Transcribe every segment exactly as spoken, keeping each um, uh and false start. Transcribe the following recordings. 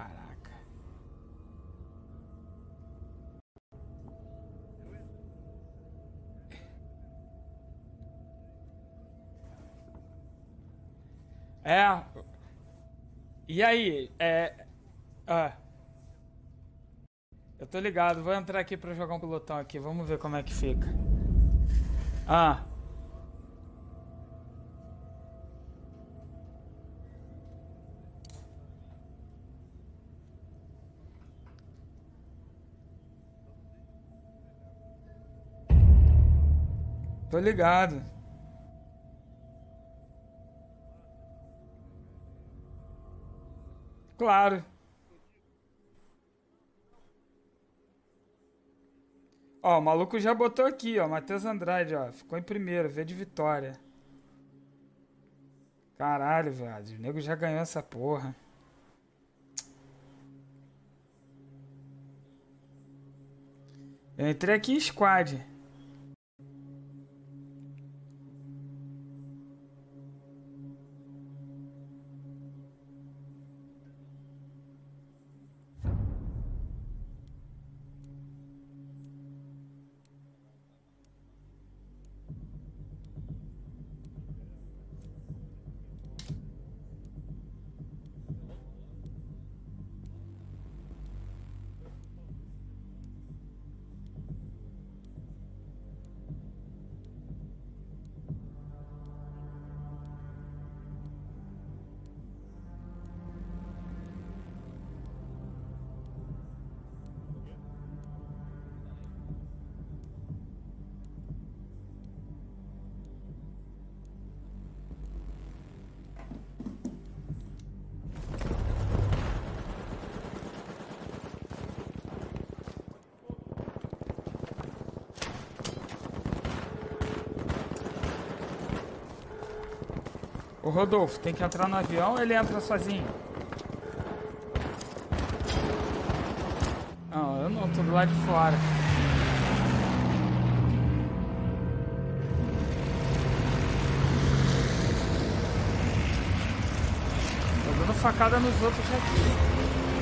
Caraca. É. E aí? É. Ah. Eu tô ligado. Vou entrar aqui pra jogar um pilotão aqui. Vamos ver como é que fica. Ah. Tô ligado. Claro. Ó, o maluco já botou aqui, ó. Matheus Andrade, ó. Ficou em primeiro, V de Vitória. Caralho, velho. O nego já ganhou essa porra. Eu entrei aqui em squad. Ô Rodolfo, tem que entrar no avião ou ele entra sozinho? Não, eu não, tô do lado de fora. Tô dando facada nos outros aqui.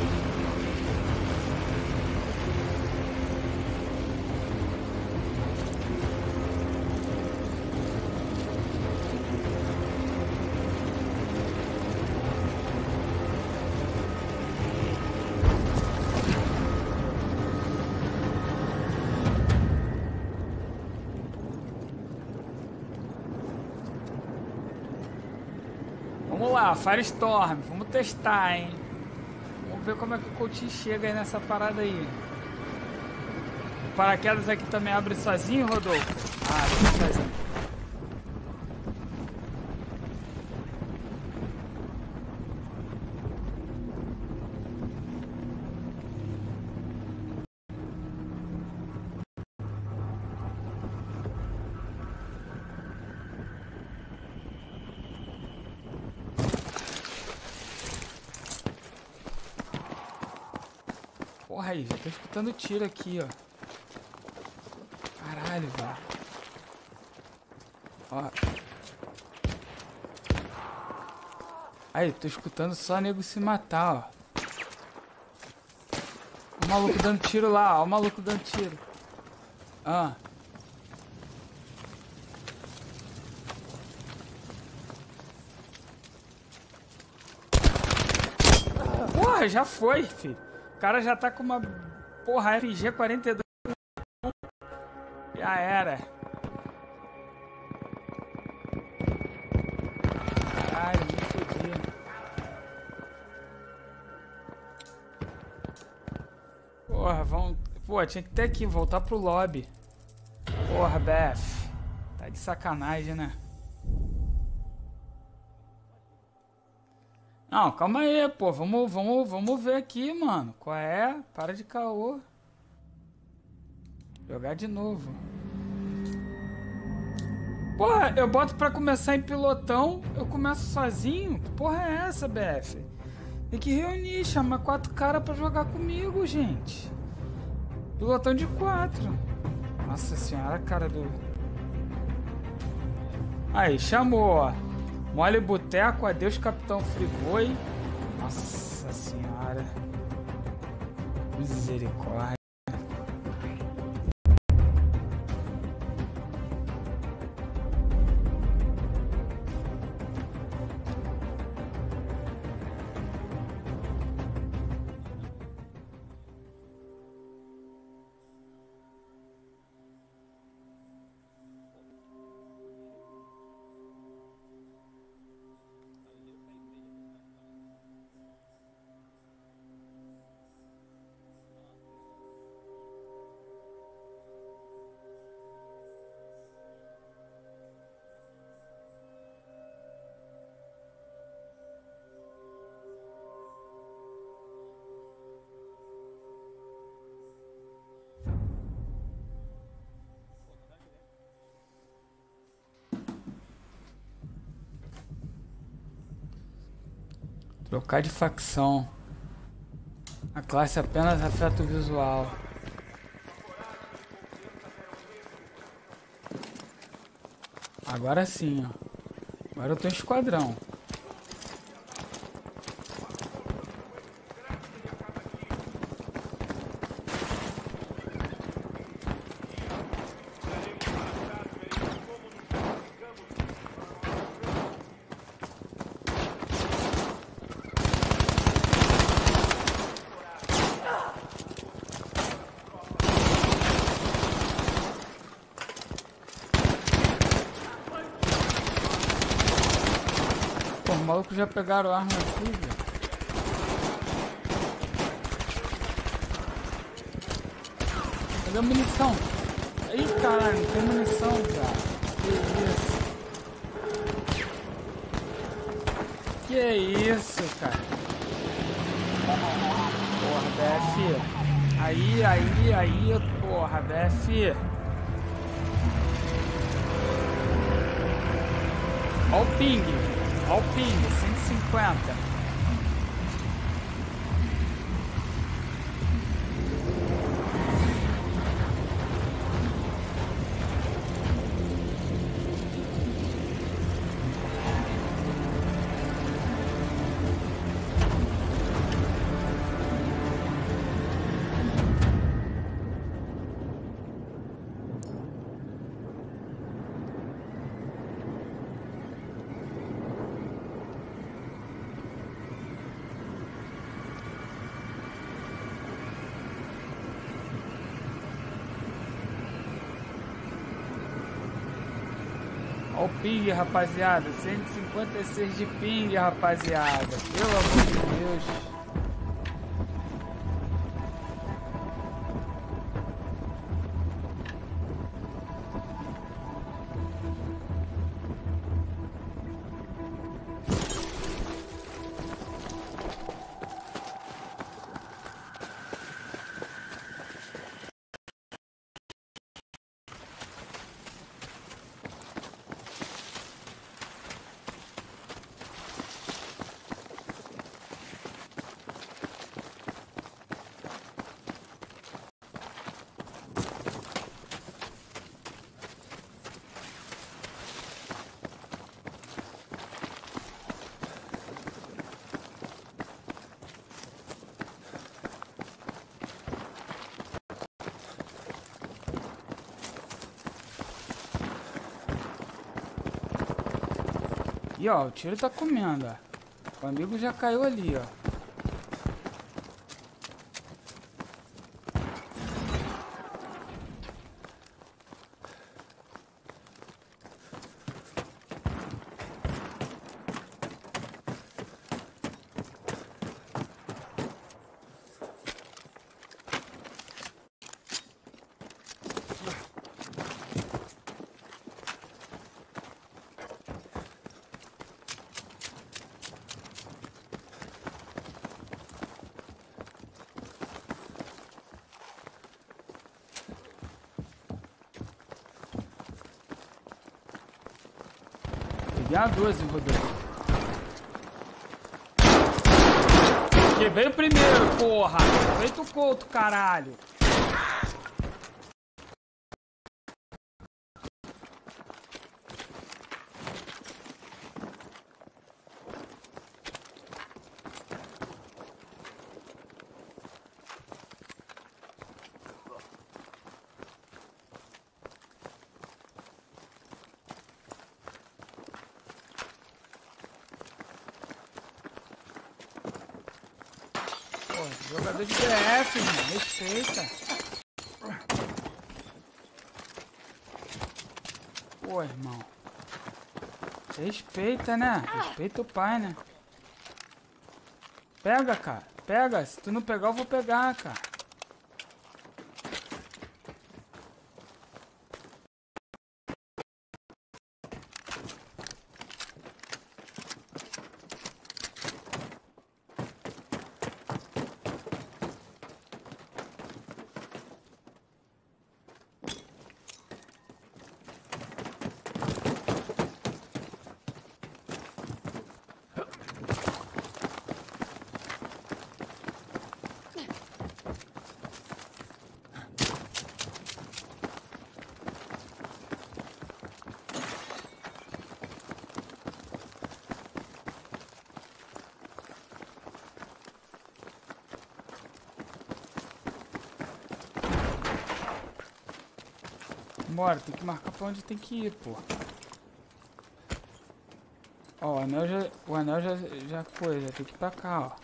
Vamos lá, Firestorm, vamos testar, hein? Vamos ver como é que o Coutinho chega aí nessa parada aí. O paraquedas aqui também abre sozinho, Rodolfo? Ah, abre sozinho. Porra aí, já tô escutando tiro aqui, ó. Caralho, velho. Ó. Aí, tô escutando só nego se matar, ó. O maluco dando tiro lá, ó. O maluco dando tiro. Ah. Porra, já foi, filho. O cara já tá com uma porra R G quarenta e dois. Já era. Caralho, me fodi. Porra, vamos... Pô, tinha que ter aqui, voltar pro lobby. Porra, Beth. Tá de sacanagem, né? Não, calma aí, pô. Vamos, vamos, vamos ver aqui, mano. Qual é? Para de caô. Jogar de novo. Porra, eu boto pra começar em pilotão, eu começo sozinho? Que porra é essa, B F? Tem que reunir, chamar quatro caras pra jogar comigo, gente. Pilotão de quatro. Nossa senhora, cara do... Aí, chamou, ó. Mole Boteco, adeus Capitão Friboi. Nossa senhora. Misericórdia. Trocar de facção. A classe apenas afeta o visual. Agora sim, ó. Agora eu tô em esquadrão. Pô, os malucos já pegaram arma aqui, velho. Cadê a munição? Ih, caralho, não tem munição, cara. Que isso? Que isso, cara? Porra, B F. Aí, aí, aí, porra, B F. Ó o ping. Ó o ping, cento e cinquenta. Olha o ping, rapaziada. cento e cinquenta e seis de ping, rapaziada. Pelo amor de Deus. E ó, o tiro tá comendo, ó. O amigo já caiu ali, ó. Peguei a doze, Rodrigo. Que veio primeiro, porra. Feito o couto, caralho. Jogador de B F, irmão. Respeita. Pô, irmão. Respeita, né? Respeita o pai, né? Pega, cara. Pega. Se tu não pegar, eu vou pegar, cara. Bora, tem que marcar pra onde tem que ir, pô. Ó, o anel já, o anel já, já foi, já tem que ir pra cá, ó.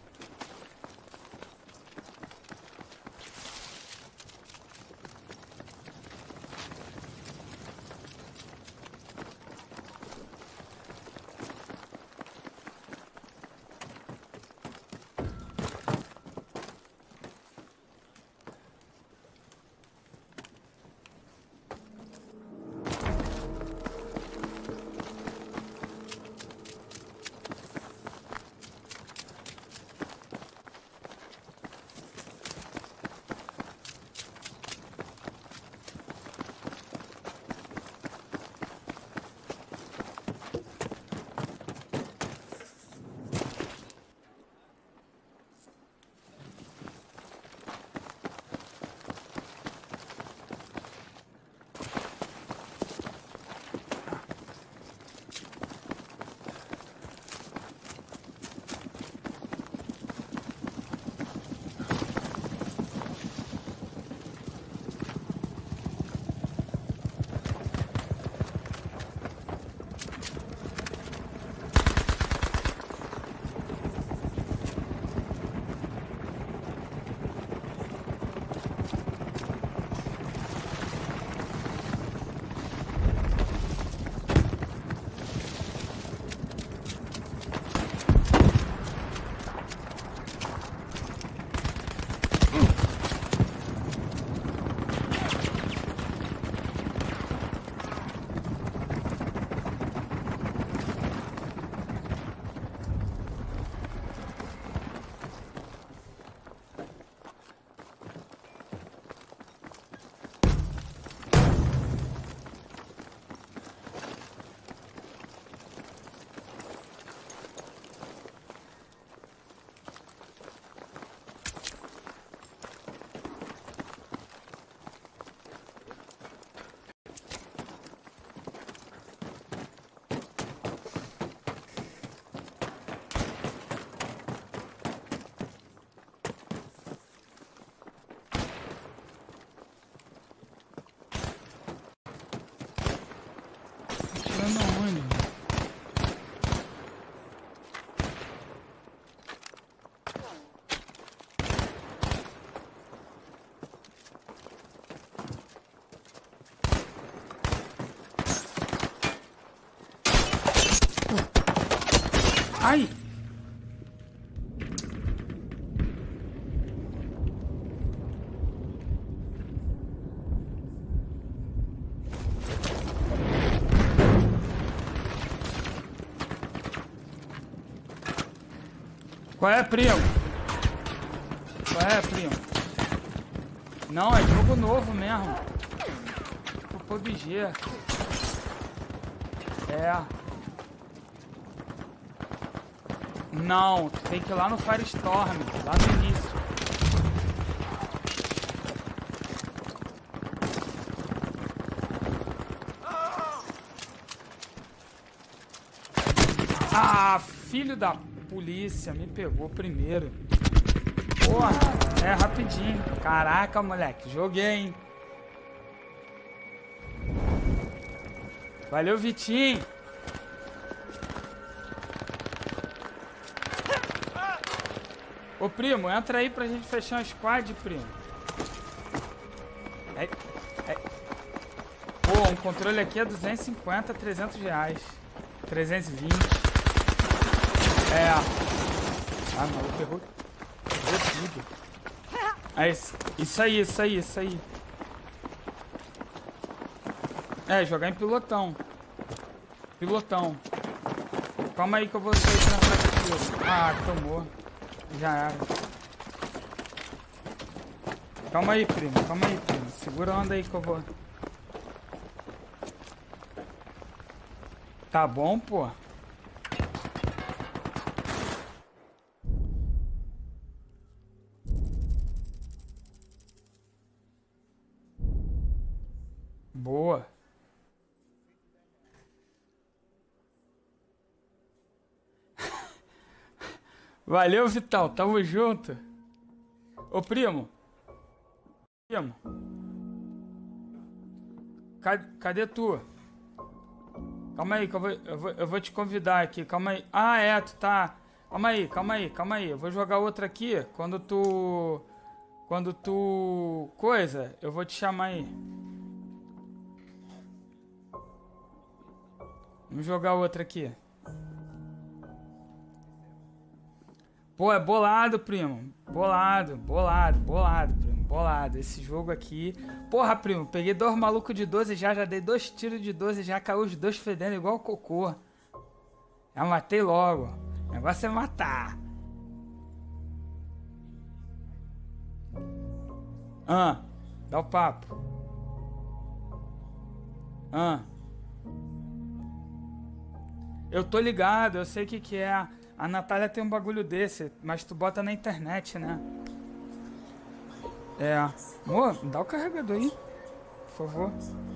Ai! Qual é, primo? Qual é, primo? Não, é jogo novo mesmo. Pro P U B G. É. Não, tu tem que ir lá no Firestorm, lá no início. Ah, filho da polícia, me pegou primeiro. Porra, é rapidinho. Caraca, moleque, joguei, hein? Valeu, Vitinho. Ô, primo, entra aí pra gente fechar um squad, primo. É, é. Pô, um controle aqui é duzentos e cinquenta, trezentos reais. trezentos e vinte. É. Ah, maluco, errou. Errou tudo. É isso. Isso aí, isso aí, isso aí. É, jogar em pilotão. Pilotão. Calma aí que eu vou sair pra frente. Ah, tomou. Já era. Calma aí, primo. Calma aí, primo. Segura a onda aí que eu vou. Tá bom, pô. Boa. Valeu, Vital. Tamo junto. Ô, primo. Primo. Cadê, cadê tu? Calma aí, que eu vou, eu, vou, eu vou te convidar aqui. Calma aí. Ah, é, tu tá... Calma aí, calma aí, calma aí. Eu vou jogar outra aqui. Quando tu... Quando tu... Coisa, eu vou te chamar aí. Vamos jogar outra aqui. Pô, é bolado, primo. Bolado, bolado, bolado, primo. Bolado. Esse jogo aqui... Porra, primo, peguei dois malucos de doze já, já dei dois tiros de doze, já caiu os dois fedendo igual cocô. Já matei logo. O negócio é matar. Ah, dá o papo. Ah. Eu tô ligado, eu sei o que que é. A Natália tem um bagulho desse, mas tu bota na internet, né? É. Amor, dá o carregador aí, por favor.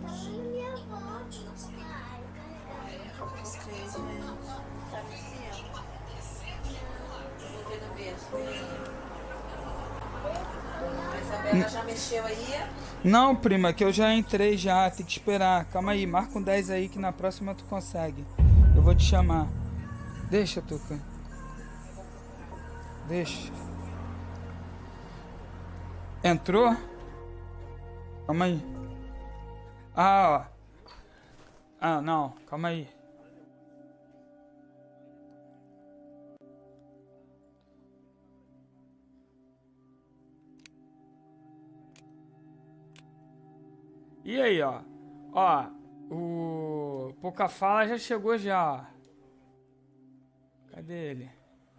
Isabela já mexeu aí? Não, prima, que eu já entrei já, tem que esperar. Calma aí, marca um dez aí que na próxima tu consegue. Eu vou te chamar. Deixa, Tuca. Deixa. Entrou? Calma aí. Ah, ó. Ah, não. Calma aí. E aí, ó. Ó, o Pouca Fala já chegou já, ó. Cadê ele?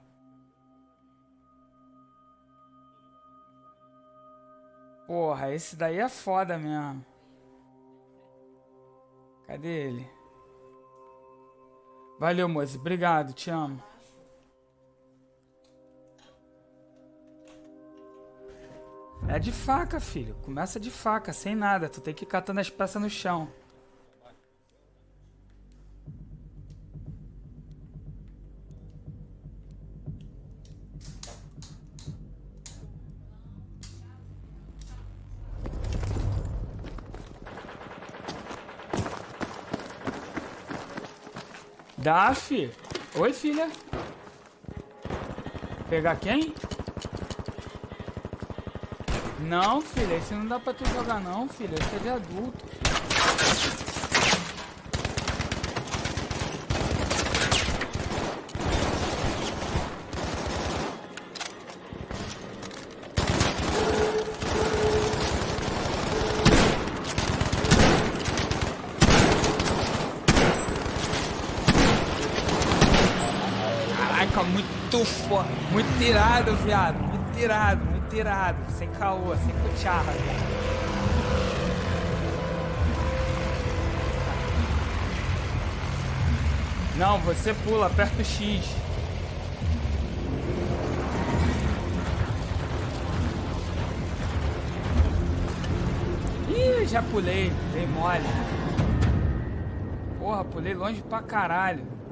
Porra, esse daí é foda mesmo. Cadê ele? Valeu, moço. Obrigado, te amo. É de faca, filho. Começa de faca, sem nada. Tu tem que ir catando as peças no chão. Dá, fi. Oi, filha. Pegar quem? Não, filha. Esse não dá pra tu jogar, não, filha. Esse é de adulto. Muito foda, muito irado, viado, muito irado, muito irado, sem caô, sem cucharra. Não, você pula, aperta o X. Ih, já pulei, dei mole. Porra, pulei longe pra caralho.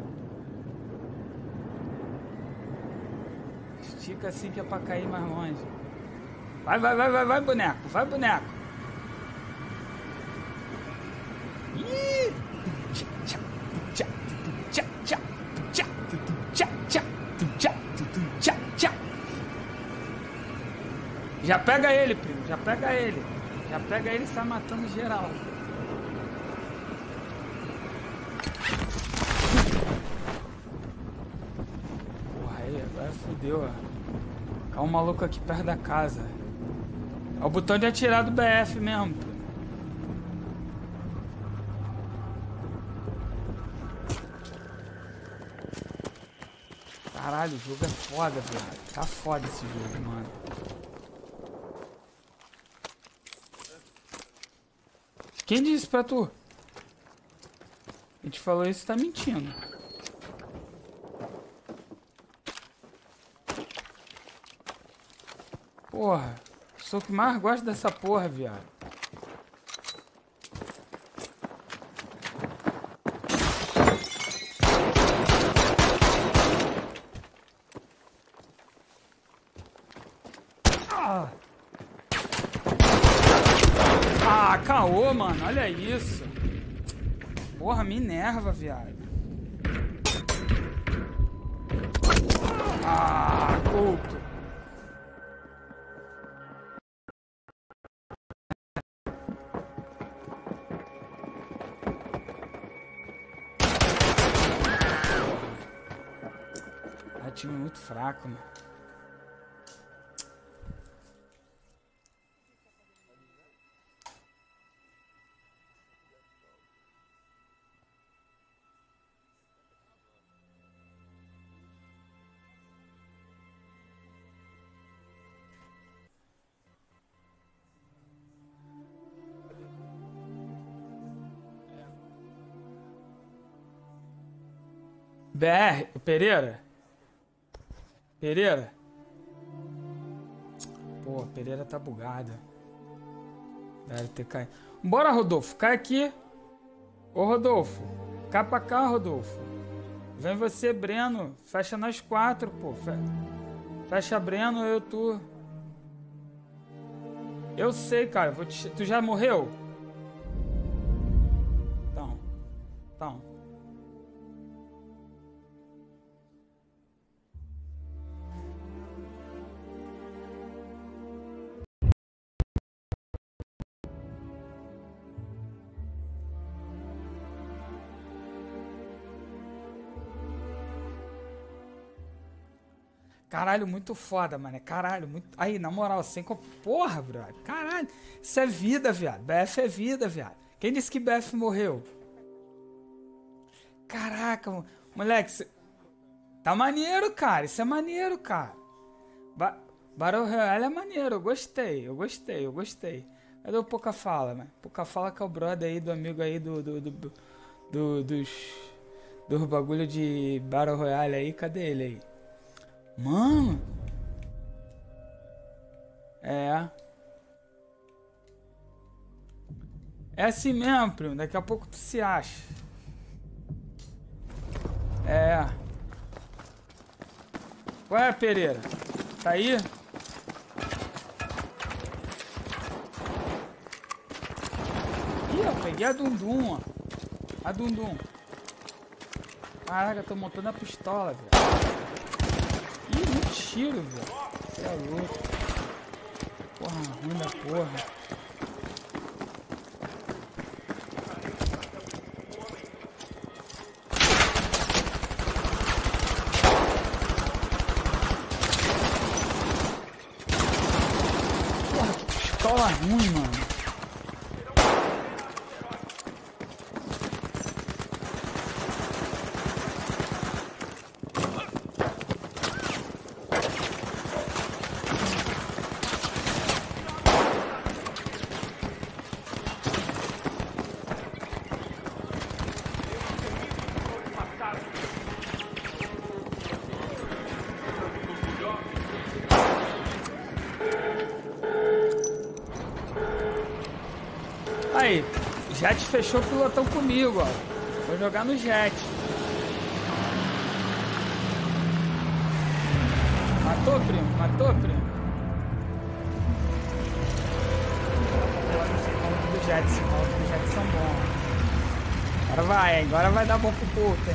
Fica assim que é pra cair mais longe. Vai, vai, vai, vai, vai, boneco. Vai, boneco. Ih! Já pega ele, primo. Já pega ele. Já pega ele e sai matando geral. Porra, aí agora fodeu, ó. Tá um maluco aqui perto da casa. É o botão de atirar do B F mesmo, primo. Caralho, o jogo é foda, velho. Tá foda esse jogo, mano. Quem disse pra tu? A gente falou isso, tá mentindo. Porra, sou o que mais gosto dessa porra, viado. Ah, caô, mano, olha isso. Porra, me enerva, viado. Ah, culto. É time muito fraco, mano. B R, Pereira? Pereira? Pô, Pereira tá bugada. Deve ter caído. Bora, Rodolfo, cai aqui. Ô, Rodolfo, cai pra cá, Rodolfo. Vem você, Breno. Fecha nós quatro, pô. Fecha Breno, eu, tu. Eu sei, cara. Vou te... Tu já morreu? Então. Então. Caralho, muito foda, mano. Caralho, muito... Aí, na moral, sem... Porra, brother. Caralho. Isso é vida, viado. B F é vida, viado. Quem disse que B F morreu? Caraca, moleque. Cê... Tá maneiro, cara. Isso é maneiro, cara. Ba... Battle Royale é maneiro. Eu gostei, eu gostei, eu gostei. Cadê o Pouca Fala, mano? Pouca Fala que é o brother aí, do amigo aí do... do, do, do, do dos... Dos bagulho de Battle Royale aí. Cadê ele aí? Mano. É. É assim mesmo, primo. Daqui a pouco tu se acha. É. Qual é, Pereira? Tá aí? Ih, eu peguei a Dundum, ó. A Dundum. Caraca, eu tô montando a pistola, velho. Ih, muito tiro, velho. Você é louco. Porra, ruim da porra. Porra, que pistola ruim, mano. Aí, Jet fechou o pilotão comigo, ó. Vou jogar no Jet. Matou, primo? Matou, primo? Esse maluco do Jet, esse maluco do Jet são bons. Agora vai, agora vai dar bom pro puto, hein?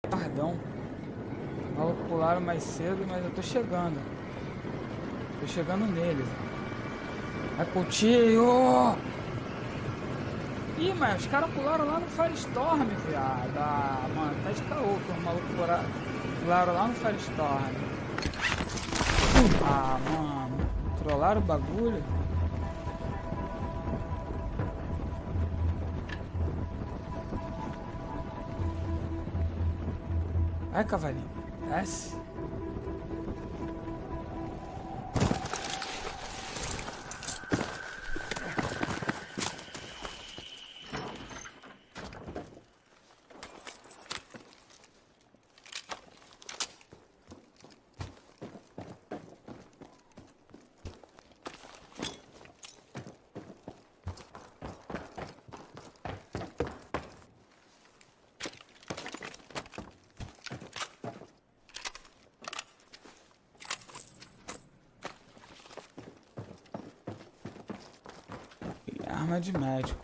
Pardão. Maluco pularam mais cedo, mas eu tô chegando. Tô chegando neles. Vai contigo! Ih, mas os caras pularam lá no Firestorm, viado. Ah, mano, tá de caô que os malucos pularam, pularam lá no Firestorm. Ah, mano. Trollaram o bagulho. Vai, cavalinho. Desce. Arma de médico.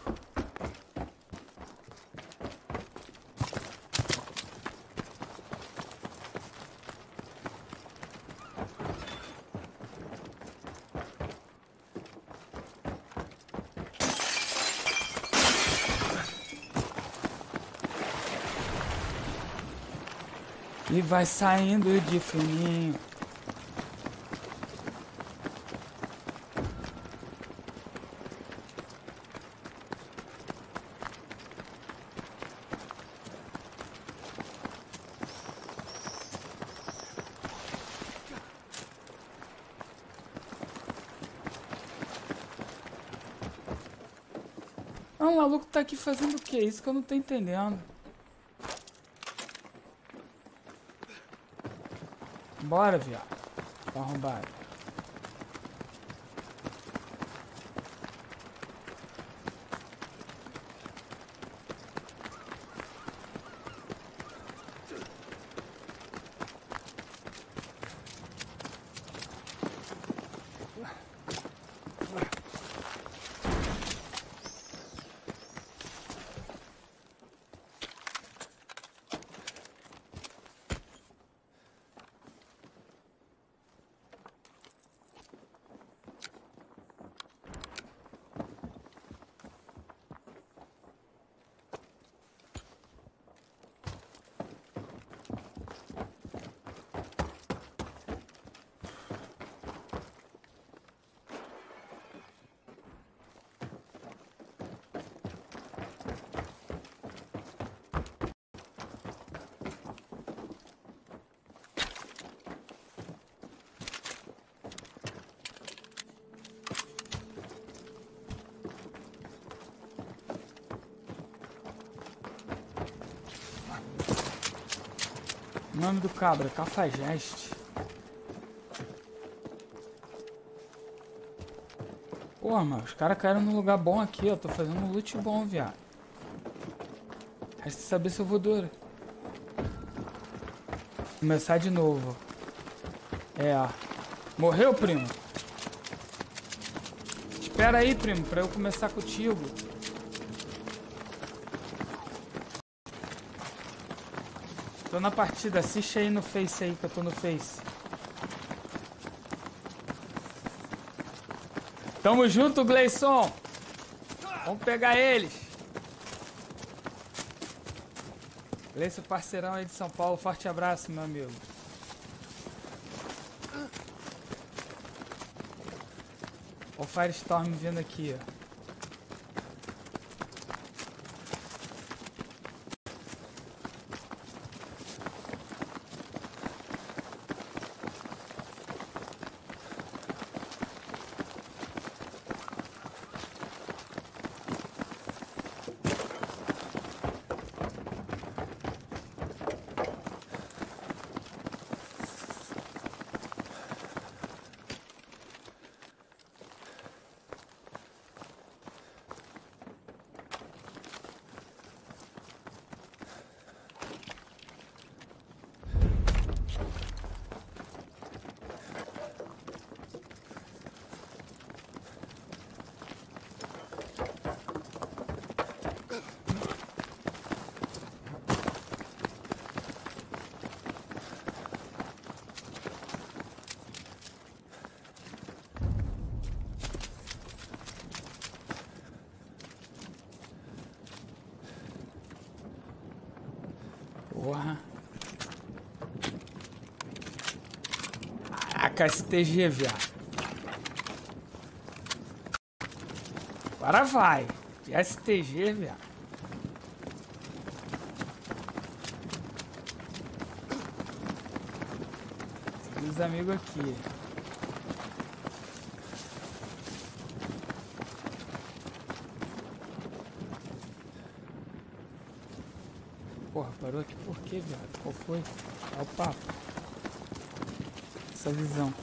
E vai saindo de fininho. Ah, o maluco tá aqui fazendo o que? Isso que eu não tô entendendo. Bora, viado. Tá arrombado. O nome do cabra, Cafajeste. Porra, mano, os caras caíram num lugar bom aqui, ó. Tô fazendo um loot bom, viado. Resta saber se eu vou durar. Começar de novo. É, ó. Morreu, primo? Espera aí, primo, pra eu começar contigo. Tô na partida, assiste aí no Face aí, que eu tô no Face. Tamo junto, Gleison. Vamos pegar eles. Gleison, parceirão aí de São Paulo, forte abraço, meu amigo. Ó o Firestorm vindo aqui, ó. Porra. Caraca, S T G, viado. Agora vai. De S T G, viado. Segui os amigos aqui. Porra, parou aqui por quê, viado? Qual foi? Olha o papo. Essa visão.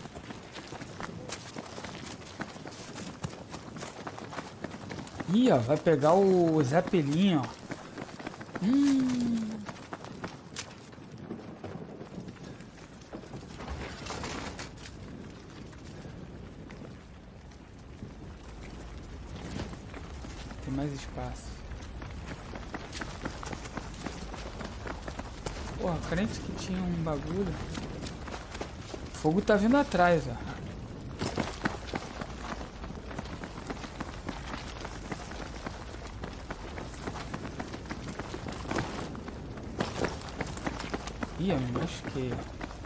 Ih, ó, vai pegar o Zeppelin, ó. Hum. Tem mais espaço. Porra, crente que tinha um bagulho. O fogo tá vindo atrás, ó. Ih, eu me machuquei.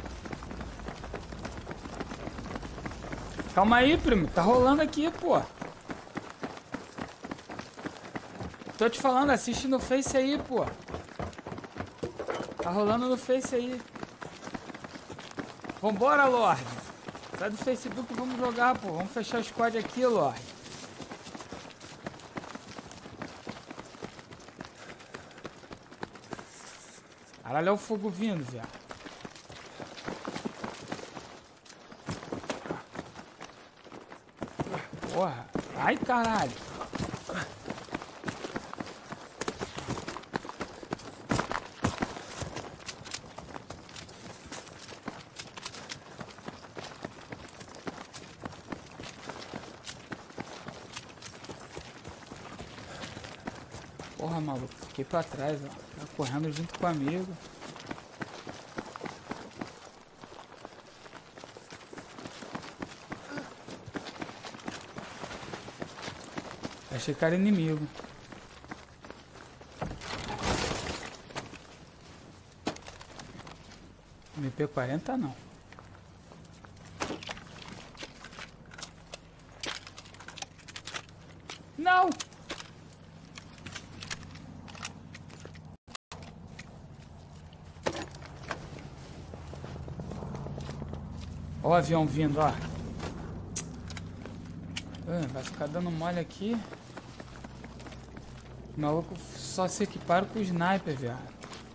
Calma aí, primo. Tá rolando aqui, pô. Tô te falando, assiste no Face aí, pô. Tá rolando no Face aí. Vambora, Lorde. Sai do Facebook e vamos jogar, pô. Vamos fechar o squad aqui, Lorde. Caralho, olha o fogo vindo, viado. Porra. Ai, caralho. Porra, maluco. Fiquei pra trás, ó. Tá correndo junto com o amigo. Achei que era inimigo. M P quarenta não. Não! Ó o avião vindo, ó. Ah, vai ficar dando mole aqui. O maluco só se equiparam com o sniper, viado.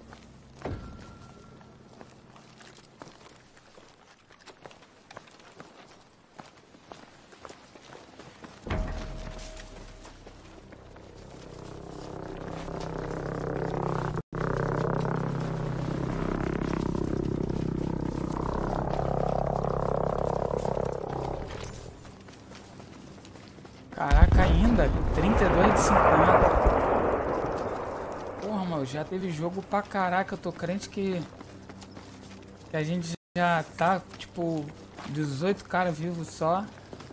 Caraca, ainda trinta e dois de cinquenta. Porra, mano, já teve jogo pra caraca. Eu tô crente que, que a gente já tá, tipo, dezoito caras vivos só.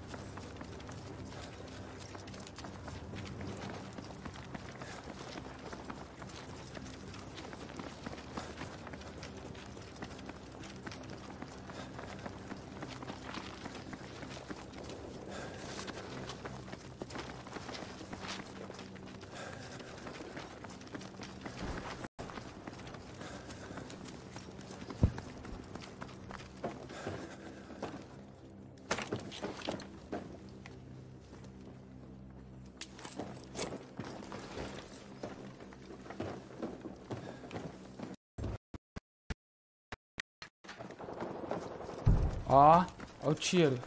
Ó, ó o tiro.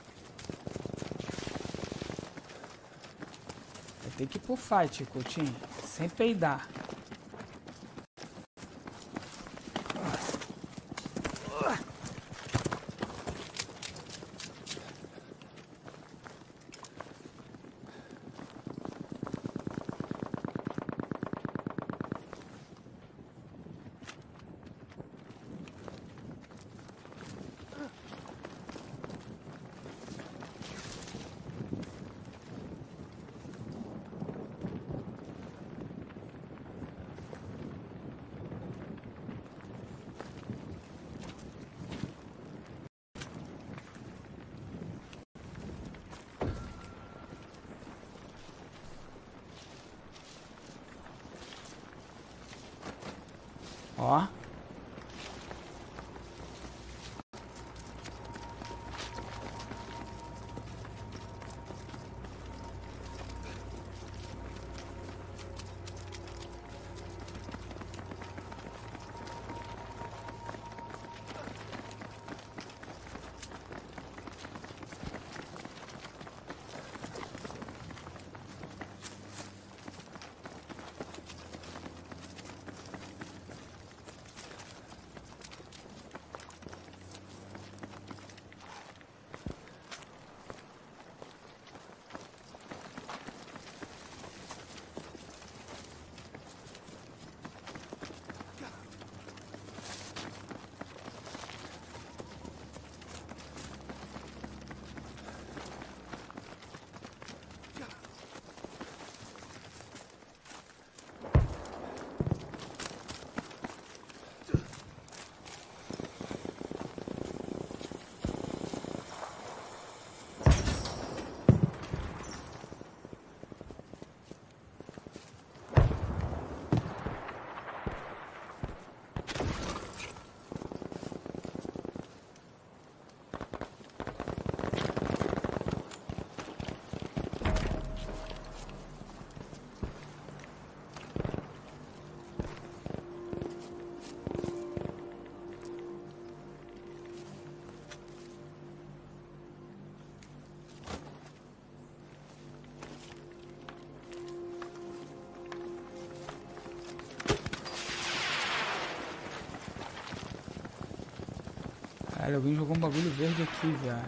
Vai ter que ir pro fight, Coutinho. Sem peidar. Ó. Caralho, alguém jogou um bagulho verde aqui, viado.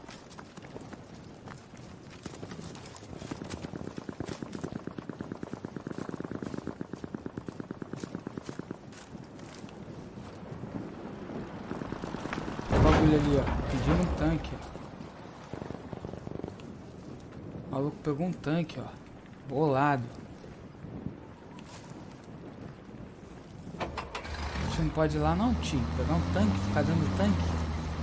O bagulho ali, ó. Pedindo um tanque, ó. O maluco pegou um tanque, ó. Bolado. A gente não pode ir lá não, tio. Pegar um tanque, ficar dentro do tanque.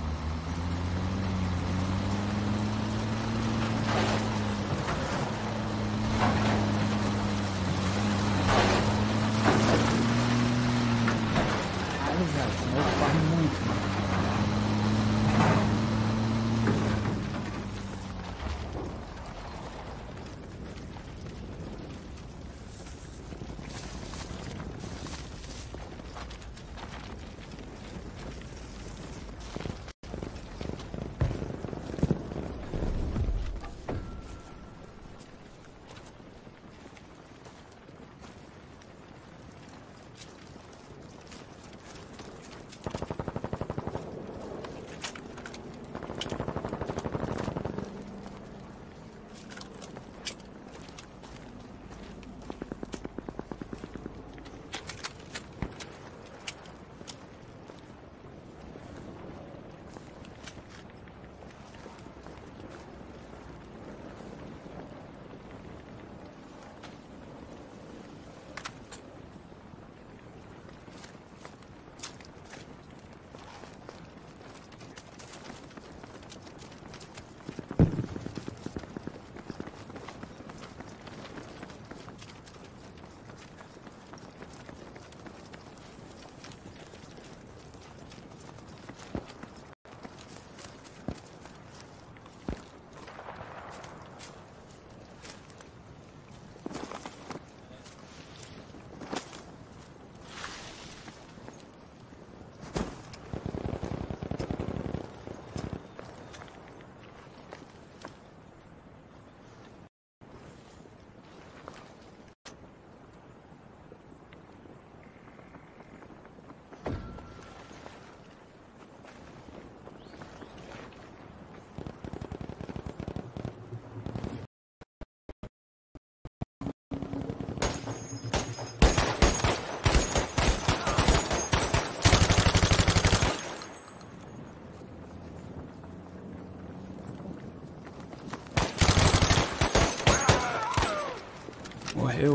Morreu.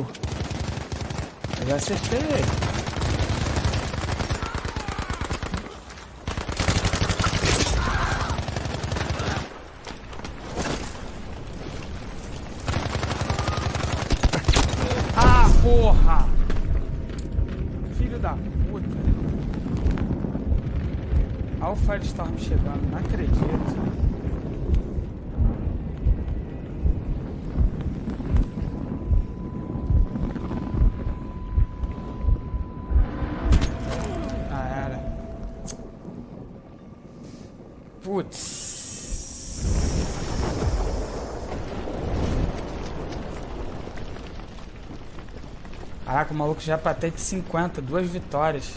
Eu acertei ele. Ah, porra! Filho da puta. Olha o Firestorm chegando, não acredito. Putz. Caraca, o maluco já patente cinquenta, duas vitórias.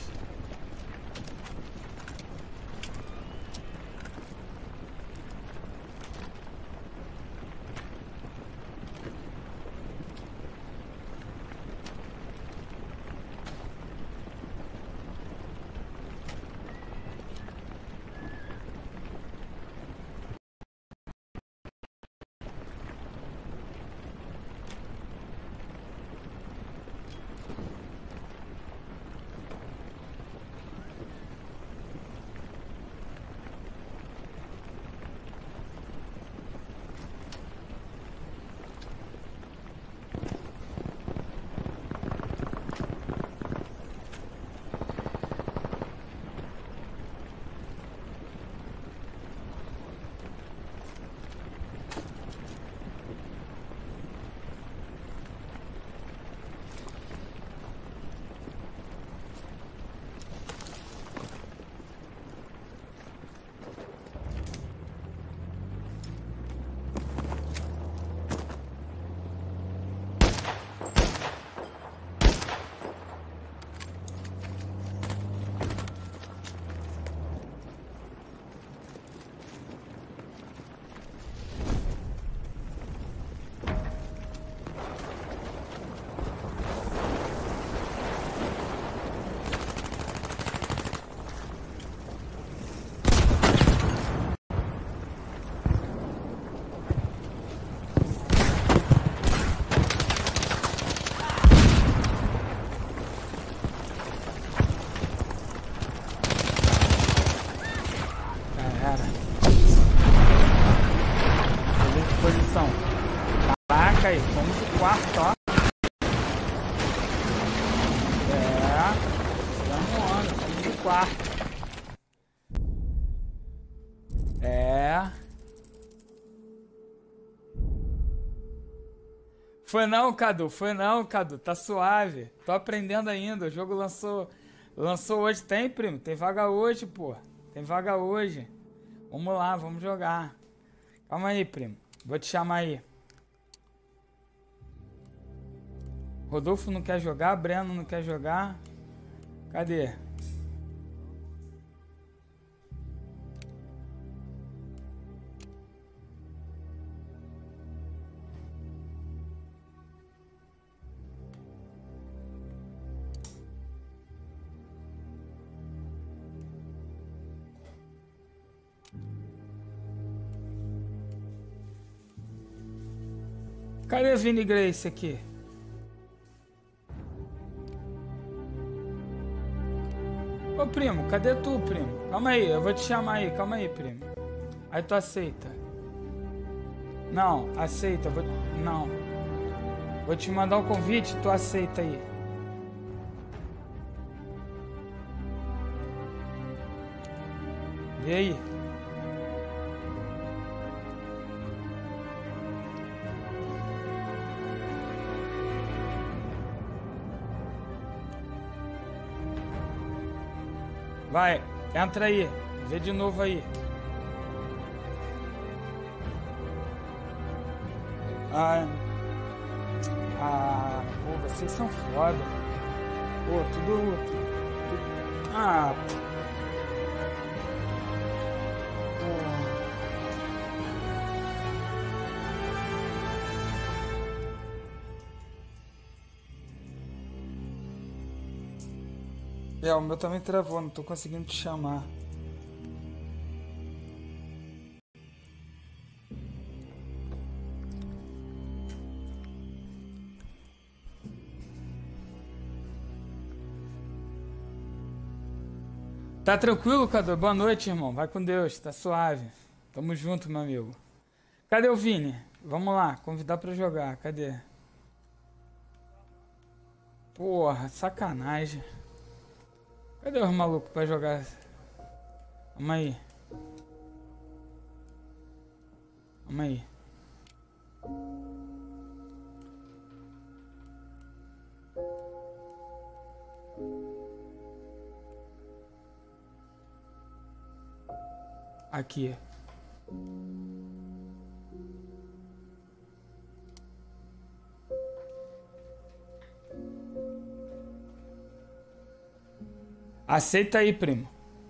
Caraca, aí, fomos de quarto, ó. É, estamos onda, fomos de quarto. É. Foi não, Cadu, foi não, Cadu, tá suave. Tô aprendendo ainda, o jogo lançou, lançou hoje. Tem, primo? Tem vaga hoje, pô. Tem vaga hoje. Vamos lá, vamos jogar. Calma aí, primo. Vou te chamar aí. Rodolfo não quer jogar, Breno não quer jogar. Cadê? Cadê Vini Grace aqui? Ô primo, cadê tu, primo? Calma aí, eu vou te chamar aí, calma aí, primo. Aí tu aceita. Não, aceita, vou... não. Vou te mandar um convite, tu aceita aí. Vê aí. Vai, entra aí, vê de novo aí. Ah, ah pô, vocês são foda. Pô, tudo... tudo... Ah, pô. É, o meu também travou, não tô conseguindo te chamar. Tá tranquilo, Cadu? Boa noite, irmão. Vai com Deus, tá suave. Tamo junto, meu amigo. Cadê o Vini? Vamos lá, convidar pra jogar. Cadê? Porra, sacanagem. Cadê os malucos pra jogar? Calma aí. Calma aí. Aqui. Aceita aí, primo.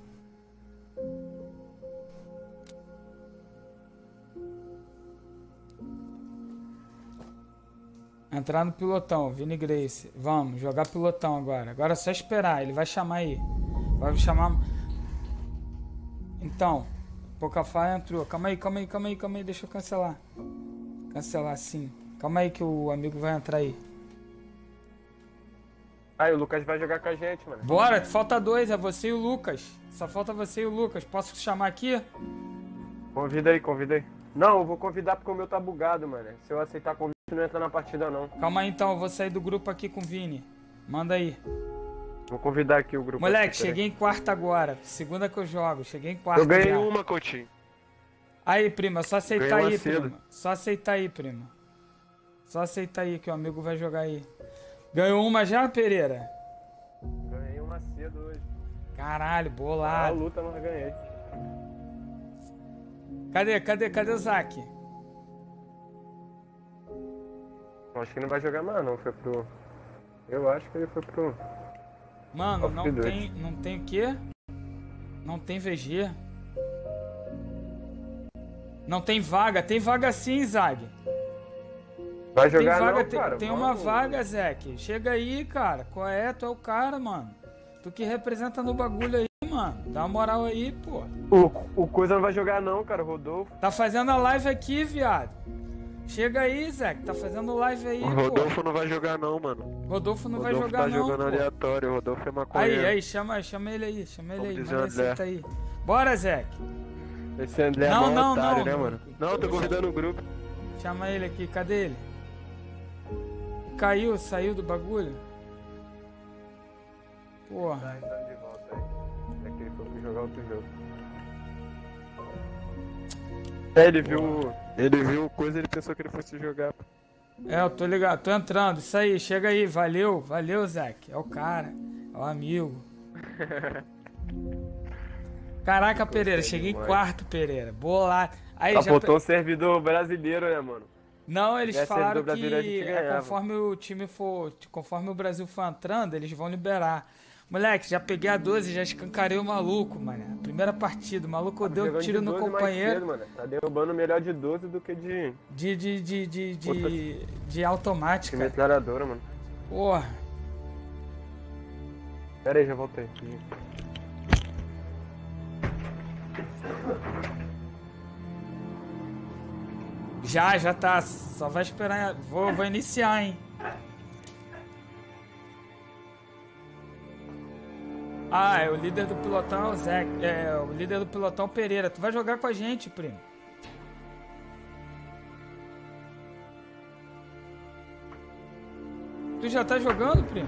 Entrar no pilotão, Vini Grace. Vamos, jogar pilotão agora. Agora é só esperar, ele vai chamar aí. Vai chamar... Então, Pocafá entrou. Calma aí, calma aí, calma aí, calma aí, deixa eu cancelar. Cancelar sim. Calma aí que o amigo vai entrar aí. Aí, o Lucas vai jogar com a gente, mano. Bora, falta dois, é você e o Lucas. Só falta você e o Lucas. Posso chamar aqui? Convida aí, convida aí. Não, eu vou convidar porque o meu tá bugado, mano. Se eu aceitar convite, não entra na partida, não. Calma aí então, eu vou sair do grupo aqui com o Vini. Manda aí. Vou convidar aqui o grupo. Moleque, aqui, cheguei em quarta agora. Segunda que eu jogo. Cheguei em quarta. Eu ganhei já. uma, Coutinho. Aí, prima, só aceitar Ganhei uma aí, cedo. prima. Só aceitar aí, prima. Só aceitar aí que o amigo vai jogar aí. Ganhou uma já, Pereira? Ganhei uma cedo hoje. Caralho, Ah, a bolado. luta, mas ganhei. Cadê, cadê, cadê o Zac? Acho que não vai jogar mais, não. Foi pro... Eu acho que ele foi pro... Mano, Off não dois. tem, não tem o quê? Não tem V G. Não tem vaga. Tem vaga sim, Zag. Vai Tem jogar vaga, não, tem, cara. tem uma Vamos. vaga, Zeke. Chega aí, cara. Qual é? Tu é o cara, mano. Tu que representa no bagulho aí, mano. Dá uma moral aí, pô. O, o Coisa não vai jogar não, cara. O Rodolfo. Tá fazendo a live aqui, viado. Chega aí, Zeke. Tá fazendo live aí, O pô. Rodolfo não vai jogar não, mano. Rodolfo não O vai Rodolfo jogar tá não, jogando pô. aleatório, o Rodolfo é maconheiro. Aí, aí, chama, chama ele aí. Chama ele Vamos aí. dizer Manda o André. aceita aí. Bora, Zeke. Esse André é Não, mó não, otário, não. né, mano? Não, tô convidando o grupo. Chama ele aqui. Cadê ele? Caiu, saiu do bagulho? Porra. Tá entrando de volta aí. É que ele foi pra jogar outro jogo. É, ele viu... Ele viu coisa e ele pensou que ele fosse jogar. É, eu tô ligado, tô entrando. Isso aí, chega aí. Valeu, valeu, Zac. É o cara, é o amigo. Caraca, Pereira, cheguei em demais. quarto, Pereira. Bolado. Aí já. Capotou o servidor brasileiro, né, mano? Não, eles Tivesse falaram servidor brasileiro, a que gente é, ganhava. conforme o time for. Conforme o Brasil for entrando, eles vão liberar. Moleque, já peguei a doze, já escancarei o maluco, mano. Primeira partida, o maluco deu um Jogando tiro de no doze mais companheiro. cedo, mano. Tá derrubando melhor de doze do que de, De, de, de, de, de, Outra- de de automática. metralhadora, mano. Porra. Pera aí, já voltei. Já, já tá. Só vai esperar. Vou, vou iniciar, hein. Ah, é o líder do pilotão é o Zé. É, o líder do pilotão Pereira. Tu vai jogar com a gente, primo. Tu já tá jogando, primo?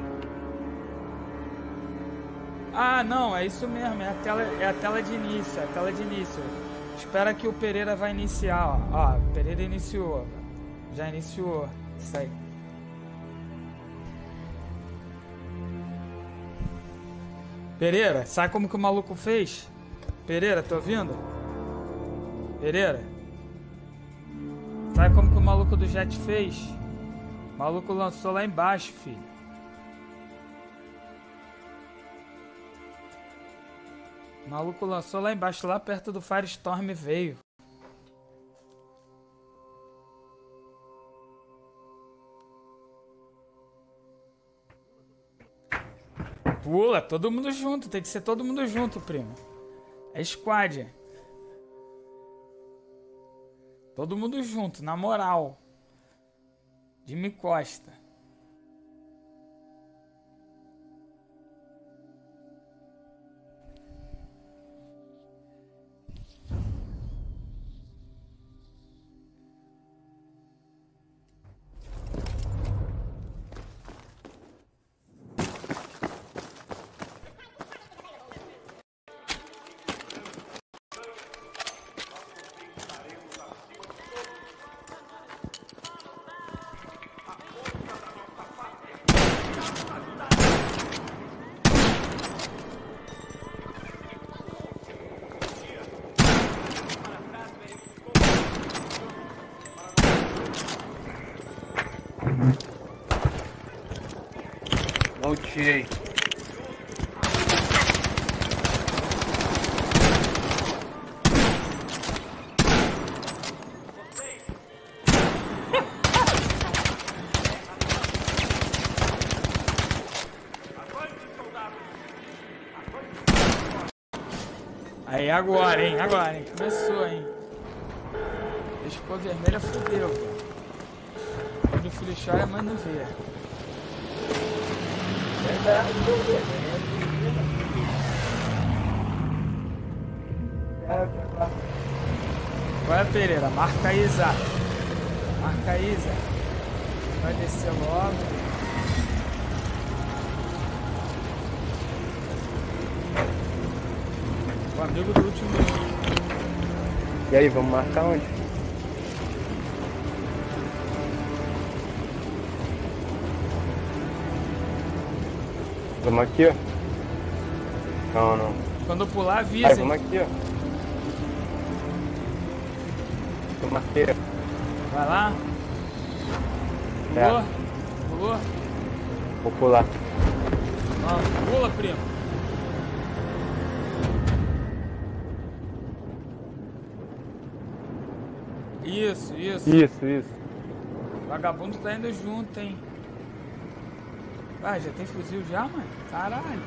Ah, não, é isso mesmo. É a tela, é a tela de início. É a tela de início. Espera que o Pereira vai iniciar, ó. Ó, o Pereira iniciou. Já iniciou. Isso aí. Pereira, sabe como que o maluco fez? Pereira, tá ouvindo? Pereira? Sabe como que o maluco do jet fez? O maluco lançou lá embaixo, filho. O maluco lançou lá embaixo, lá perto do Firestorm veio. Pula, todo mundo junto, tem que ser todo mundo junto, primo. É squad. Todo mundo junto, na moral. Jimmy Costa. Ultei. Aí agora, hein? Agora, hein? Começou, hein? Deixa ficou vermelha, fudeu. Quando o filho chora, a mãe não vê. Vai, Pereira, marca aí, Zá. Marca aí, Zá. Vai descer logo. O amigo do último. E aí, vamos marcar onde? Vamos aqui, ó. Não, não. Quando eu pular, avisa. Aí, vamos aqui, ó. Vamos aqui. Vai lá. Pulou. É. Pulou. Vou pular. Ó, pula, primo. Isso, isso. Isso, isso. Vagabundo tá indo junto, hein? Ah, já tem fuzil já, mano? Caralho.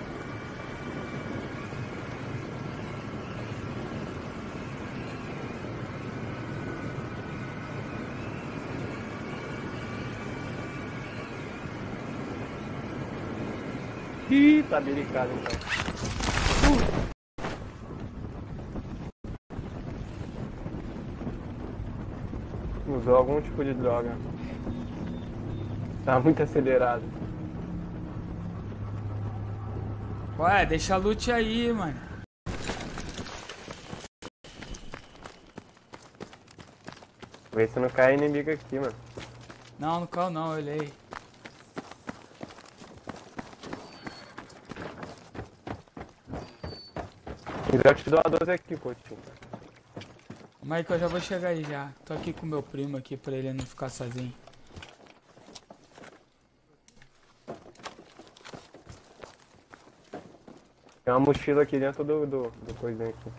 Ih, tá delicado então. Uh. Usou algum tipo de droga. Tá muito acelerado. Ué, deixa a loot aí, mano. Vê se não cai inimigo aqui, mano. Não, não caiu não, eu olhei. Eu te dou a doze aqui, Coutinho. Mas que eu já vou chegar aí já. Tô aqui com meu primo aqui pra ele não ficar sozinho. Tem uma mochila aqui dentro do, do, do coisinho aqui.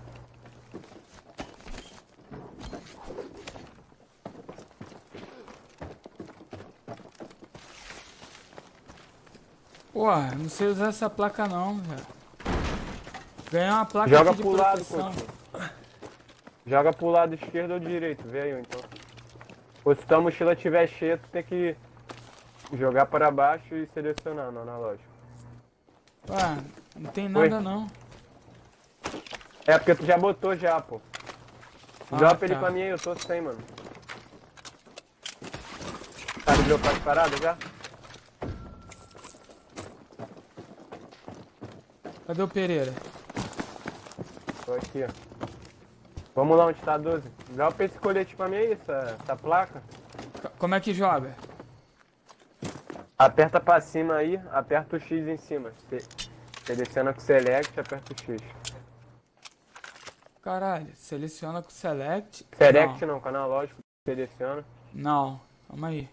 Porra, não sei usar essa placa não, velho. Ganhar uma placa Joga aqui de pro lado, proteção. Coutinho. Joga pro lado esquerdo ou direito, vê aí então. Ou se tua mochila estiver cheia, tu tem que jogar para baixo e selecionar no analógico. Ué, não tem nada Oi? não. É porque tu já botou já, pô. Ah, Dropa ele tá. pra mim aí, eu tô sem, mano. Sabe dropar de parada já? Cadê o Pereira? Tô aqui, ó. Vamos lá onde tá a doze. Dropa esse colete pra mim aí, essa, essa placa. C- Como é que joga? Aperta pra cima aí, aperta o X em cima. Se- Seleciona com Select, aperta o X. Caralho, seleciona com Select. Select não, com analógico, seleciona. Não, não. Calma aí.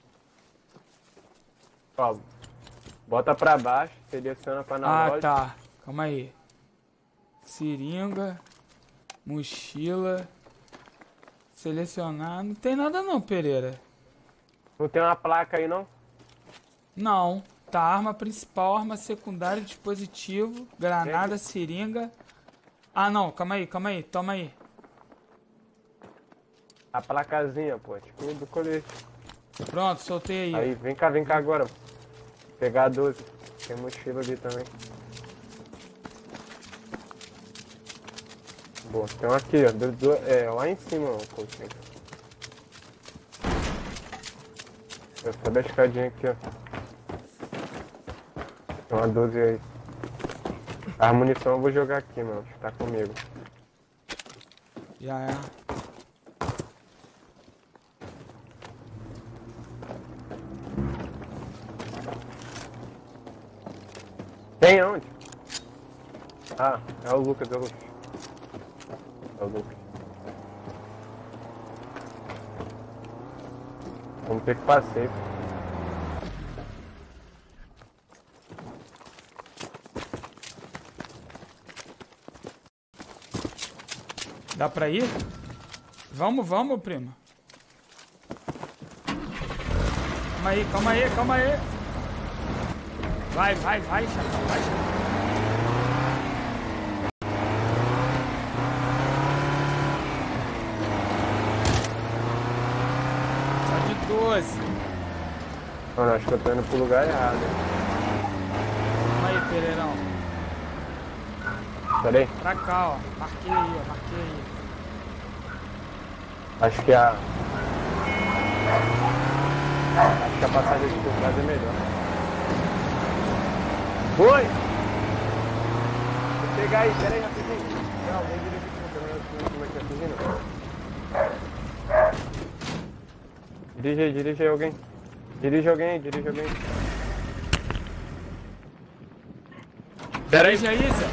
Ó, bota pra baixo, seleciona com Ah, analógico. tá. Calma aí. Seringa. Mochila. Selecionar. Não tem nada não, Pereira. Não tem uma placa aí não? Não. Tá, arma principal, arma secundária, dispositivo, granada, seringa. Ah, não. Calma aí, calma aí. Toma aí. A placazinha, pô, tipo do colete. Pronto, soltei aí. Aí, vem cá, vem cá agora. Pegar a doze. Tem mochila ali também. Bom, tem um aqui, ó. Do, do, é, lá em cima, ó, Coutinho. Eu só da escadinha aqui, ó. Tem uma doze aí. A munição eu vou jogar aqui, mano. Acho que tá comigo. Já é. Tem onde? Ah, é o Lucas, é o Lucas. É o Lucas. Vamos ter que passeio. Dá pra ir? Vamos, vamos, primo. Calma aí, calma aí, calma aí. Vai, vai, vai, Chacal, vai, Chacal. Só de doze. Mano, acho que eu tô indo pro lugar errado. Calma aí, Pereirão. Pera aí. Pra cá, ó. Marquei aí, ó. Marquei aí. Acho que a... Acho que a passagem aqui por trás é melhor. Foi! Vou pegar aí, pera aí rapidinho. Não, nem dirigir aqui, eu não sei como é que é dirigir, não. Dirige aí, dirige aí alguém. Dirige alguém, dirige alguém. Pera aí, aí, Zé.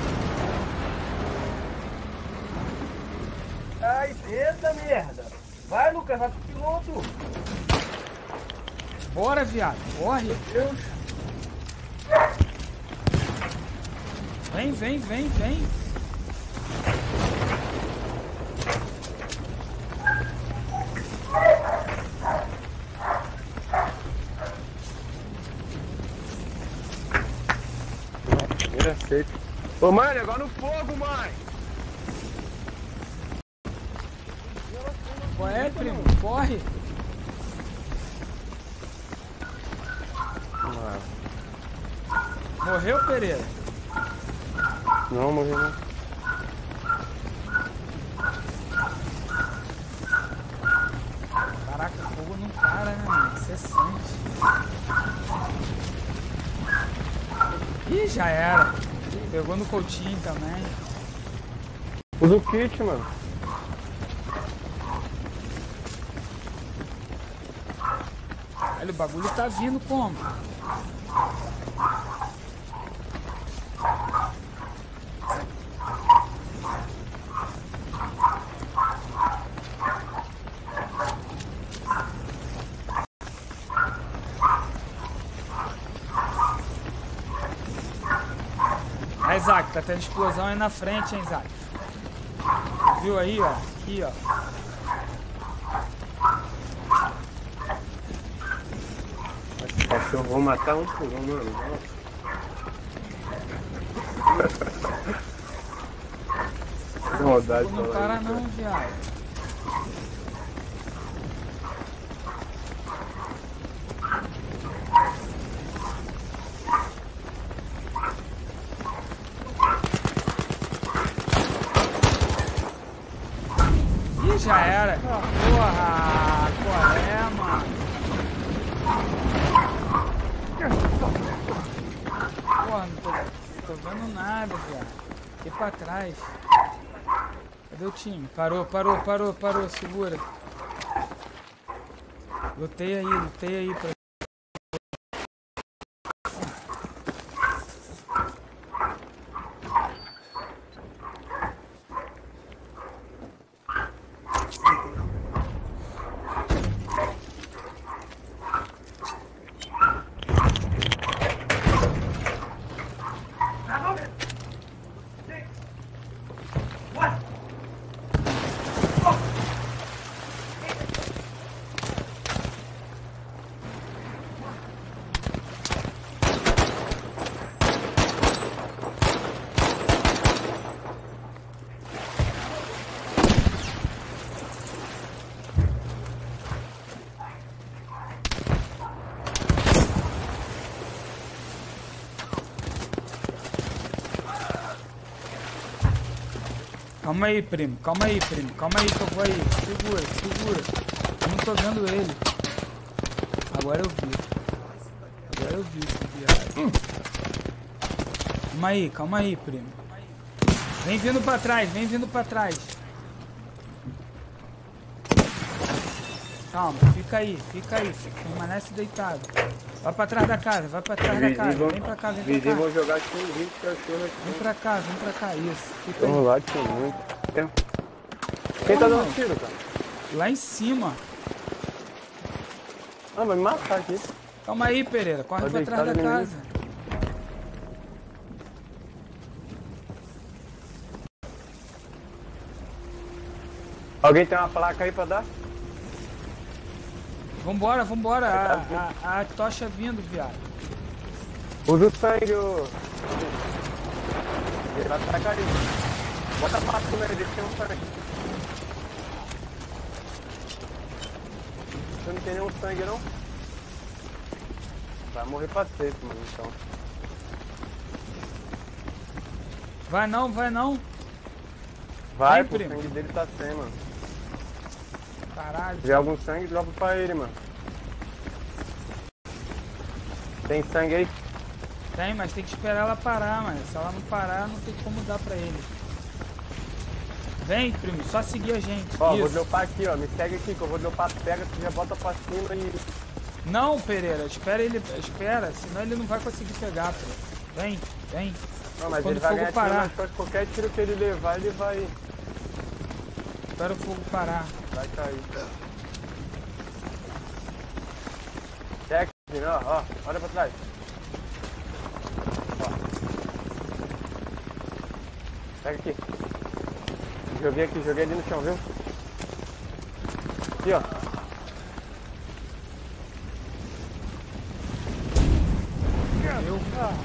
Ai, eita merda! Vai, Lucas, vai pro piloto! Bora, viado. Corre. Meu Deus! Vem, vem, vem, vem. Primeira aceito. Ô, mãe, agora no fogo, mãe! Qual é, primo? Corre. Morreu, Pereira? Não, morreu não. Caraca, fogo não para, né, mano? Você sente. Ih, já era. Pegou no Coutinho também. Usa o kit, mano. Olha, o bagulho tá vindo como? Aí, Isaac, tá tendo explosão aí na frente, hein, Isaac? Viu aí, ó? Aqui, ó. Cachorro, vou matar um por um, mano. Rodar de Não para não, viado. Ih, já era. Porra, qual é, mano? Porra, não tô, tô vendo nada, viado. Aqui pra trás. Cadê o time? Parou, parou, parou, parou, segura. Lutei aí, lutei aí pra... Calma aí, primo. Calma aí, primo. Calma aí que eu vou aí. Segura, segura. Eu não tô vendo ele. Agora eu vi. Agora eu vi esse viado. Hum. Calma aí, calma aí, primo. Vem vindo pra trás, vem vindo pra trás. Calma, fica aí, fica aí. Permanece deitado. Vai pra trás da casa, vai pra trás da casa. Vem pra cá, vem pra cá. Vizinho, vou jogar com vinte cachorros aqui. Vem pra cá, vem pra cá, isso. Fica aí. Vamos lá, tinha muito. Quem tá dando tiro, cara? Lá em cima. Ah, vai me matar aqui. Calma aí, Pereira. Corre pra trás da casa. Alguém tem uma placa aí pra dar? Vambora, vambora. A, a, a tocha vindo, viado. Usa o sangue, ô. Ele vai ficar carinho. Bota a placa nele, deixa tem um sangue. Você não tem nenhum sangue, não? Vai morrer pra sempre, mano, então. Vai não, vai não. Vai, Vem, pô, o primo. sangue dele tá sem, mano. Caralho. Se tiver algum sangue, dropa pra ele, mano. Tem sangue aí? Tem, mas tem que esperar ela parar, mano. Se ela não parar, não tem como dar pra ele. Vem, primo, só seguir a gente. Ó, vou Isso. dropar aqui, ó. Me segue aqui que eu vou dropar. Pega, tu já bota pra cima e... Não, Pereira, espera ele, espera, senão ele não vai conseguir pegar, pô. Vem, vem. Não, mas Quando ele o vai fogo ganhar tiro parar. nas costas. Qualquer tiro que ele levar, ele vai... Espera o fogo parar. Vai cair. Check, ó, ó. Olha pra trás. Ó. Pega aqui. Joguei aqui, joguei ali no chão, viu? Aqui, ó. Eu.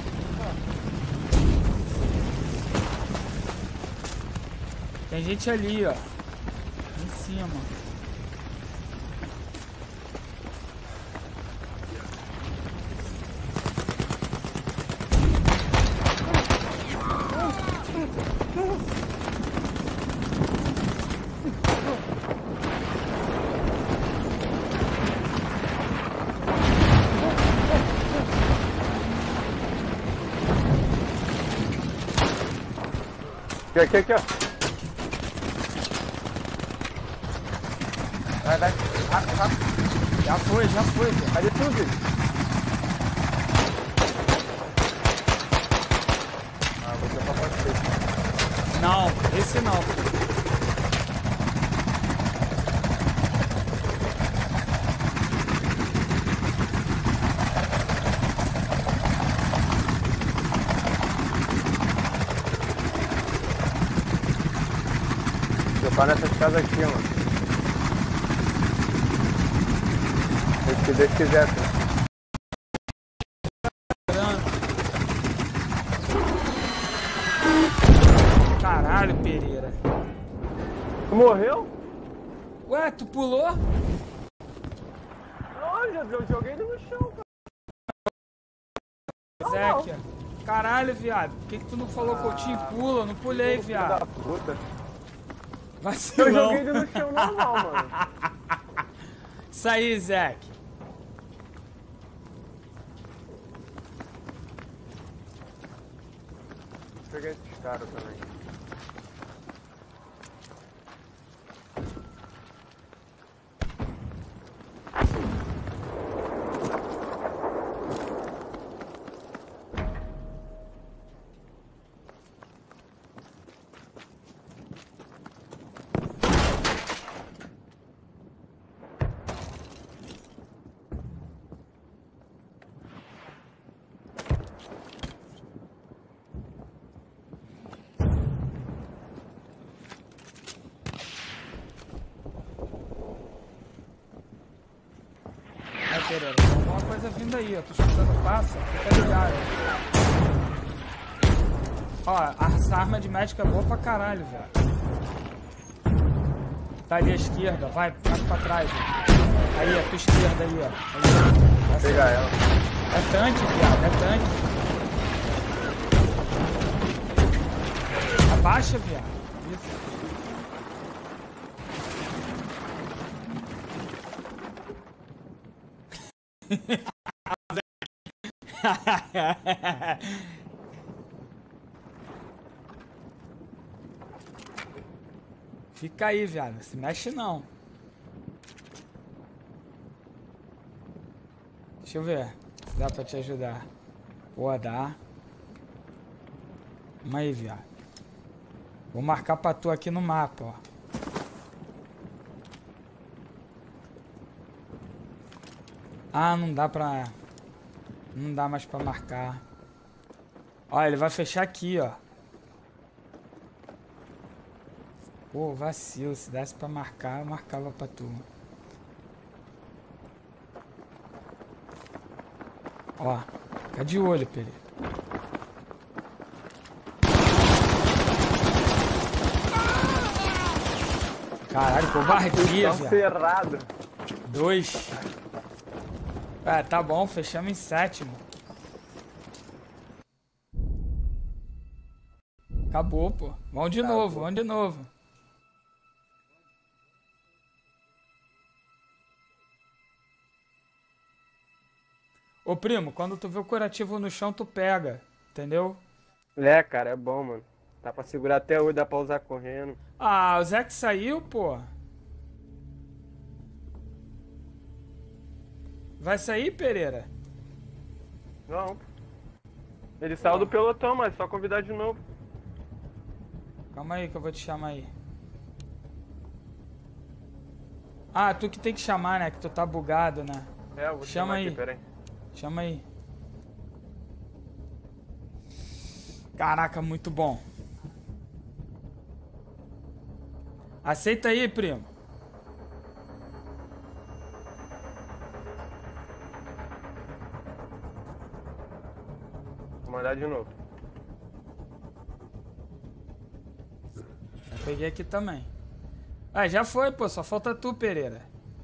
Tem gente ali, ó. Em cima. Aqui, aqui, aqui, ó. Vai, vai. Rápido, rápido. Já foi, já foi, velho. Cadê tudo, filho? Ah, vou ter pra você. Não, esse não. Vou parar nessas casas aqui, mano. Se Deus quiser, filho. Caralho, Pereira. Tu morreu? Ué, tu pulou? Olha, eu joguei ele no chão, cara. Zequia. Caralho, viado. Por que, que tu não falou que eu te pula? Eu não pulei, Filho da viado. puta. Eu Vacilão. joguei ele no chão normal, mano. Isso aí, Zeke. Vou pegar esses caras também. Aí, Pereira, tem alguma coisa vindo aí, ó. Tô escutando passo, fica ligado. Ó, essa arma de médico é boa pra caralho, velho. Tá ali à esquerda, vai, vai pra trás, ó. Aí, a tua esquerda aí, ó. Aí, Vou pegar ela. é tanque, viado, é tanque. Abaixa, viado. Isso. Fica aí, viado. Se mexe não. Deixa eu ver se dá pra te ajudar. Pô, dá. Vamos aí, viado. Vou marcar pra tu aqui no mapa, ó. Ah, não dá pra... Não dá mais pra marcar. Ó, ele vai fechar aqui, ó. Pô, vacilo. Se desse pra marcar, eu marcava pra turma. Ó, fica de olho, Pereira. Caralho, covardia, Tão velho. cerrado. Dois. Ah, tá bom, fechamos em sétimo. Acabou, pô. Vamos de Acabou. novo, vamos de novo. Ô, primo, quando tu vê o curativo no chão, tu pega, entendeu? É, cara, é bom, mano. Dá pra segurar até hoje, dá pra usar correndo. Ah, o Zé que saiu, pô. Vai sair, Pereira? Não. Ele saiu do pelotão, mas só convidar de novo. Calma aí que eu vou te chamar aí. Ah, tu que tem que chamar, né? Que tu tá bugado, né? É, eu vou Chama chamar aí. aqui, peraí. Chama aí. Caraca, muito bom. Aceita aí, primo. Vou mandar de novo. Eu peguei aqui também. Ah, já foi, pô. Só falta tu, Pereira.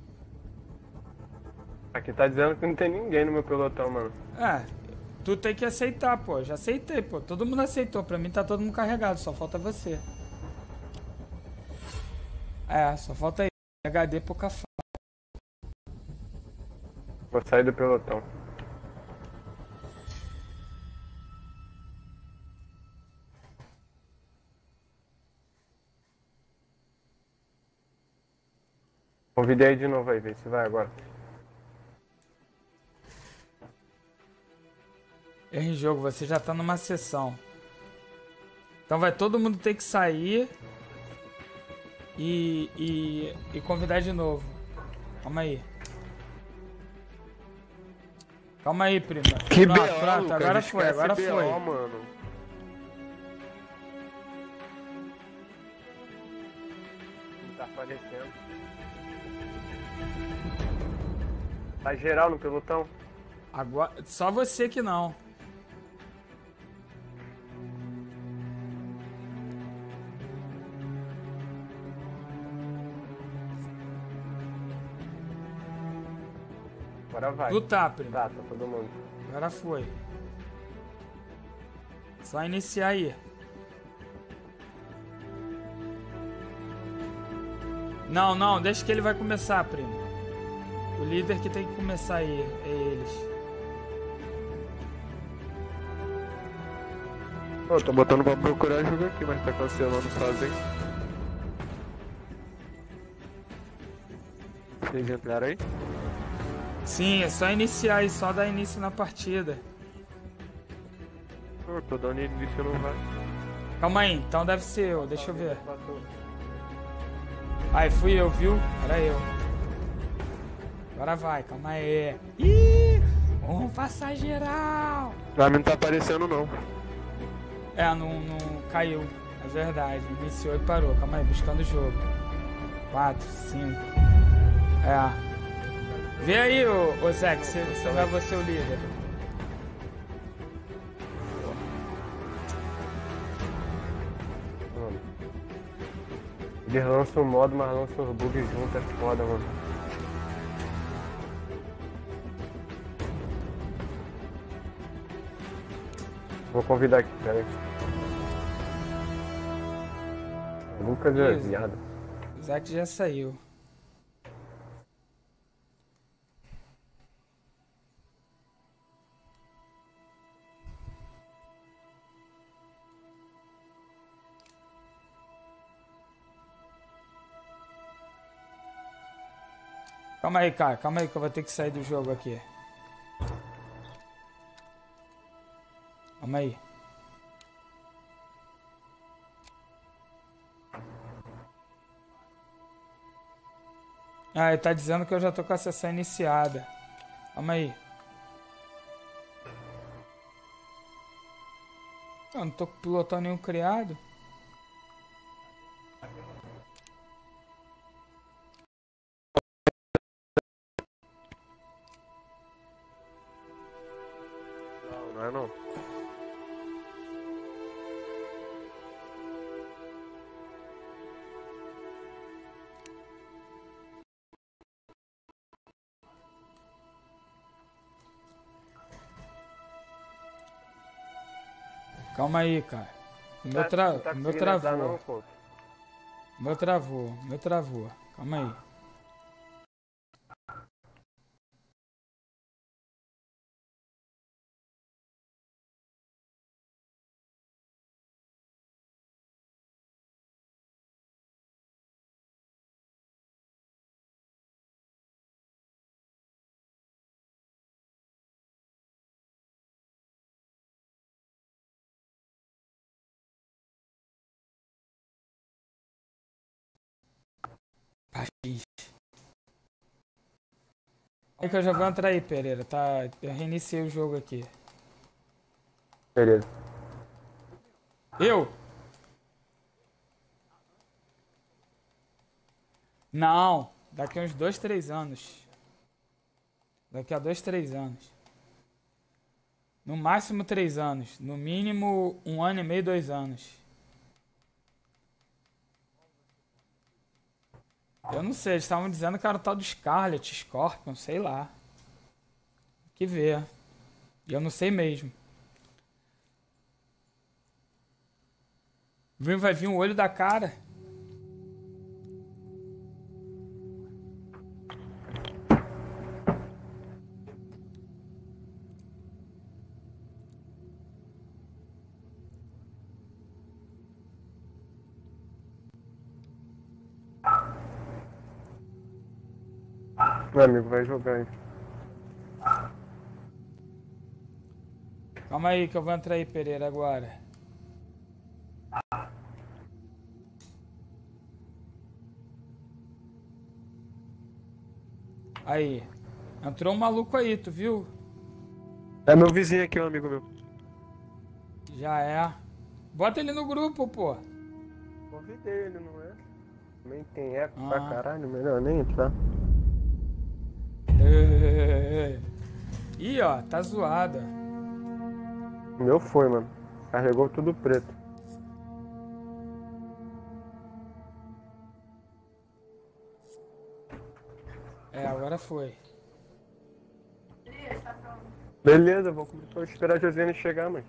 Aqui tá dizendo que não tem ninguém no meu pelotão, mano. É, tu tem que aceitar, pô. Já aceitei, pô. Todo mundo aceitou. Pra mim tá todo mundo carregado. Só falta você. É, só falta aí. H D pouca fa... Vou sair do pelotão. Convidei aí de novo aí, vê se vai agora. Erro em jogo, você já tá numa sessão. Então vai todo mundo ter que sair e, e, e convidar de novo. Calma aí. Calma aí, prima. Que pronto, B O, pronto, Lucas, agora foi, esquece agora B O, foi. mano. Não tá aparecendo. Tá geral no pelotão? Agora, só você que não. Agora vai. Tu tá, prima. Tá, tá todo mundo. Agora foi. Só iniciar aí. Não, não, deixa que ele vai começar, primo. O líder que tem que começar aí, é eles. Pô, tô botando pra procurar jogo aqui, mas tá cancelando sozinho. Vocês entraram aí? Sim, é só iniciar aí, só dar início na partida. Pô, tô dando início não vai. Calma aí, então deve ser eu, deixa eu ver. Aí, fui eu, viu? Era eu. Agora vai, calma aí. Ih, vamos passar geral. Pra mim não tá aparecendo não. É, não, não caiu, é verdade. Iniciou e parou, calma aí, buscando o jogo. Quatro, cinco. É. Vê aí, ô, ô Zé, que você, você vai você o líder. Mano. Eles lançam o modo, mas lançam os bugs junto, é foda, mano. Vou convidar aqui, peraí. Lucas é Isso. viado. O Zé que já saiu. Calma aí, cara. Calma aí que eu vou ter que sair do jogo aqui. Calma aí. Ah, ele tá dizendo que eu já tô com a sessão iniciada. Calma aí. Eu não tô com pilotão nenhum criado. Não é não. Calma aí, cara. O meu, Tá- tra... tá o meu conseguindo entrar travou. não, Couto? O meu travou. O meu travou. Calma aí. É que eu já vou entrar aí, Pereira. Tá... Eu reiniciei o jogo aqui. Beleza. Eu? Não. Daqui a uns dois, três anos. Daqui a dois, três anos. No máximo três anos. No mínimo um ano e meio, dois anos. Eu não sei, eles estavam dizendo que era o tal do Scarlet, Scorpion, sei lá. Tem que ver. E eu não sei mesmo. Vai vir um olho da cara. Meu amigo vai jogar aí. Calma aí que eu vou entrar aí, Pereira, agora. Aí. Entrou um maluco aí, tu viu? É meu vizinho aqui, um amigo meu. Já é. Bota ele no grupo, pô. Convidei ele, não é? Também tem eco Ah. pra caralho, melhor nem entrar. Ih, ó, tá zoada. O meu foi, mano. Carregou tudo preto. É, agora foi. Beleza, vou, vou esperar a Josiane chegar, mano.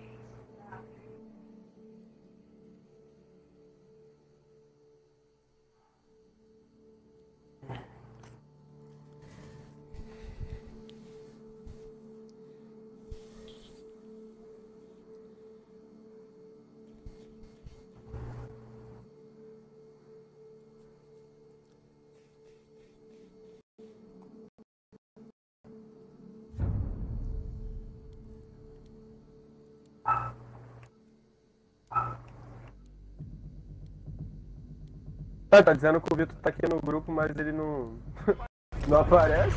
Ah, tá dizendo que o Vitor tá aqui no grupo, mas ele não. não aparece?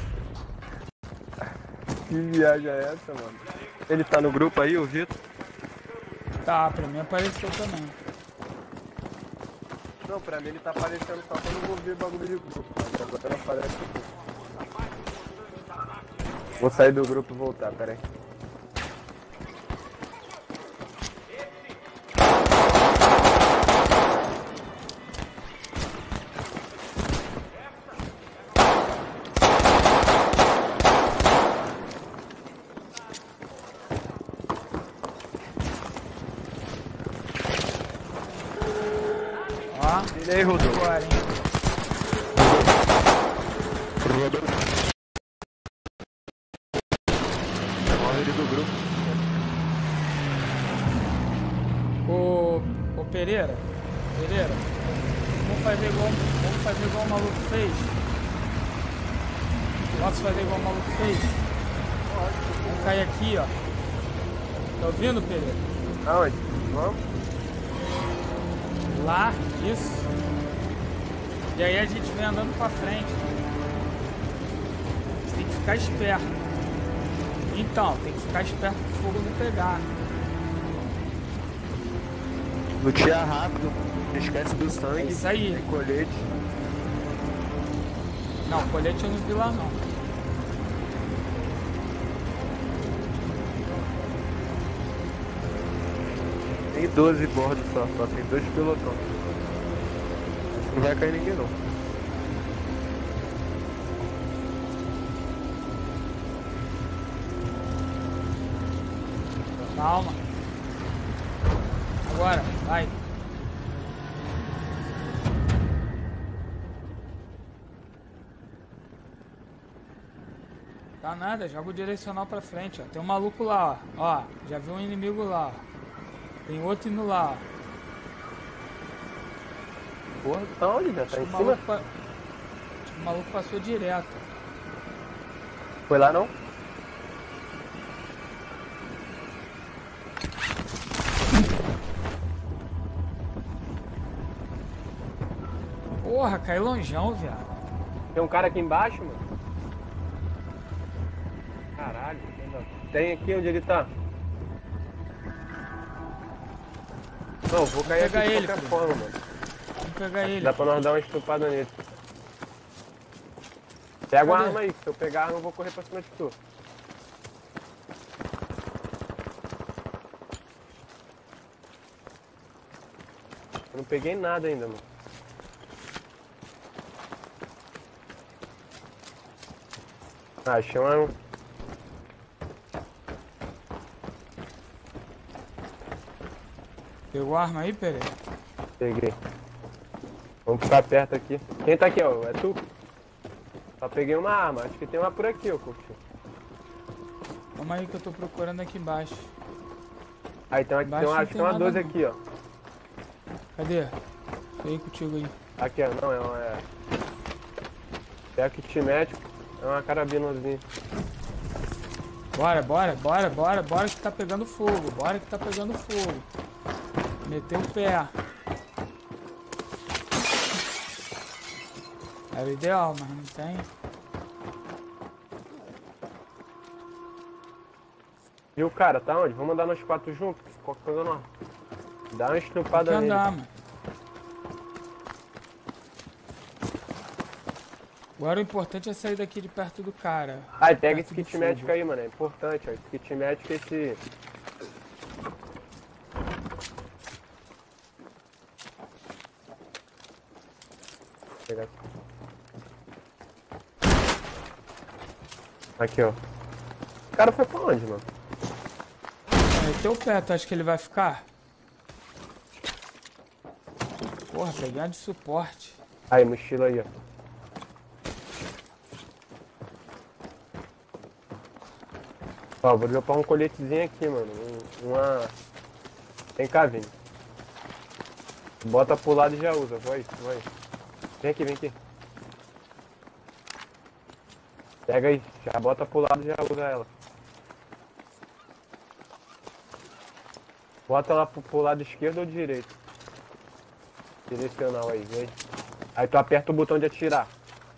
Que viagem é essa, mano? Ele tá no grupo aí, o Vitor? Tá, pra mim apareceu também. Não, pra mim ele tá aparecendo só quando eu vou ver bagulho de grupo. Mas agora não aparece aqui. Vou sair do grupo e voltar, pera aí. Ó, E aí, Rodolfo? agora, hein? Rodolfo. Morre ele do grupo. Ô, ô Pereira, Pereira, vamos fazer igual, vamos fazer igual o maluco fez? Posso fazer igual o maluco fez? Vamos cair aqui, ó. Tá ouvindo, Pereira? Aonde? Vamos? Lá, isso. E aí a gente vem andando pra frente. Você tem que ficar esperto. Então, tem que ficar esperto pro fogo não pegar. Lutear rápido, não esquece do sangue. É isso aí. Tem colete. Não, colete eu não vi lá não. Tem doze bordos só, só tem dois pelotões. Acho que não vai cair ninguém não. Calma. Agora, vai. Tá nada, joga o direcional pra frente, ó. Tem um maluco lá, ó. Ó, já viu um inimigo lá, ó. Tem outro indo lá, ó. Porra, tá onde? Já Acho tá que em o cima? maluco, pa... Acho que o maluco passou direto. Foi lá não? Porra, caiu longeão, viado. Tem um cara aqui embaixo, mano. Caralho, tem aqui onde ele tá. Não, vou cair aqui pegar de ele, qualquer filho. forma, mano. Vamos pegar ele. Dá pra nós dar uma estupada nele. Pega uma Cadê? arma aí, se eu pegar a arma eu vou correr pra cima de tu. Eu não peguei nada ainda, mano. Ah, achei uma... Pegou a arma aí, Pereira? Peguei. Vamos ficar perto aqui. Quem tá aqui, ó? É tu? Só peguei uma arma. Acho que tem uma por aqui, ó, Curti. Calma aí que eu tô procurando aqui embaixo. Aí tem uma, tem Embaixo uma, não acho que tem tem uma nada, doze não. aqui, ó. Cadê? Tô aí contigo aí. Aqui, ó. Não, é uma... É, é kit médico. É uma carabinazinha. Bora, bora, bora, bora, bora que tá pegando fogo. Bora que tá pegando fogo. Meteu o pé. Era o ideal, mas não tem. E o cara, tá onde? Vamos andar nós quatro juntos? Qualquer coisa não. Dá uma estupada Tem que nele. andar, mano. Agora o importante é sair daqui de perto do cara. Aí, pega Perto esse do kit fogo. médico aí, mano. É importante, ó. Esse kit médico e esse... Vou pegar aqui. Aqui, ó. O cara foi pra onde, mano? Meteu o pé, tu acha que ele vai ficar? Porra, peguei uma de suporte. Aí, mochila aí, ó. Ó, vou dropar um coletezinho aqui, mano. Um- uma... Vem cá, Vini. Bota pro lado e já usa. Vai, vai. Vem aqui, vem aqui. Pega aí. Já bota pro lado e já usa ela. Bota ela pro, pro lado esquerdo ou direito. Direcional aí, vem. Aí tu aperta o botão de atirar.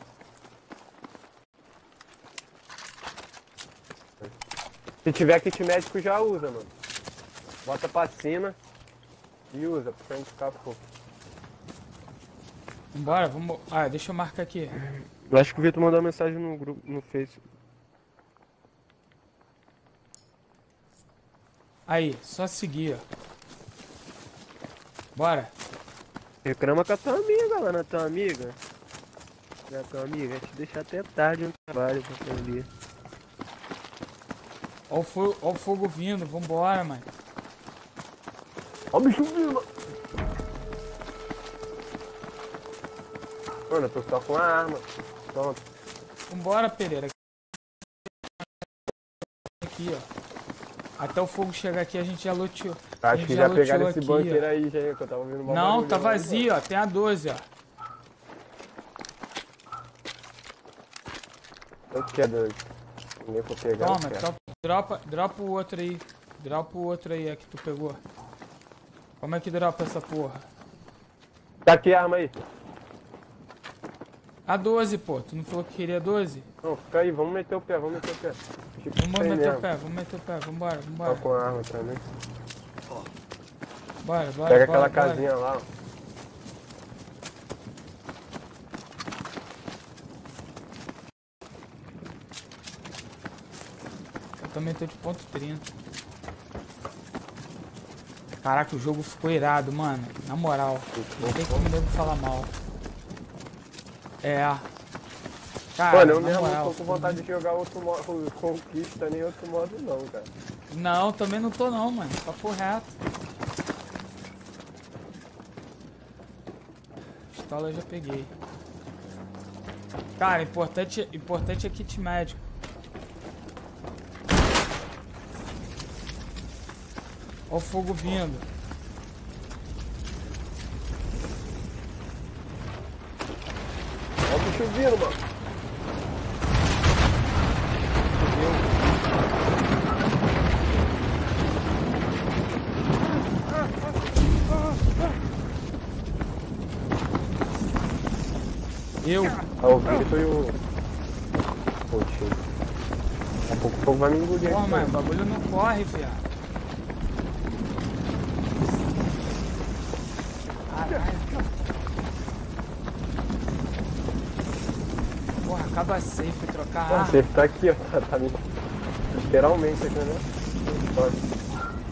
Se tiver kit médico já usa, mano. Bota pra cima e usa pra gente ficar fogo. Vambora, vamos. Ah, deixa eu marcar aqui. Eu acho que o Vitor mandou uma mensagem no grupo, no Face. Aí, só seguir, ó. Bora. Reclama com a tua amiga lá, na tua amiga. Na tua amiga, vai te deixar até tarde no trabalho pra você ali. Ó o, fogo, ó o fogo vindo, vambora, mano. Ó o bicho vindo. Mano, eu tô só com a arma. Pronto. Vambora, Pereira. Aqui, ó. Até o fogo chegar aqui a gente já luteou. A Acho gente que já luteou pegaram esse aqui, bunker ó. aí, já, que eu tava ouvindo mal Não, barulho tá lá, vazio, ó. Tem a doze, ó. Eu quero doido. Ninguém for pegar. eu Toma, quero. dropa, dropa, dropa o outro aí. Dropa o outro aí, é que tu pegou. Como é que dropa essa porra? Tá aqui a arma aí. A doze, pô. Tu não falou que queria doze? Não, fica aí, vamos meter o pé, vamos meter o pé. Tipo, Vamos isso aí meter o mesmo. pé, vamos meter o pé. Vambora, Só vambora. com a arma também. Bora, bora, Pega bora, aquela bora. casinha lá, ó. Eu também tô de ponto trinta. Caraca, o jogo ficou irado, mano. Na moral. Não tem como nego falar mal. É. Cara, Mano, eu na mesmo moral, não tô com vontade de jogar outro modo Conquista nem outro modo não, cara. Não, também não tô não, mano. Papo reto. Pistola eu já peguei. Cara, importante, importante é kit médico. Olha o fogo vindo. Olha o bicho vindo, mano. Eu. Ah, o Vitor e o... Poxa. Daqui a pouco o fogo vai me engolir. Porra, aqui, mas o né? bagulho não corre, viado. Caralho. Porra, acaba a safe, trocar Pô, arma. você tá aqui, ó. Tá, tá me... Literalmente aqui, né? Olha.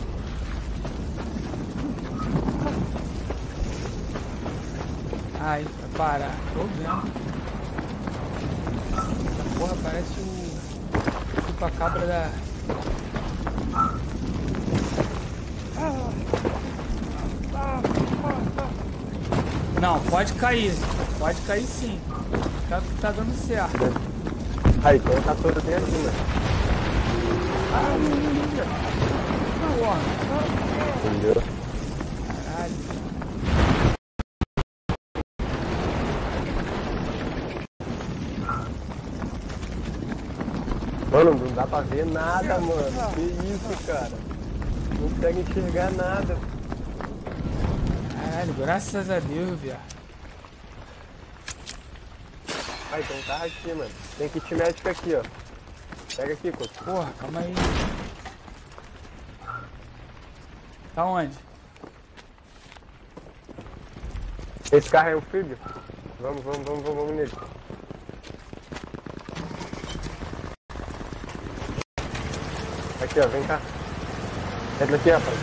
Ai, vai parar. Tô vendo. Essa porra parece o... Tipo a cabra da... Não, pode cair. Pode cair sim. Tá, tá dando certo. Aí, então tá todo bem aqui, mano. Ah, menina. Porra. Entendeu? Caralho. Mano, não dá pra ver nada, mano. Que isso, cara? Não consegue enxergar nada. Caralho, graças a Deus, viado. Ai, tem um carro aqui, mano. Tem kit médico aqui, ó. Pega aqui, Couto. Porra, calma aí. Tá onde? Esse carro é o filho? Vamos, vamos, vamos, vamos, vamos nele. Aqui, ó, vem cá. Entra aqui, rapaz.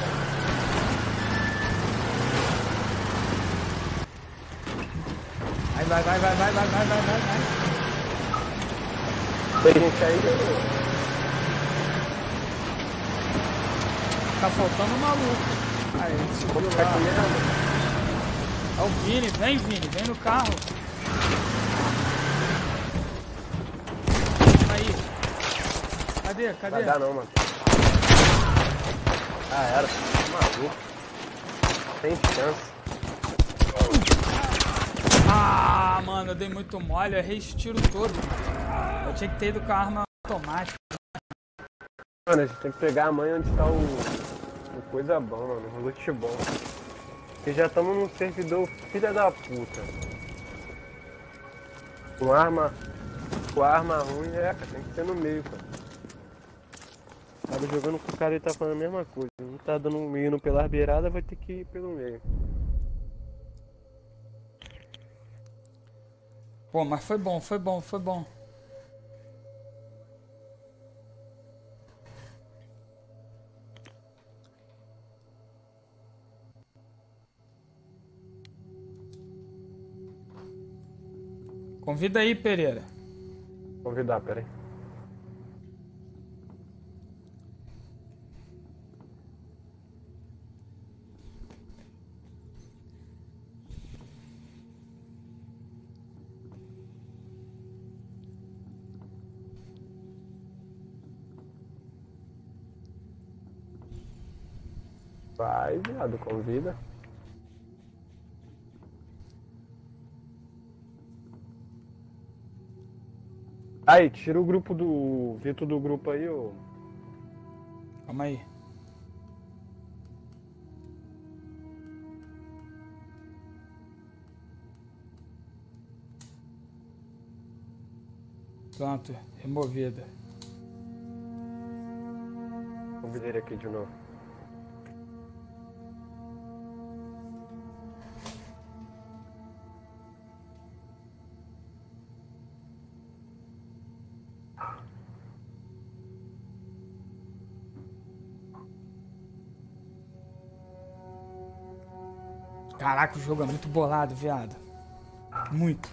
Vai, vai, vai, vai, vai, vai, vai, vai, vai, vai. Tem gente aí, né? Tá faltando um maluco. Aí, ele subiu Vamos ficar lá. aqui mesmo. É o Vini, vem Vini, vem no carro. Aí. Cadê, Vai cadê? dar não, mano. Ah, era. Maluco. Sem chance. Ah, mano, eu dei muito mole, eu errei esse tiro todo. Eu tinha que ter ido com a arma automática. Mano, a gente tem que pegar a mãe onde tá o... o coisa bom, mano. O loot bom. Porque já estamos num servidor filha da puta. Com arma... Com arma ruim, é, cara. Tem que ser no meio, cara. Tava jogando com o cara e tá falando a mesma coisa. Não tá dando um indo pela beirada, vai ter que ir pelo meio. Pô, mas foi bom, foi bom, foi bom. Convida aí, Pereira. Convidar, peraí. Vai, viado, convida. Aí, tira o grupo do... Vitor do grupo aí, ô... Calma aí. Pronto, removida. Convidei ele aqui de novo. Caraca, o jogo é muito bolado, viado. Muito.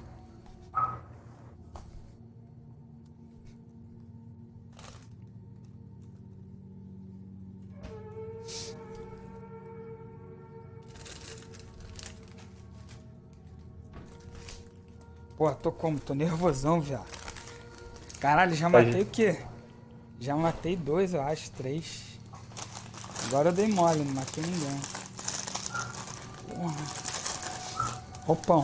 Pô, tô como? Tô nervosão, viado. Caralho, já matei o quê? Já matei dois, eu acho, três. Agora eu dei mole, não matei ninguém. Porra. Roupão.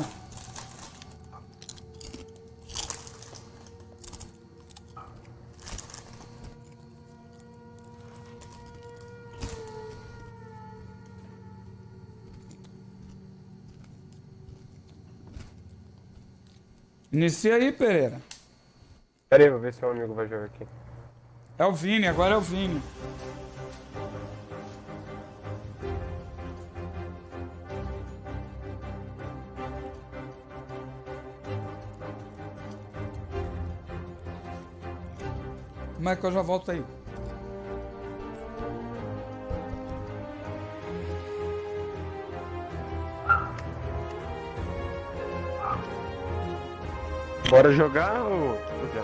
Inicia aí, Pereira. Pera aí, vou ver se o amigo vai jogar aqui. É o Vini, agora é o Vini. Como é que eu já volto aí? Bora jogar ou...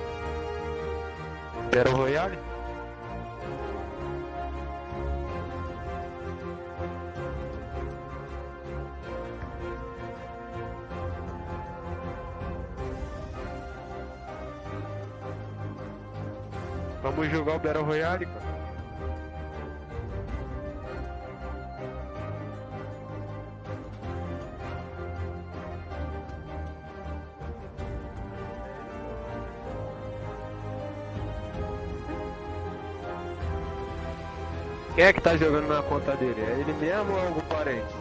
Battle Royale? Vamos jogar o Battle Royale, cara. Quem é que tá jogando na conta dele? É ele mesmo ou é algum parente?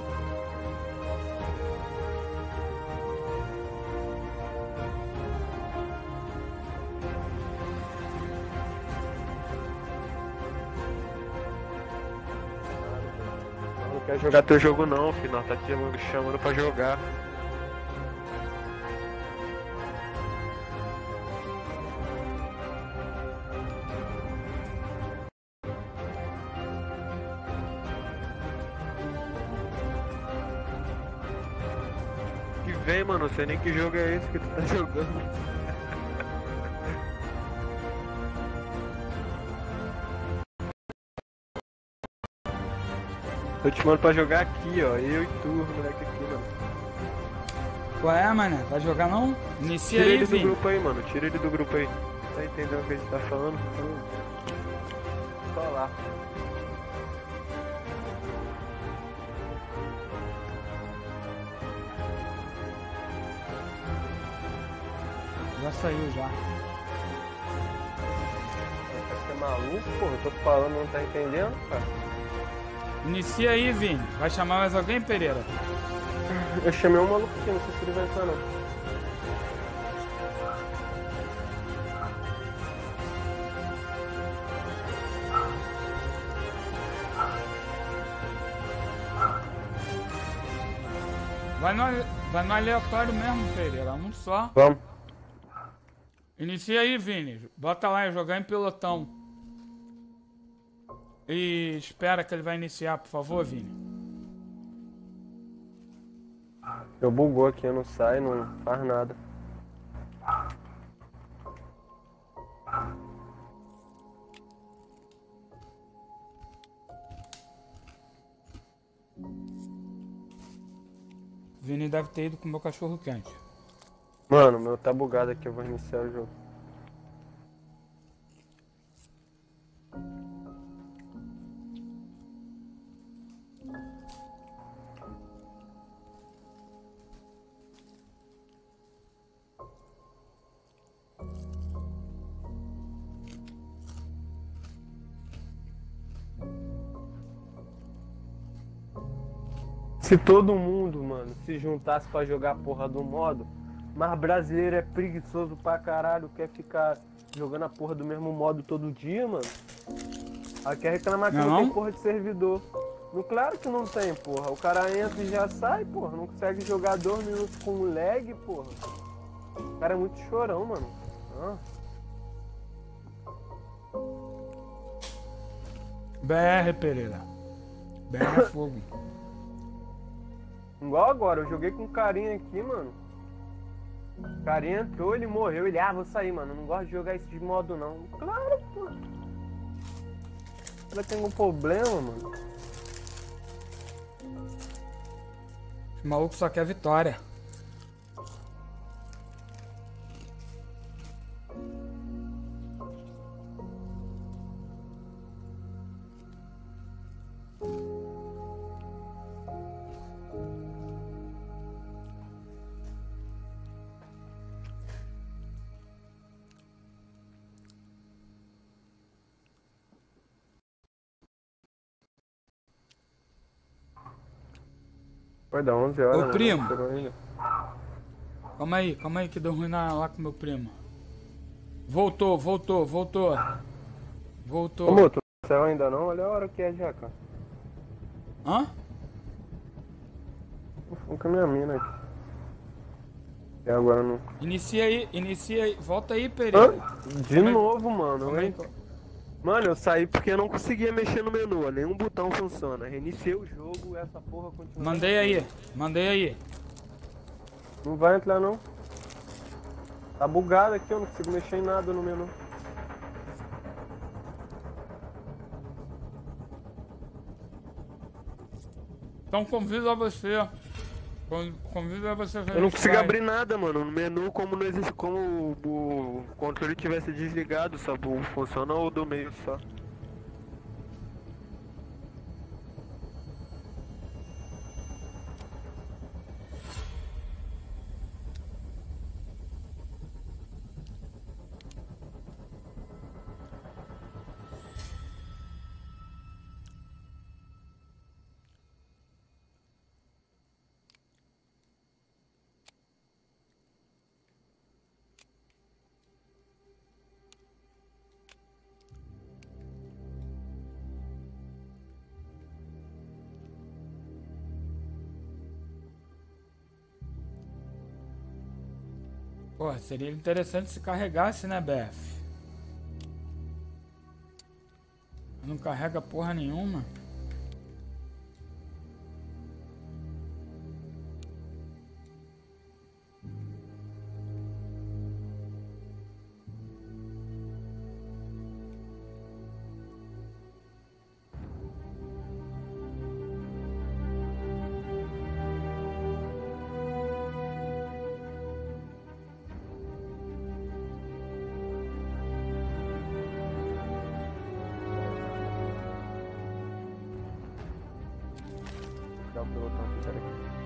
Não quer jogar teu jogo não, filho. Nós tá te chamando pra jogar. Vem, mano, não sei nem que jogo é esse que tu tá jogando. Tô te chamando pra jogar aqui, ó. Eu e tu, moleque aqui, mano. Qual é, mano? Vai jogar não? Inicia Tira aí, ele Vini. do grupo aí, mano. Tira ele do grupo aí. Tá entendendo o que a gente tá falando? Então... Só lá. Já saiu, já. Você é maluco, pô? Eu tô falando, não tá entendendo, cara? Inicia aí, Vini. Vai chamar mais alguém, Pereira? Eu chamei um maluco aqui, não sei se ele vai entrar, não. Vai no, vai no aleatório mesmo, Pereira. Um só. Vamos. Inicia aí, Vini. Bota lá, jogar em pelotão. E espera que ele vai iniciar, por favor, Vini. Eu bugou aqui, eu não saio, não faz nada. Vini deve ter ido com o meu cachorro quente. Mano, meu tá bugado aqui, eu vou iniciar o jogo. Se todo mundo, mano, se juntasse pra jogar a porra do modo, mas brasileiro é preguiçoso pra caralho, quer ficar jogando a porra do mesmo modo todo dia, mano. Aí quer reclamar que não, não tem porra de servidor. No, claro que não tem, porra. O cara entra e já sai, porra. Não consegue jogar dois minutos com lag, porra. O cara é muito chorão, mano. Ah. B R, Pereira. B R é fogo. Igual agora, eu joguei com um carinha aqui, mano. O carinha entrou, ele morreu, ele, ah, vou sair, mano. Não gosto de jogar esse modo não. Claro, pô. Ela tem algum problema, mano. O maluco só quer vitória. Vai dar onze horas. Ô, né? primo. Ainda. Calma aí, calma aí que deu ruim na- lá com meu primo. Voltou, voltou, voltou. Voltou. Ô, moto, não saiu ainda não? Olha a hora que é já, cara. Hã? Vou com a minha mina aqui. E agora não. Inicia aí, inicia aí. Volta aí, Pereira. Hã? De Calma aí. novo, mano. Calma aí, hein? calma. Mano, eu saí porque eu não conseguia mexer no menu, nenhum botão funciona. Reiniciei o jogo, essa porra continua. Mandei aí, mandei aí. Não vai entrar não. Tá bugado aqui, eu não consigo mexer em nada no menu. Então convido você. Con- Convido a você. Eu não consigo abrir nada, mano. No menu, como não existe, como o, o controle tivesse desligado, só o- funciona o do meio só. Pô, seria interessante se carregasse, né, B F? Não carrega porra nenhuma. Dá um pelotão aqui, peraí.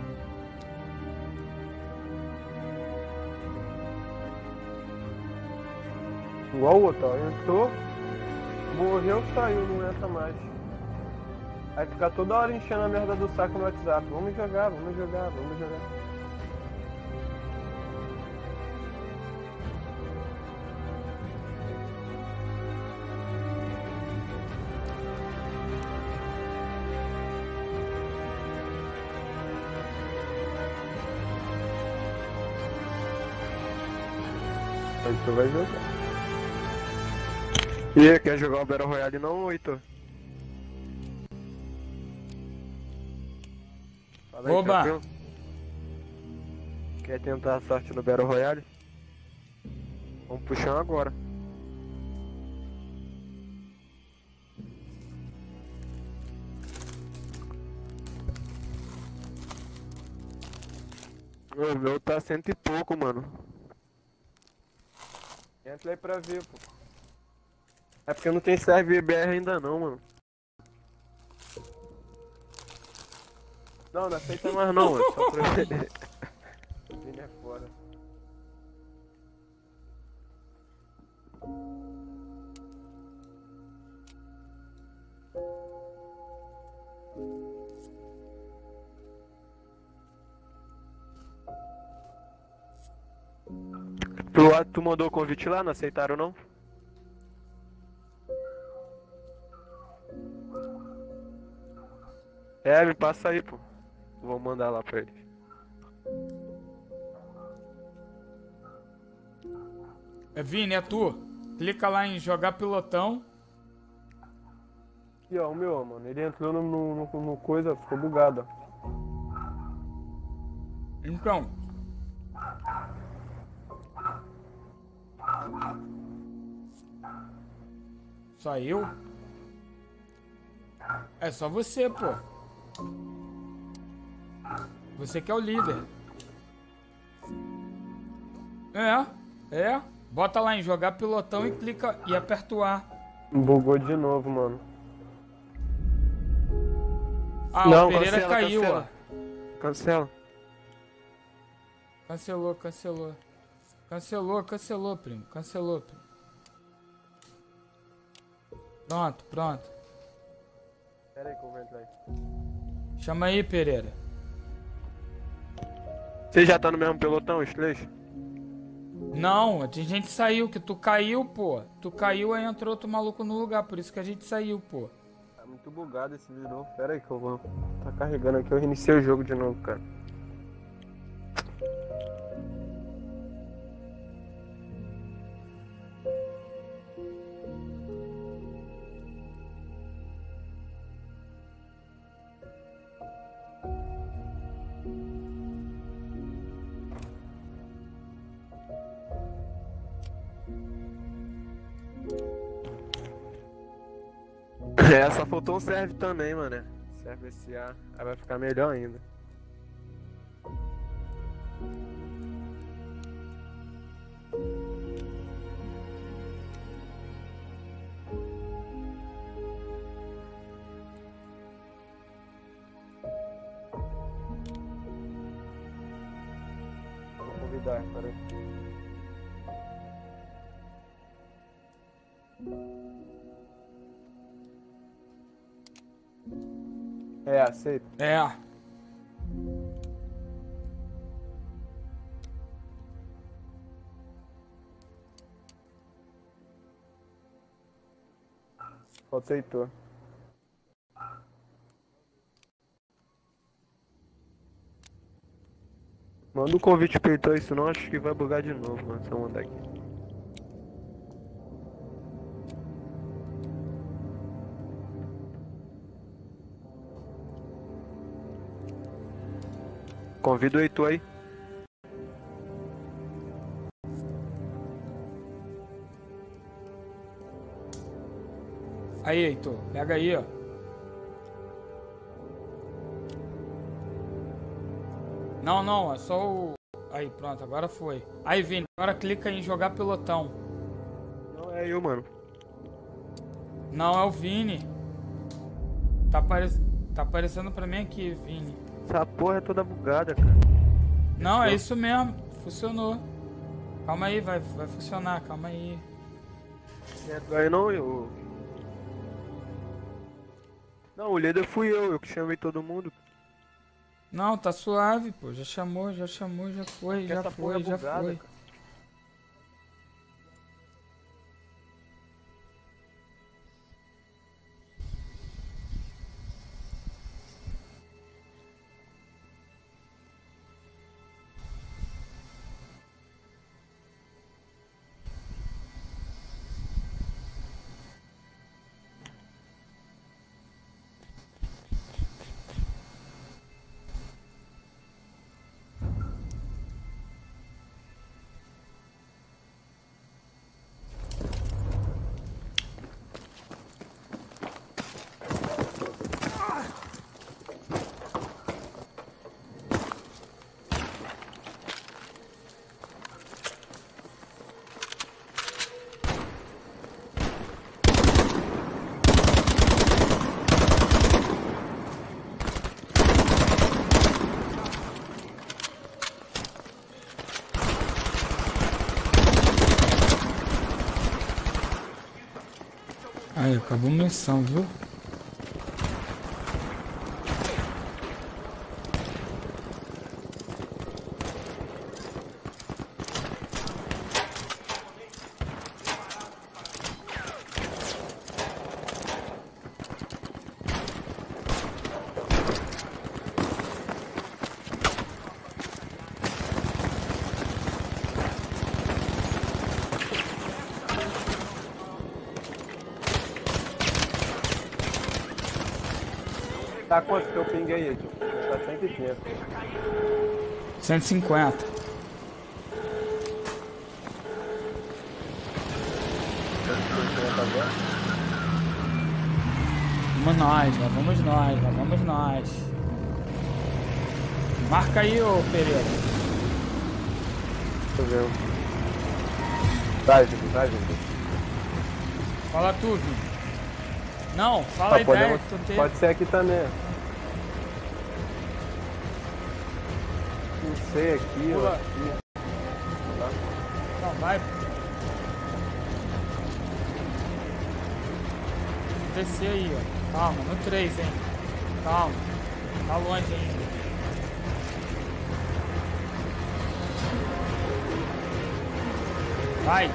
Igual o outro, ó. Entrou, morreu, saiu, não entra mais. Aí fica toda hora enchendo a merda do saco no WhatsApp. Vamos jogar, vamos jogar, vamos jogar. Aí tu vai jogar. E aí, quer jogar o Battle Royale não, Heitor? Fala aí, Oba! tranquilo? Quer tentar a sorte no Battle Royale? Vamos puxar agora. O meu tá cento e pouco, mano. Entra aí pra ver, pô. É porque não tem serve B R ainda não, mano. Não, não aceita mais não, mano. Só pra ver. Vini é fora. Tu, tu mandou o convite lá, não aceitaram não? É, me passa aí, pô. Vou mandar lá pra eles. É, Vini, é tu. Clica lá em jogar pilotão. Aqui, ó, o meu, mano. Ele entrou no, no, no, no coisa, ficou bugado, ó. Pronto. Só eu? É só você, pô. Você que é o líder. É, é. Bota lá em jogar pilotão e clica e aperta o A. Bugou de novo, mano. Ah, Não, o Pereira cancela, caiu, cancela. ó. Cancela. Cancelou, cancelou. Cancelou, cancelou, primo. Cancelou, primo. Pronto, pronto. Pera aí que eu vou entrar aí. Chama aí, Pereira. Você já tá no mesmo pelotão, os três? Não, a gente saiu, que tu caiu, pô. Tu caiu, aí entrou outro maluco no lugar, por isso que a gente saiu, pô. Tá muito bugado esse de novo. Pera aí que eu vou. Tá carregando aqui, eu reiniciei o jogo de novo, cara. É, só faltou um serve também, mano. Serve esse A, aí vai ficar melhor ainda. Vou convidar, peraí. É, aceito. É. Aceitou. Manda um convite pro Heitor, senão acho que vai bugar de novo, mano. Se eu mandar aqui. Convida o Heitor aí. Aí, Heitor, pega aí, ó. Não, não, é só o... Aí, pronto, agora foi. Aí, Vini, agora clica em jogar pelotão. Não, é eu, mano. Não, é o Vini. Tá, apare... tá aparecendo pra mim aqui, Vini. Essa porra é toda bugada, cara. Não, é isso mesmo. Funcionou. Calma aí, vai, vai funcionar, calma aí. Entrou aí não, eu... Não, o líder fui eu, eu que chamei todo mundo. Não, tá suave, pô. Já chamou, já chamou, já foi, Porque já essa porra foi, é já bugada, foi. cara. Aí, acabou a missão, viu? Tá quanto teu ping aí, tio? Tá cento e trinta. cento e cinquenta. Vamos nós, lá vamos nós, lá vamos nós. Marca aí, ô Pereira. Tô vendo. Vai, Vitor, vai, Vitor. Fala tu, Vini. Não, fala a Ah, ideia podemos- que tu teve. Pode ser aqui também. Não sei, aqui, ó. Pula. Aqui. Tá? Não, vai. Descer aí, ó. Calma, no três, hein. Calma. Tá longe ainda. Vai.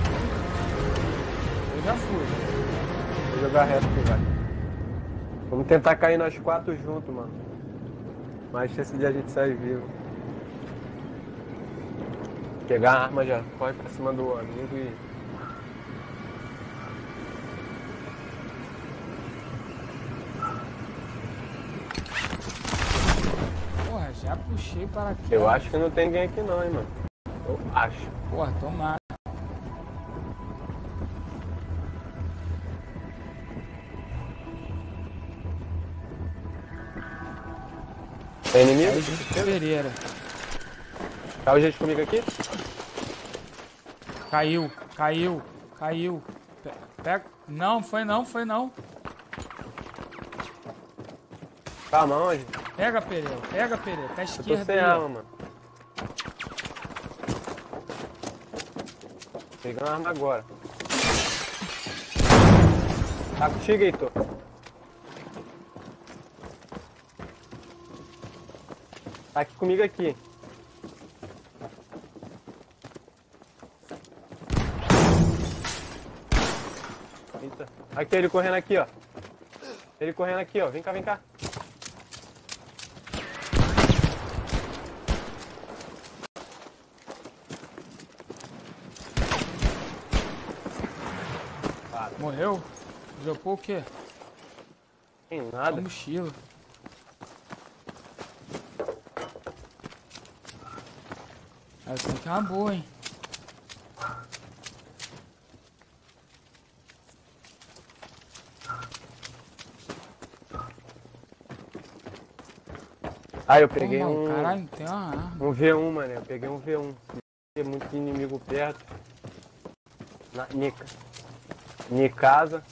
Eu já fui. Vou jogar reto aqui, vai. Vamos tentar cair nós quatro juntos, mano. Mais chance de a gente sair vivo. Pegar a arma já, corre pra cima do amigo e... Porra, já puxei para aqui. Eu acho que não tem ninguém aqui não, hein, mano. Eu acho. Porra, tomara. Tem inimigo? Aí, gente, Pereira. Tá o gente comigo aqui? Caiu, caiu, caiu. Pe- Pega. Não, foi não, foi não. Calma, onde? Pega, Pereira, pega, Pereira. Tá à Eu tô esquerda sem aí, ó. arma, mano. Pegando a arma agora. Tá contigo, Heitor. Tá aqui comigo aqui. Eita. Aqui, ele correndo aqui, ó. Ele correndo aqui, ó. Vem cá, vem cá. Morreu? Dropou o quê? Tem nada. A mochila. Essa aqui é uma boa, hein? Ah, eu peguei Pô, mano, um... Caralho, tem uma arma. Um V um, mano. Eu peguei um V um. Tem muito inimigo perto. Na Nica. Nicasa.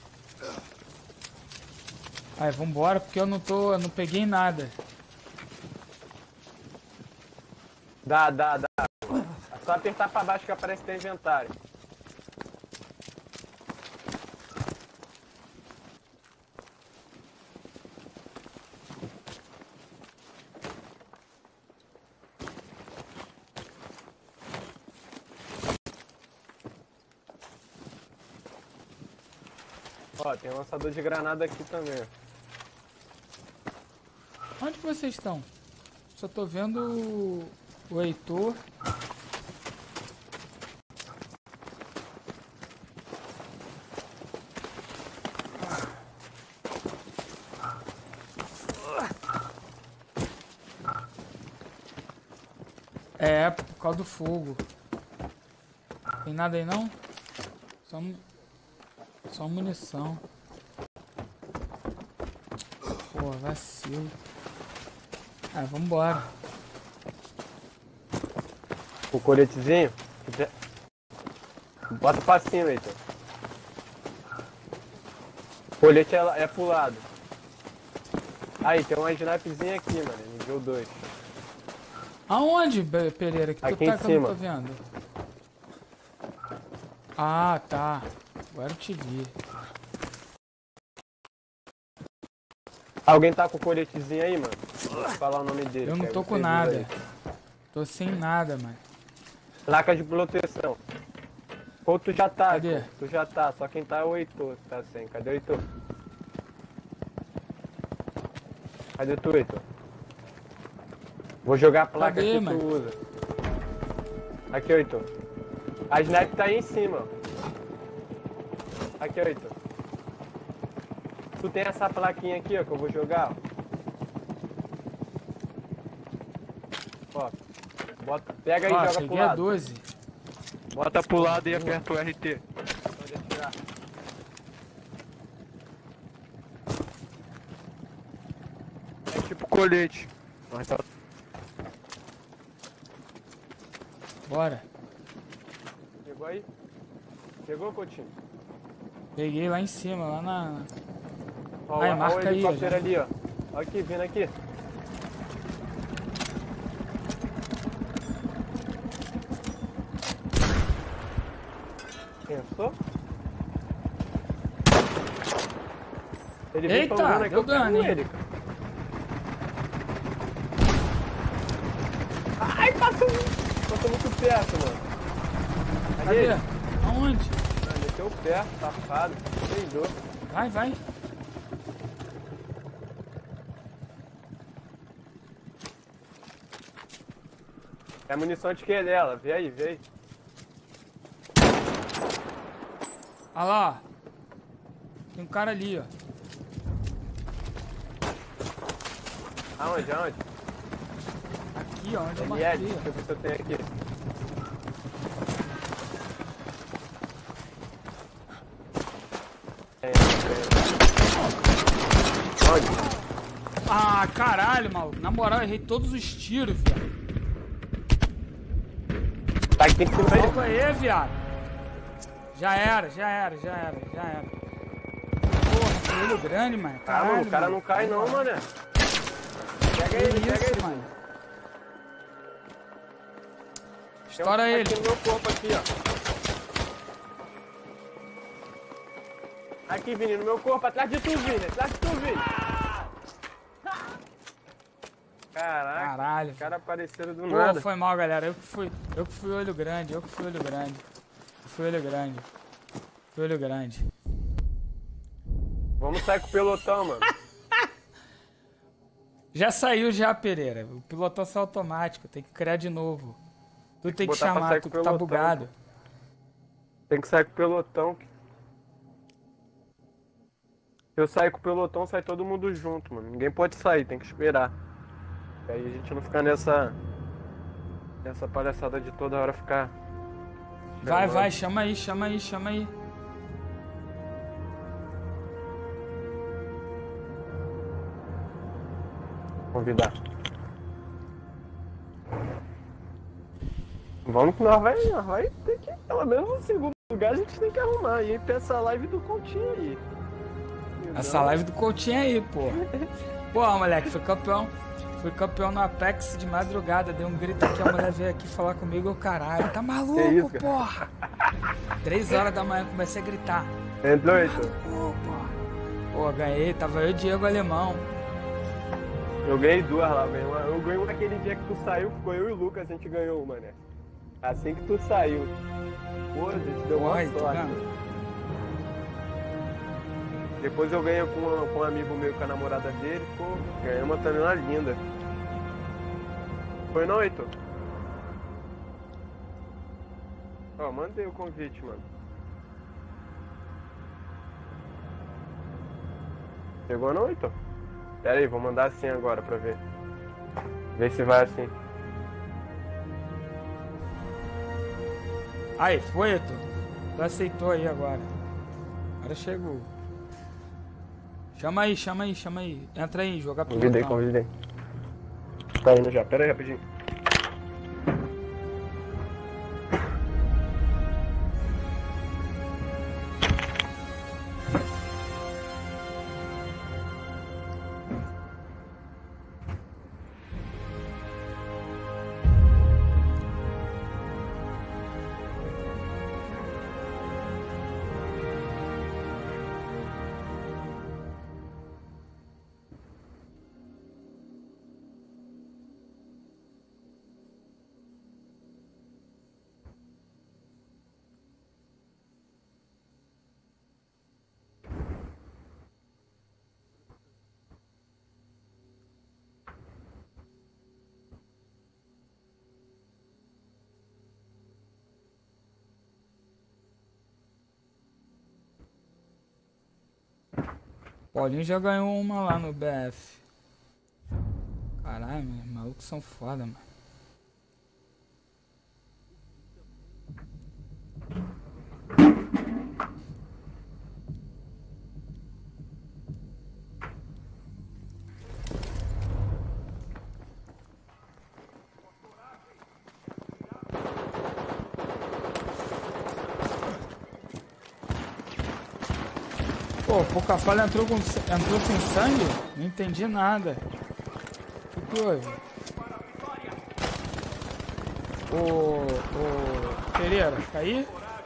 Aí, vambora, porque eu não tô. Eu não peguei nada. Dá, dá, dá. É só apertar pra baixo que aparece teu inventário. Ó, tem um lançador de granada aqui também. Onde vocês estão? Só tô vendo o, o Heitor. É, por causa do fogo. Tem nada aí não? Só, mu- só munição. Pô, vacilo. Ah, vambora. O coletezinho. Bota pra cima, Heitor. O colete é, é pro lado. Aí, tem uma snipezinha aqui, mano. Nível dois. Aonde, Be- Pereira? Que tu Aqui tá em que eu não cima. tô vendo? Ah, tá. Agora eu te vi. Alguém tá com o coletezinho aí, mano? Vou falar o nome dele. Eu que não aí tô você com vira nada. aí. Tô sem nada, mano. Placa de proteção. Ou tu já tá, Cadê? pô. Tu já tá, só quem tá é o Heitor que tá sem. Cadê o Heitor? Cadê tu, Heitor? Vou jogar a placa Cadê, que mano? tu usa. Aqui, Heitor. A snipe tá aí em cima, ó. Aqui, Heitor. Tu tem essa plaquinha aqui, ó, que eu vou jogar, ó. Ó. Bota, pega aí e Ó, joga pro cheguei a lado. doze. Bota pro lado e aperta o R T. Pode atirar. É tipo colete. Mas tá... Bora. Chegou aí? Chegou, Coutinho? Peguei lá em cima, lá na... Ó, Aí, ó, marca ó o aí, helicóptero já. ali, ó. Ó aqui, vindo aqui. Pensou? Ele veio Eita, pangando aqui, deu eu pego dano, hein? ele. Ai, passou, passou muito perto, mano. Ali Cadê? ele. Aonde? Ah, meteu perto, safado. Peidou. Vai, vai. É a munição de que é dela? Vê aí, vê aí. Olha lá, ó. Tem um cara ali, ó. Aonde, aonde? Aqui, ó, onde eu Ele é, marquei, deixa eu ver se eu tenho aqui. É, é. Onde? ó. Ah, caralho, maluco. Na moral, errei todos os tiros, viado. Tá aqui em cima aí. Salva aí, viado. Já era, já era, já era, já era. Porra, que olho grande, mano. Ah, Caralho, mano, o cara mano. não cai não, mano. Pega Que ele, pega isso, ele. mano. Tem um Estoura aqui ele. no meu corpo aqui, ó. Aqui, Vini, no meu corpo, atrás de tu, Vini, atrás de tu, Vini. Caraca, Caralho. os caras apareceram do Pô, nada. foi mal, galera. Eu que fui, eu que fui olho grande, eu que fui olho grande. Eu fui olho grande. Fui olho grande. Vamos sair com o pelotão, mano. Já saiu já, Pereira. O pilotão é automático, tem que criar de novo. Tu tem que botar pra chamar, sair tu com que tá pelotão. bugado. Tem que sair com o pelotão. Se eu sair com o pelotão, sai todo mundo junto, mano. Ninguém pode sair, tem que esperar. E aí a gente não fica nessa... Nessa palhaçada de toda hora ficar... Vai, chamando. vai, chama aí, chama aí, chama aí. Convidar. Vamos que nós vai, nós vai ter que, pelo menos no segundo lugar, a gente tem que arrumar. E aí pra essa live do Coutinho aí. Essa live do Coutinho aí, pô. Pô, moleque, fui campeão. Fui campeão no Apex de madrugada. Dei um grito aqui, a mulher veio aqui falar comigo. Eu, caralho, tá maluco, Que isso, cara? porra? Três horas da manhã comecei a gritar. Entrou, Tá Heitor? maluco, porra. Pô, ganhei, tava eu e o Diego Alemão. Eu ganhei duas lá, ganhei uma. Eu ganhei uma naquele dia que tu saiu, ficou eu e o Lucas, a gente ganhou uma, né? Assim que tu saiu. Pô, a gente deu uma Oi, tá sorte. vendo? Depois eu ganhei com, uma- com um amigo meu, com a namorada dele, pô, ganhei uma também, uma linda. Foi não, Heitor? Ó, mandei o convite, mano. Chegou não, Heitor? Pera aí, vou mandar assim agora pra ver. Ver se vai assim. Aí, foi, Heitor. Tu aceitou aí agora. Agora chegou. Chama aí, chama aí, chama aí. Entra aí, jogar pro Convidei, botão. convidei. Tá indo já, pera aí rapidinho. Paulinho já ganhou uma lá no B F. Caralho, mano, os malucos são foda, mano. Pô, pouca falha entrou, com, entrou sem sangue? Não entendi nada. O que houve? Ô, ô, Pereira, caí?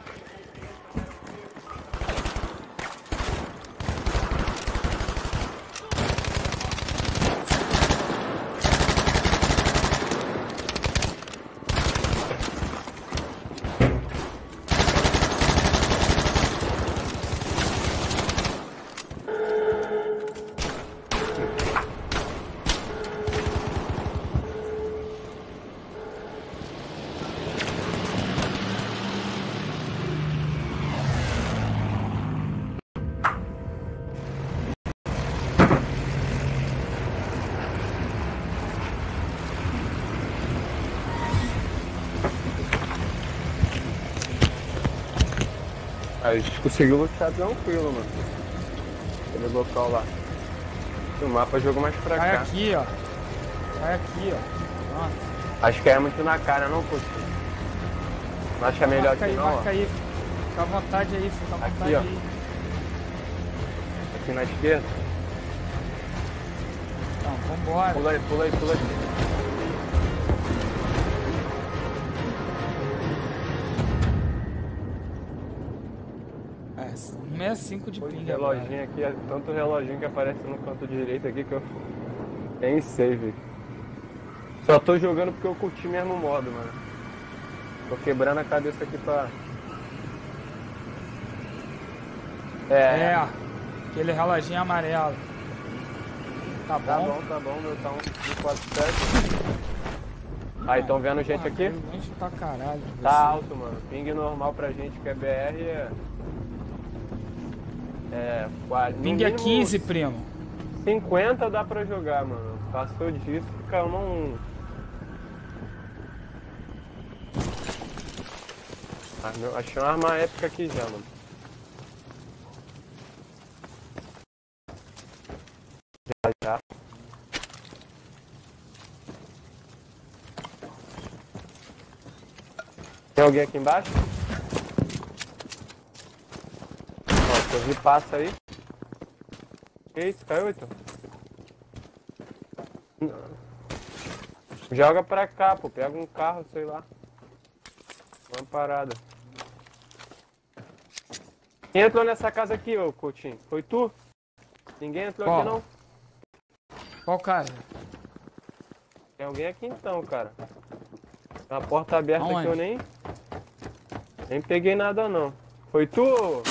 A gente conseguiu lutar tranquilo, mano. Aquele local lá. O mapa jogou mais pra Vai cá. aqui, ó. Vai aqui, ó. Pronto. Acho que é muito na cara, não, Puxa? Não acho que é melhor Marca aqui aí, não, ó. marca aí. Fica à vontade aí, fica à Aqui, vontade ó. aí. Aqui na esquerda. Então, vambora. Pula aí, pula aí, pula aí. É, sessenta e cinco de Pô, ping reloginho agora. aqui, é tanto reloginho que aparece no canto direito aqui que eu... Tem save. Só tô jogando porque eu curti mesmo o modo, mano. Tô quebrando a cabeça aqui pra... É, É, aquele reloginho amarelo. Tá bom? tá bom, tá bom, meu tá um um quatro sete. Aí, tão vendo gente Porra, aqui? caiu longe pra caralho. de Tá você. alto, mano. Ping normal pra gente que é B R é... É... qua- no Ping é mínimo quinze, primo. cinquenta dá pra jogar, mano. Passou disso, caiu num... Ah, meu, achei uma arma épica aqui já, mano. Já, já. Tem alguém aqui embaixo? Ó, se eu vi passa aí. Que isso, caiu, Heitor? Joga pra cá, pô. Pega um carro, sei lá. Uma parada. Quem entrou nessa casa aqui, ô Coutinho? Foi tu? Ninguém entrou Qual? aqui, não? Qual casa? Tem alguém aqui então, cara. Tem uma porta aberta Aonde? que eu nem... Nem peguei nada, não. Foi tu?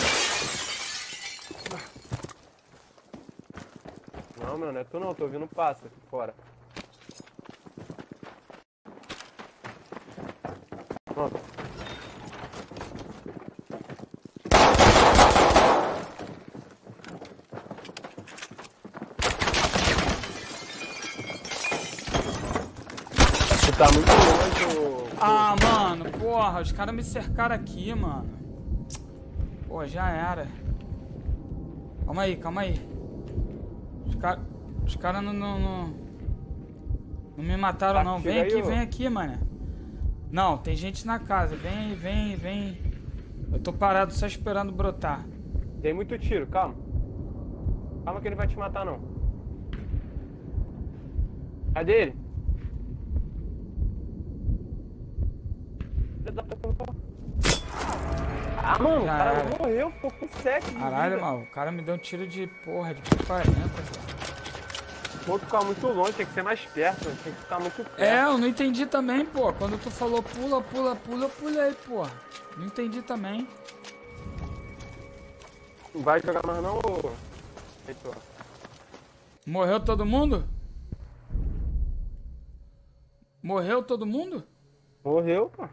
Não, meu, não é tu não. Tô ouvindo passo aqui fora. Pronto. Tu tá muito longe, ô... Ah, mano, porra, os caras me cercaram aqui, mano. Pô, já era. Calma aí, calma aí. Os caras os cara não, não, não... Não me mataram, Tá, não. tira Vem aí, aqui, ô. vem aqui, mano. Não, tem gente na casa. Vem, vem, vem. Eu tô parado só esperando brotar. Tem muito tiro, calma. Calma que ele vai te matar, não. Cadê ele? Filho da puta. Ah, mano, o Já cara era. morreu, ficou com sete de Caralho, vida. mano, o cara me deu um tiro de porra, de quarenta, velho. Vou ficar muito longe, tem que ser mais perto, tem que ficar muito perto. É, eu não entendi também, pô. Quando tu falou pula, pula, pula, eu pulei, pô. Não entendi também. Não vai jogar mais não, ô... Heitor? Morreu todo mundo? Morreu todo mundo? Morreu, pô.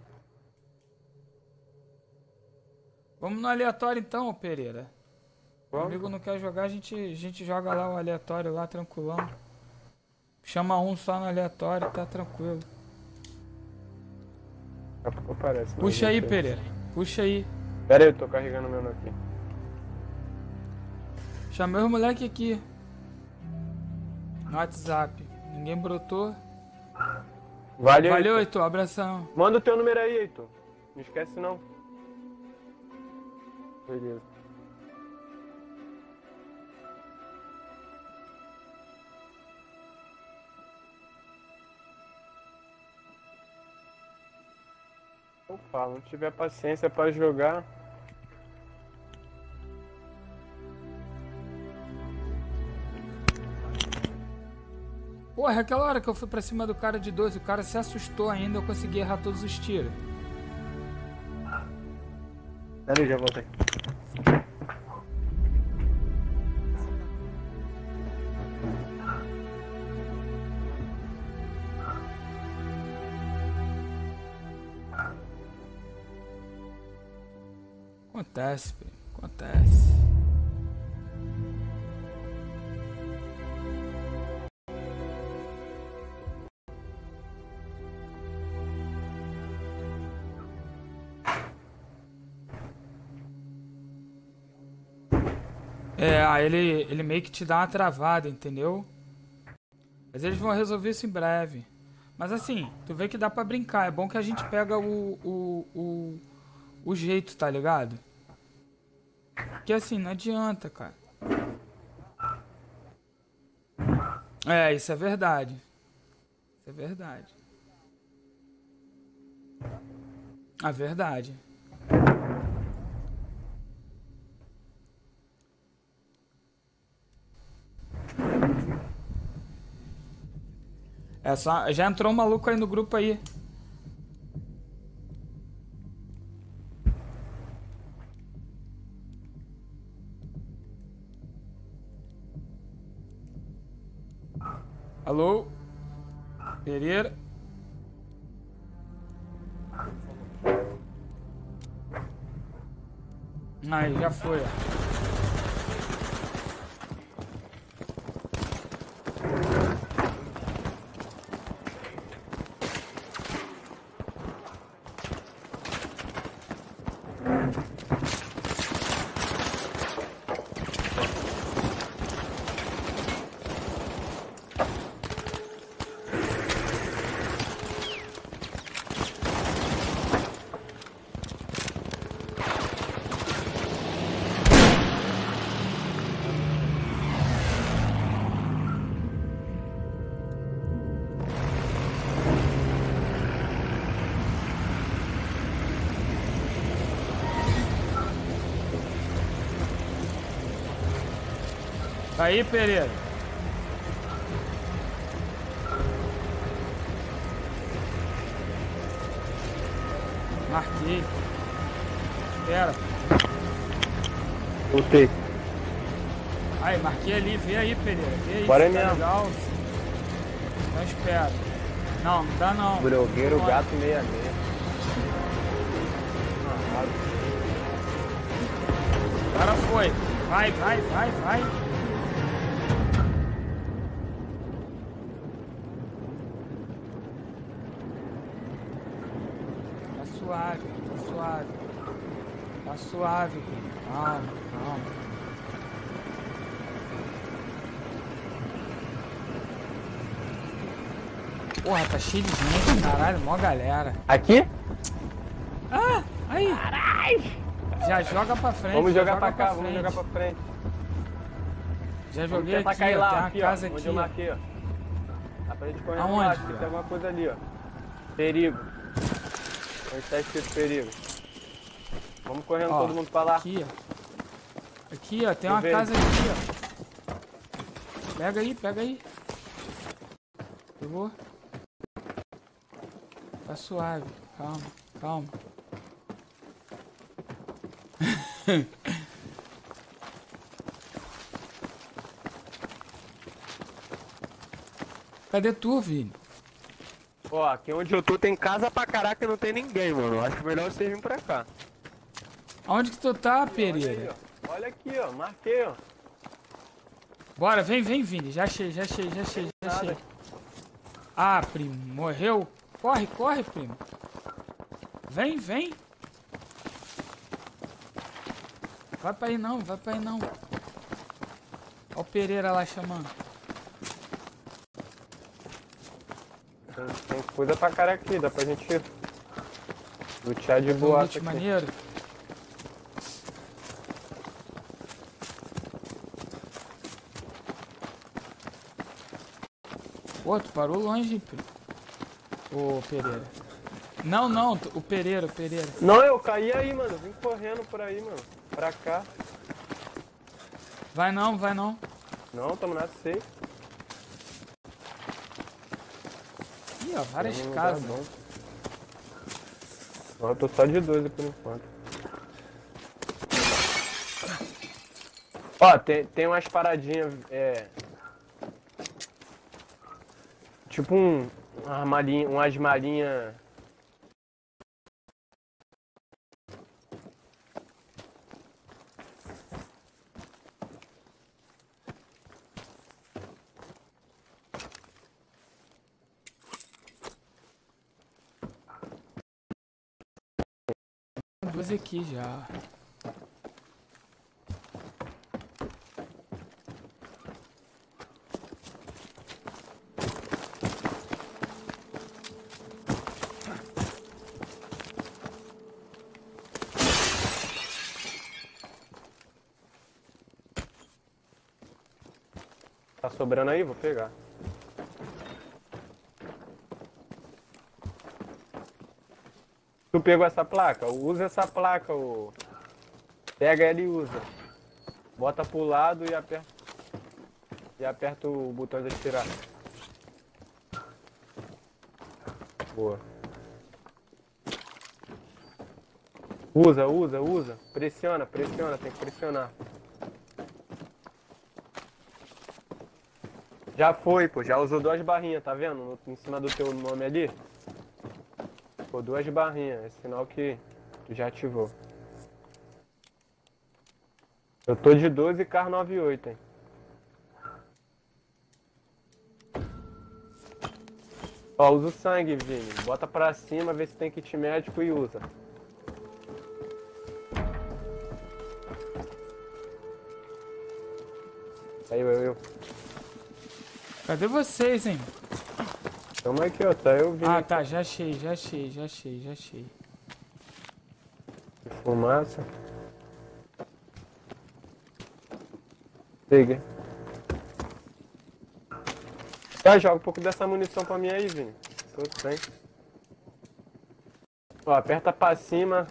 Vamos no aleatório então, ô Pereira. O Vamos. amigo não quer jogar, a gente, a gente joga lá o aleatório lá, tranquilão. Chama um só no aleatório, tá tranquilo. Daqui a pouco aparece, mas Puxa não aí, sei. Pereira. Puxa aí. Pera aí, eu tô carregando o meu aqui. Chamei os moleque aqui. No WhatsApp. Ninguém brotou. Valeu, Valeu, Heitor. Heitor. Abração. Manda o teu número aí, Heitor. Não esquece não. Beleza. Eu falo, não tiver paciência pra jogar. Porra, aquela hora que eu fui pra cima do cara de doze, o cara se assustou ainda, eu consegui errar todos os tiros. Pera aí, já voltei. Acontece, filho. Acontece. É, aí ele, ele meio que te dá uma travada, entendeu? Mas eles vão resolver isso em breve. Mas assim, tu vê que dá pra brincar. É bom que a gente pega o, o, o, o jeito, tá ligado? Porque assim, não adianta, cara. É, isso é verdade. Isso é verdade. A verdade. É só, já entrou um maluco aí no grupo aí. Alô? Pereira? Aí, já foi, ó. Aí, Pereira. Marquei. Espera. Voltei. Aí, marquei ali. Vê aí, Pereira. Vê aí. Bora se tá mesmo. legal. Não espera. Não, não dá não. Brogueiro, Não gato meia meia. Agora foi. Vai, vai, vai, vai. Tá suave, tá suave. Tá suave, filho. Calma, calma. Porra, tá cheio de gente, caralho, mó galera. Aqui? Ah, aí. Caralho. Já joga pra frente. Vamos jogar joga pra cá, frente. vamos jogar pra frente. Já Vamos joguei tentar aqui, cair ó, lá, tem uma aqui, casa ó, aqui. onde eu ó. marquei, ó. Dá pra gente correr Aonde, lá, acho que cara? tem alguma coisa ali, ó. Perigo. Onde tá escrito perigo. Vamos correndo Ó, todo mundo pra lá. Aqui, ó. Aqui, ó, tem Eu uma vejo. casa aqui, ó. Pega aí, pega aí. Pegou? Tá suave. Calma, calma. Cadê tu, Vini? Ó, aqui onde eu tô tem casa pra caraca e não tem ninguém, mano. Acho melhor vocês virem pra cá. Aonde que tu tá, Olha aí, Pereira? ó. Olha aqui, ó. Marquei, ó. Bora, vem, vem, Vini. Já achei, já achei, já achei, já Nada. achei. Ah, primo, morreu? Corre, corre, primo. Vem, vem. Vai pra aí não, vai pra aí não. Ó o Pereira lá chamando. Tem, tem coisa pra cara aqui, dá pra gente lutear de boa aqui. Maneiro. Pô, tu parou longe, ô Pereira. Não, não, o Pereira, o Pereira. Não, eu caí aí, mano. Vim correndo por aí, mano. Pra cá. Vai não, vai não. Não, tamo na safe. Ih, ó, várias Tem um casas. lugar bom. Não, eu tô só de doze por enquanto. Ó, tem, tem umas paradinhas, é... Tipo um... Uma armarinha, umas marinhas... Duas aqui já. Tá sobrando aí? Vou pegar. Tu pegou essa placa? Usa essa placa, ô. Pega ela e usa. Bota pro lado e aperta. E aperta o botão de atirar. Boa. Usa, usa, usa. Pressiona, pressiona, tem que pressionar. Já foi, pô. Já usou duas barrinhas, tá vendo? Em cima do teu nome ali. Pô, duas barrinhas. É sinal que tu já ativou. Eu tô de doze K noventa e oito, hein. Ó, usa o sangue, Vini. Bota pra cima, vê se tem kit médico e usa. Aí, eu, eu. Cadê vocês, hein? Tamo aqui, ó. Tá eu, Vini. Ah, tá. Já achei, já achei, já achei, já achei. Fumaça. Peguei. Tá, joga um pouco dessa munição pra mim aí, Vini. Tô sem. Ó, aperta pra cima.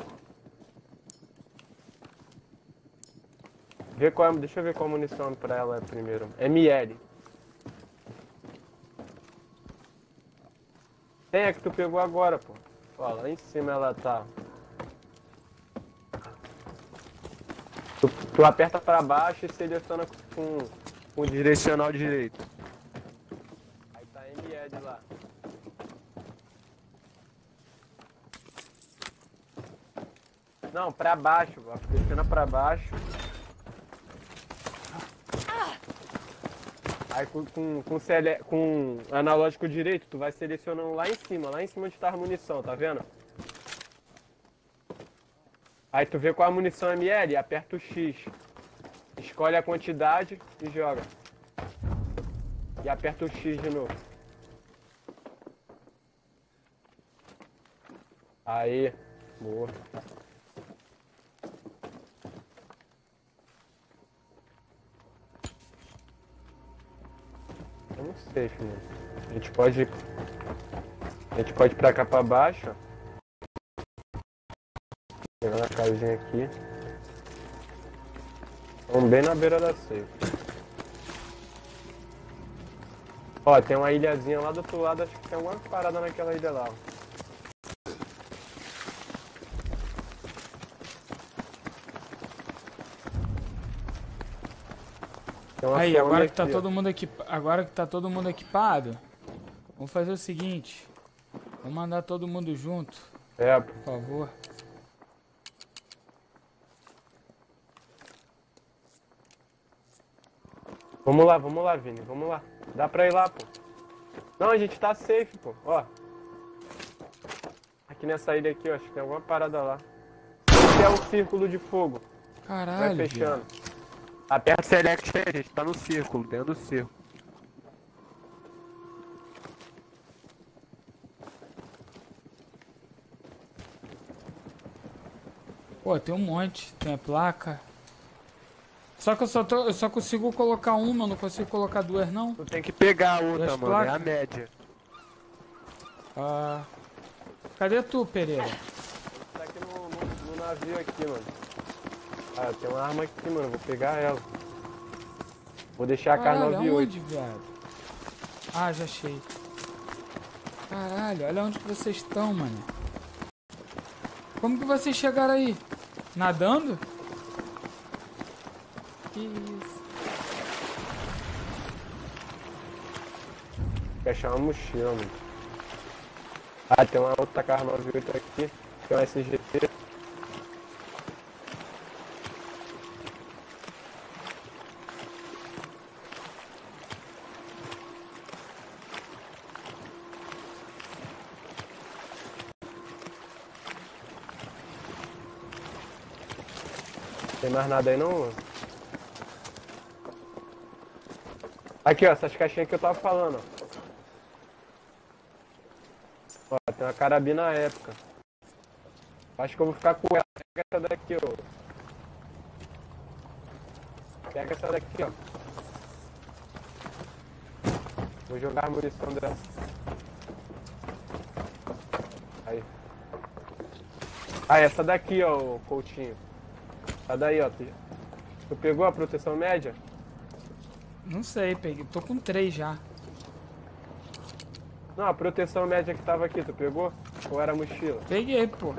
Vê qual é, deixa eu ver qual munição pra ela é primeiro. M L. Tem a que tu pegou agora, pô. Ó, lá em cima ela tá. Tu, tu aperta pra baixo e seleciona com, com o direcional direito. Aí tá M L lá. Não, pra baixo, ó. Seleciona pra baixo. Aí com, com, com, cele... com analógico direito, tu vai selecionando lá em cima, lá em cima onde tá a munição, tá vendo? Aí tu vê qual a munição M L, aperta o X. Escolhe a quantidade e joga. E aperta o X de novo. Aí, boa. Eu não sei, filho. A gente pode... A gente pode ir pra cá pra baixo, ó. Pegar uma casinha aqui. Estamos bem na beira da safe. Ó, tem uma ilhazinha lá do outro lado, acho que tem alguma parada naquela ilha lá, ó. Aí, agora que tá todo mundo equipado, agora que tá todo mundo equipado, vamos fazer o seguinte. Vamos mandar todo mundo junto. É, por favor. Vamos lá, vamos lá, Vini, vamos lá. Dá pra ir lá, pô. Não, a gente tá safe, pô. Ó. Aqui nessa ilha aqui, ó, acho que tem alguma parada lá. Esse é o círculo de fogo. Caralho. Vai fechando. viado. Aperta o select aí, a gente tá no círculo, dentro do círculo. Pô, tem um monte. Tem a placa. Só que eu só, tô, eu só consigo colocar uma, eu não consigo colocar duas, não. Tu tem que pegar a E outra, as mano, é a placas? média. Ah, cadê tu, Pereira? Tá aqui no, no, no navio aqui, mano. Ah, tem uma arma aqui, mano. Vou pegar ela. Vou deixar a K Caralho, nove oito. aonde, viado? Ah, já achei. Caralho, olha onde que vocês estão, mano. Como que vocês chegaram aí? Nadando? Que isso? Quer achar uma mochila, mano. Ah, tem uma outra K nove oito aqui. Tem uma S G T. Tem mais nada aí não, mano? Aqui, ó, essas caixinhas que eu tava falando, ó. Ó, tem uma carabina épica. Acho que eu vou ficar com ela. Pega essa daqui, ó. Pega essa daqui, ó. Vou jogar a munição dela. Aí. Ah, essa daqui, ó, Coutinho. Essa daí, ó. Tu, tu pegou a proteção média? Não sei, peguei. Tô com três já. Não, a proteção média que tava aqui, tu pegou? Ou era a mochila? Peguei, pô.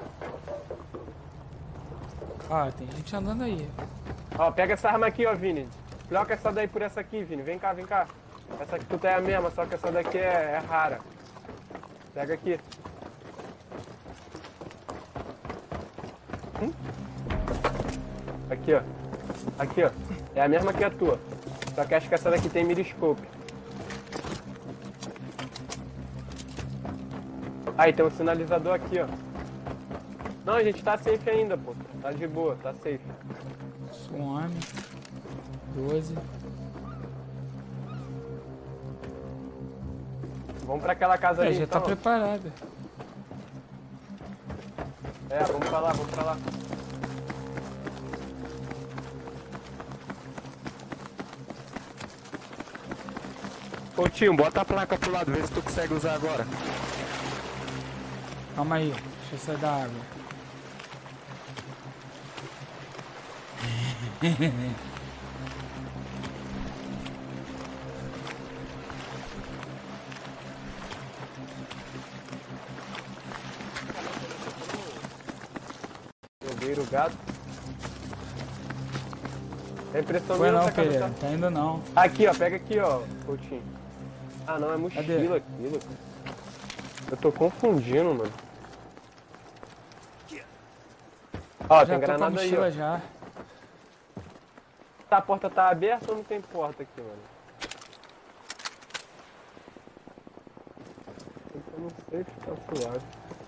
Ah, tem gente andando aí. Ó, pega essa arma aqui, ó, Vini. Troca essa daí por essa aqui, Vini. Vem cá, vem cá. Essa aqui tu tem a mesma, só que essa daqui é, é rara. Pega aqui. Hum? Aqui, ó. Aqui, ó. É a mesma que a tua. Só que acho que essa daqui tem miriscope. Aí, tem um sinalizador aqui, ó. Não, a gente tá safe ainda, pô. Tá de boa, tá safe. Suame. doze. Vamos pra aquela casa É, ali, já então. tá preparada. É, vamos pra lá, vamos pra lá. Coutinho, bota a placa pro lado, vê se tu consegue usar agora. Calma aí, deixa eu sair da água. Joguei o gato. É impressão Foi minha, não, tá, cara, Pereira. tá? Tá indo não. Aqui, ó, pega aqui, ó, Coutinho. Ah, não, é mochila Cadê? aquilo. Eu tô confundindo, mano. Ó, Já tem tô com a granada aí, mochila ó. já. Tá, a porta tá aberta ou não tem porta aqui, mano? Eu não sei se tá suave.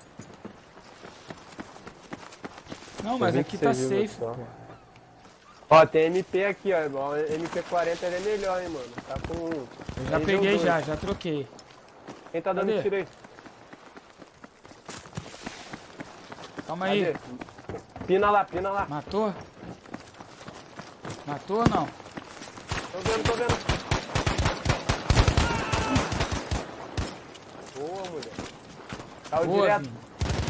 Não, mas aqui tá vinte e seis safe, só. pô. Ó, tem M P aqui, ó. O M P quarenta ele é melhor, hein, mano. Tá com... Eu já peguei já, já troquei. Quem tá dando Cadê? tiro aí? Calma aí. Cadê? Pina lá, pina lá. Matou? Matou ou não? Tô vendo, tô vendo. Boa, mulher. Caiu Boa, direto. Vini.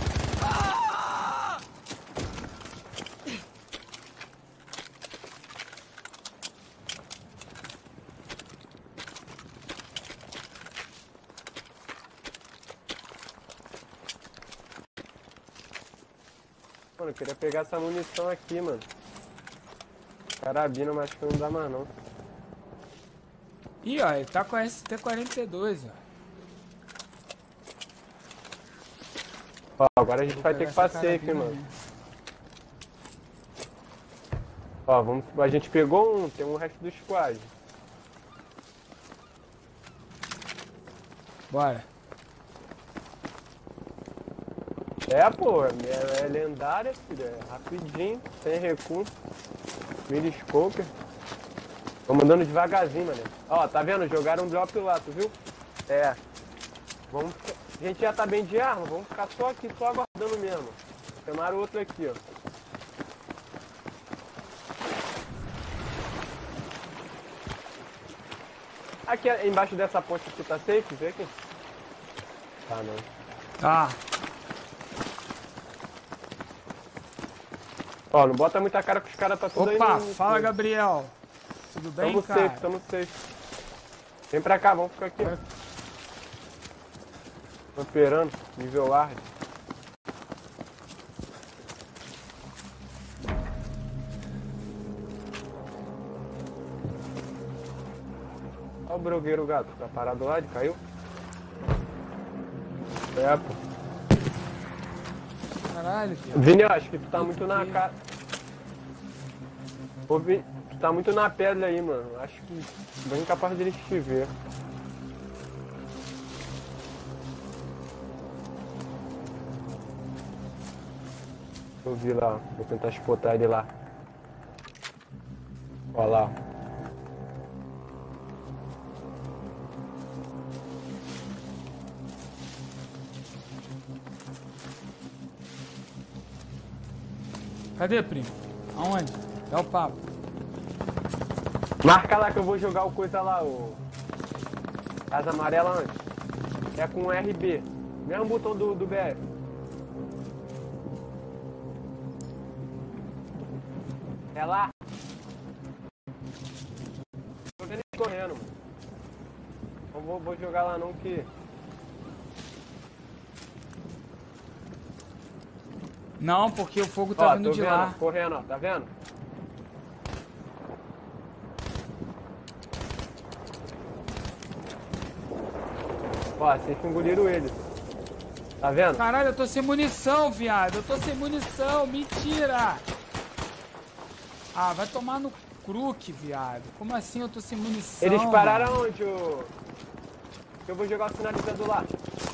Mano, eu queria pegar essa munição aqui, mano. Carabina, mas acho que não dá mais, não. Ih, ó, ele tá com a S T quarenta e dois, ó. Ó, agora a gente Vou vai pegar ter que ir pra essa safe, carabina mano. mesmo. Ó, vamos... a gente pegou um, tem um resto do squad. Bora. É, pô, é, é lendária, filho. É rapidinho, sem recurso. Mini Scoper. Tô mandando devagarzinho, mano. Ó, tá vendo? Jogaram um drop lá, tu viu? É. Vamos... A gente já tá bem de arma, vamos ficar só aqui, só aguardando mesmo. Chamaram outro aqui, ó. Aqui embaixo dessa ponte aqui tá safe, vê aqui. Tá, não. Tá. Ó, não bota muita cara que os caras tá tudo aí. Opa, no... fala Gabriel. Tudo bem, tamo cara? safe, tamo safe. Vem pra cá, vamos ficar aqui. Tô esperando, nível hard. Olha o brogueiro, gato. Tá parado lá, de caiu? É, pô. Caralho, filho. Vini, eu acho que tu tá muito na cara. Ô, Vini, tu tá muito na pedra aí, mano. Acho que bem capaz deles te ver. Eu vi lá, vou tentar espotar ele lá. Olha lá. Cadê, primo? Aonde? Dá o papo. Marca lá que eu vou jogar o coisa lá, o... As amarelas antes. É com R B. Mesmo botão do, do B F. É lá. Tô vendo ele correndo, mano. Não vou, vou jogar lá não que... Não, porque o fogo tá Ó, vindo tô de vendo, lá. ó, correndo, ó, tá vendo? Ó, vocês engoliram ele. Tá vendo? Caralho, eu tô sem munição, viado. Eu tô sem munição. Mentira. Ah, vai tomar no crook, viado. Como assim eu tô sem munição? Eles pararam mano? onde, ô? Eu vou jogar o sinalizador lá.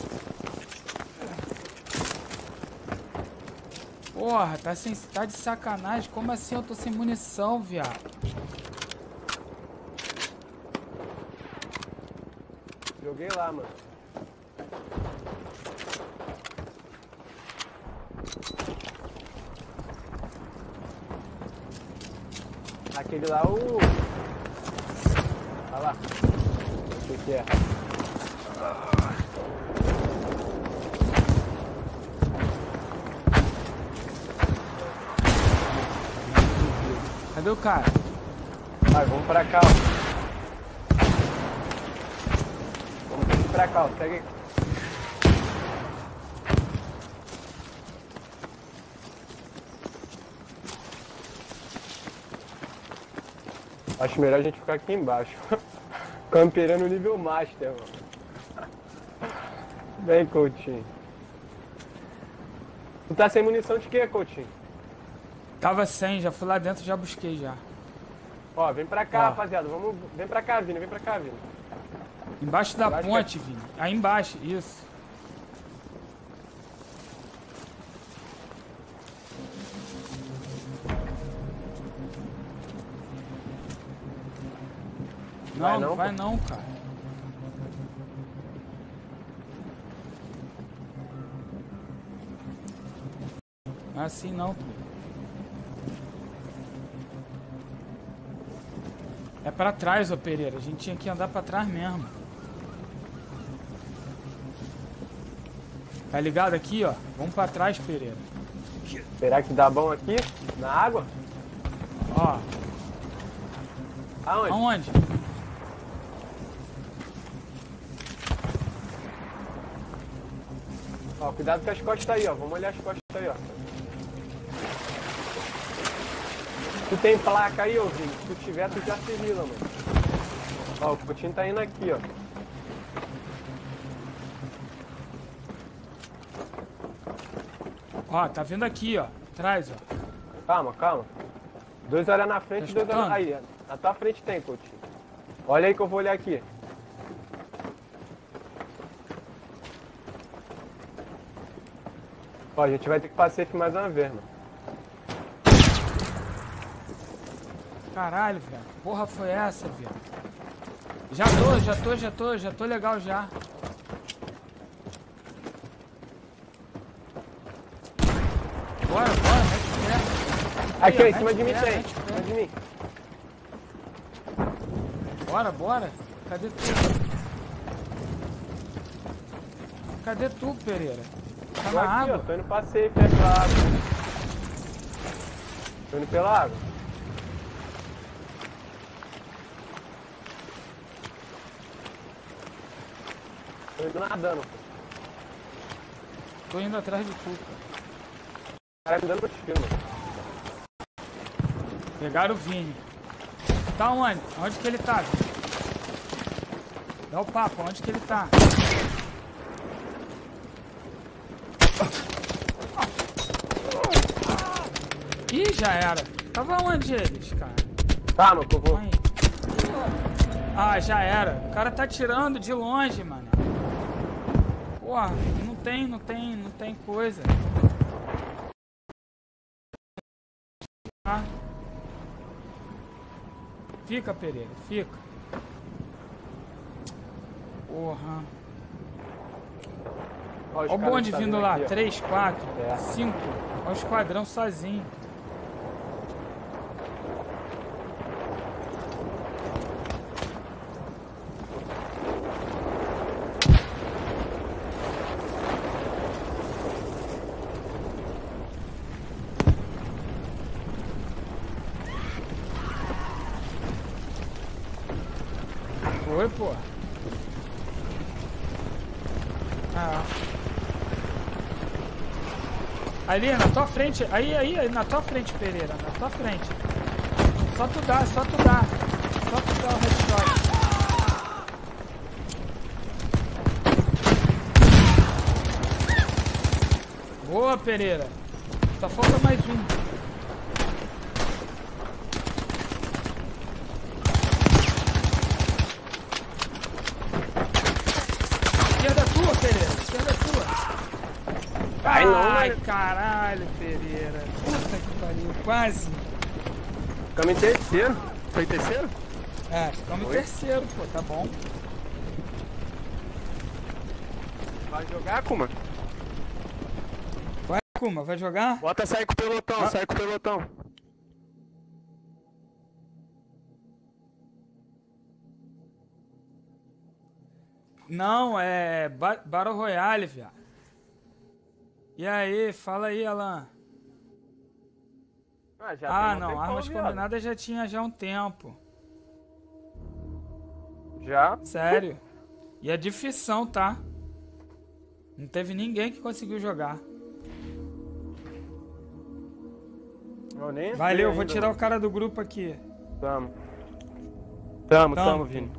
Porra, tá, sem, tá de sacanagem. Como assim eu tô sem munição, viado? Joguei lá, mano. Aquele lá, o... Olha lá. O que que é? Cadê o cara? Vai, vamos pra cá, ó. Vamos aqui pra cá, ó. Segue aqui. Acho melhor a gente ficar aqui embaixo. Camperando nível Master, mano. Vem, Coutinho. Tu tá sem munição de quê, Coutinho? Tava sem, já fui lá dentro, já busquei já. Ó, vem pra cá, Ó. rapaziada. Vamos... Vem pra cá, Vini. Vem pra cá, Vini. Embaixo da Embaixo ponte, Vini. Aí embaixo, isso. Não, Vai não não, vai pô. não, cara. Não é assim não, pô. É pra trás, ô Pereira. A gente tinha que andar pra trás mesmo. Tá ligado aqui, ó? Vamos pra trás, Pereira. Será que dá bom aqui? Na água? Ó, Aonde? aonde? Ó, cuidado com as costas aí, ó. Vamos olhar as costas aí, ó. Tu tem placa aí, ô Vini? Se tu tiver, tu já se rila, mano. Ó, o Coutinho tá indo aqui, ó. Ó, tá vindo aqui, ó. Atrás, ó. Calma, calma. Dois olham na frente, Tá dois olham... escutando? Aí, na tua frente tem, Coutinho. Olha aí que eu vou olhar aqui. Ó, a gente vai ter que passar safe mais uma vez, mano. Caralho, velho. Porra foi essa, velho? Já tô, já tô, já tô, já tô legal já. Bora, bora, mete o pé. Aqui, ó, Aí, em cima mete de o mim pé, tem. mete o Em pé. cima de mim. Bora, bora. Cadê tu? Cadê tu, Pereira? Tá Tô na aqui, ó. água? Tô indo pra safe pela água. Tô indo pela água. Tô indo nadando. Tô indo atrás de tu, cara. O cara me dando tiro, mano. Pegaram o Vini. Tá onde? Onde que ele tá, Vini? Dá o papo, onde que ele tá? Ih, já era. Tava onde eles, cara? Tá, mano, que eu vou. Aí. Ah, já era. O cara tá tirando de longe, mano. Porra, não tem, não tem, não tem coisa. Ah. Fica, Pereira, fica. Porra. Olha Olha o bonde vindo lá. três, quatro, É. cinco. Olha o esquadrão sozinho. Foi, pô. Ah. Ali, na tua frente. Aí, aí, aí, na tua frente, Pereira. Na tua frente. Só tu dá, só tu dá. Só tu dá o headshot. Boa, Pereira. Só falta mais um. Esquerda tua, Pereira. Esquerda tua. Ai, não, Ai, mano. caralho, Pereira. Puta que pariu. Quase. Ficamos em terceiro. Foi em terceiro? É, ficamos em Oi? terceiro, pô. Tá bom. Vai jogar, Kuma? Vai, Kuma. Vai jogar? Bota sair com o pelotão, Ah. sai com o pelotão. Não, é ba Battle Royale, viado. E aí, fala aí, Alan. Ah, já Ah, tem um não, tempão, armas viado. combinadas já tinha já há um tempo. Já? Sério. E é difícil, tá? Não teve ninguém que conseguiu jogar. Eu nem entrei Valeu, vou ainda, tirar o mano. cara do grupo aqui. Tamo. Tamo, Tamo. tamo, Vini.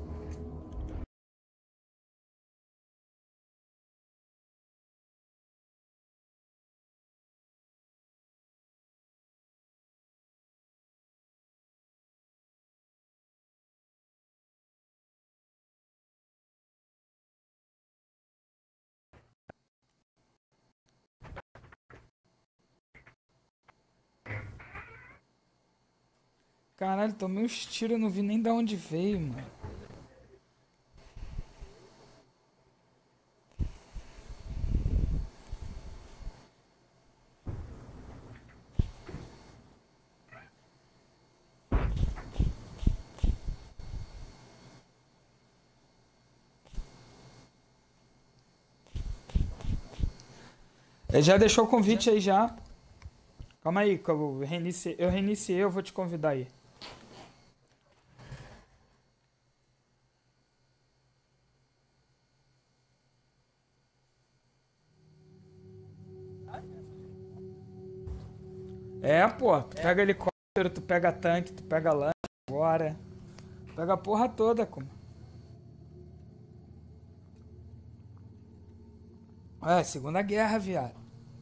Caralho, tomei uns tiros, não vi nem de onde veio, mano. Ele já deixou o convite aí já. Calma aí, que eu reiniciei, eu reiniciei, eu vou te convidar aí. É, pô, tu pega helicóptero, tu pega tanque, tu pega lancha, agora. Pega a porra toda, como. É, Segunda Guerra, viado.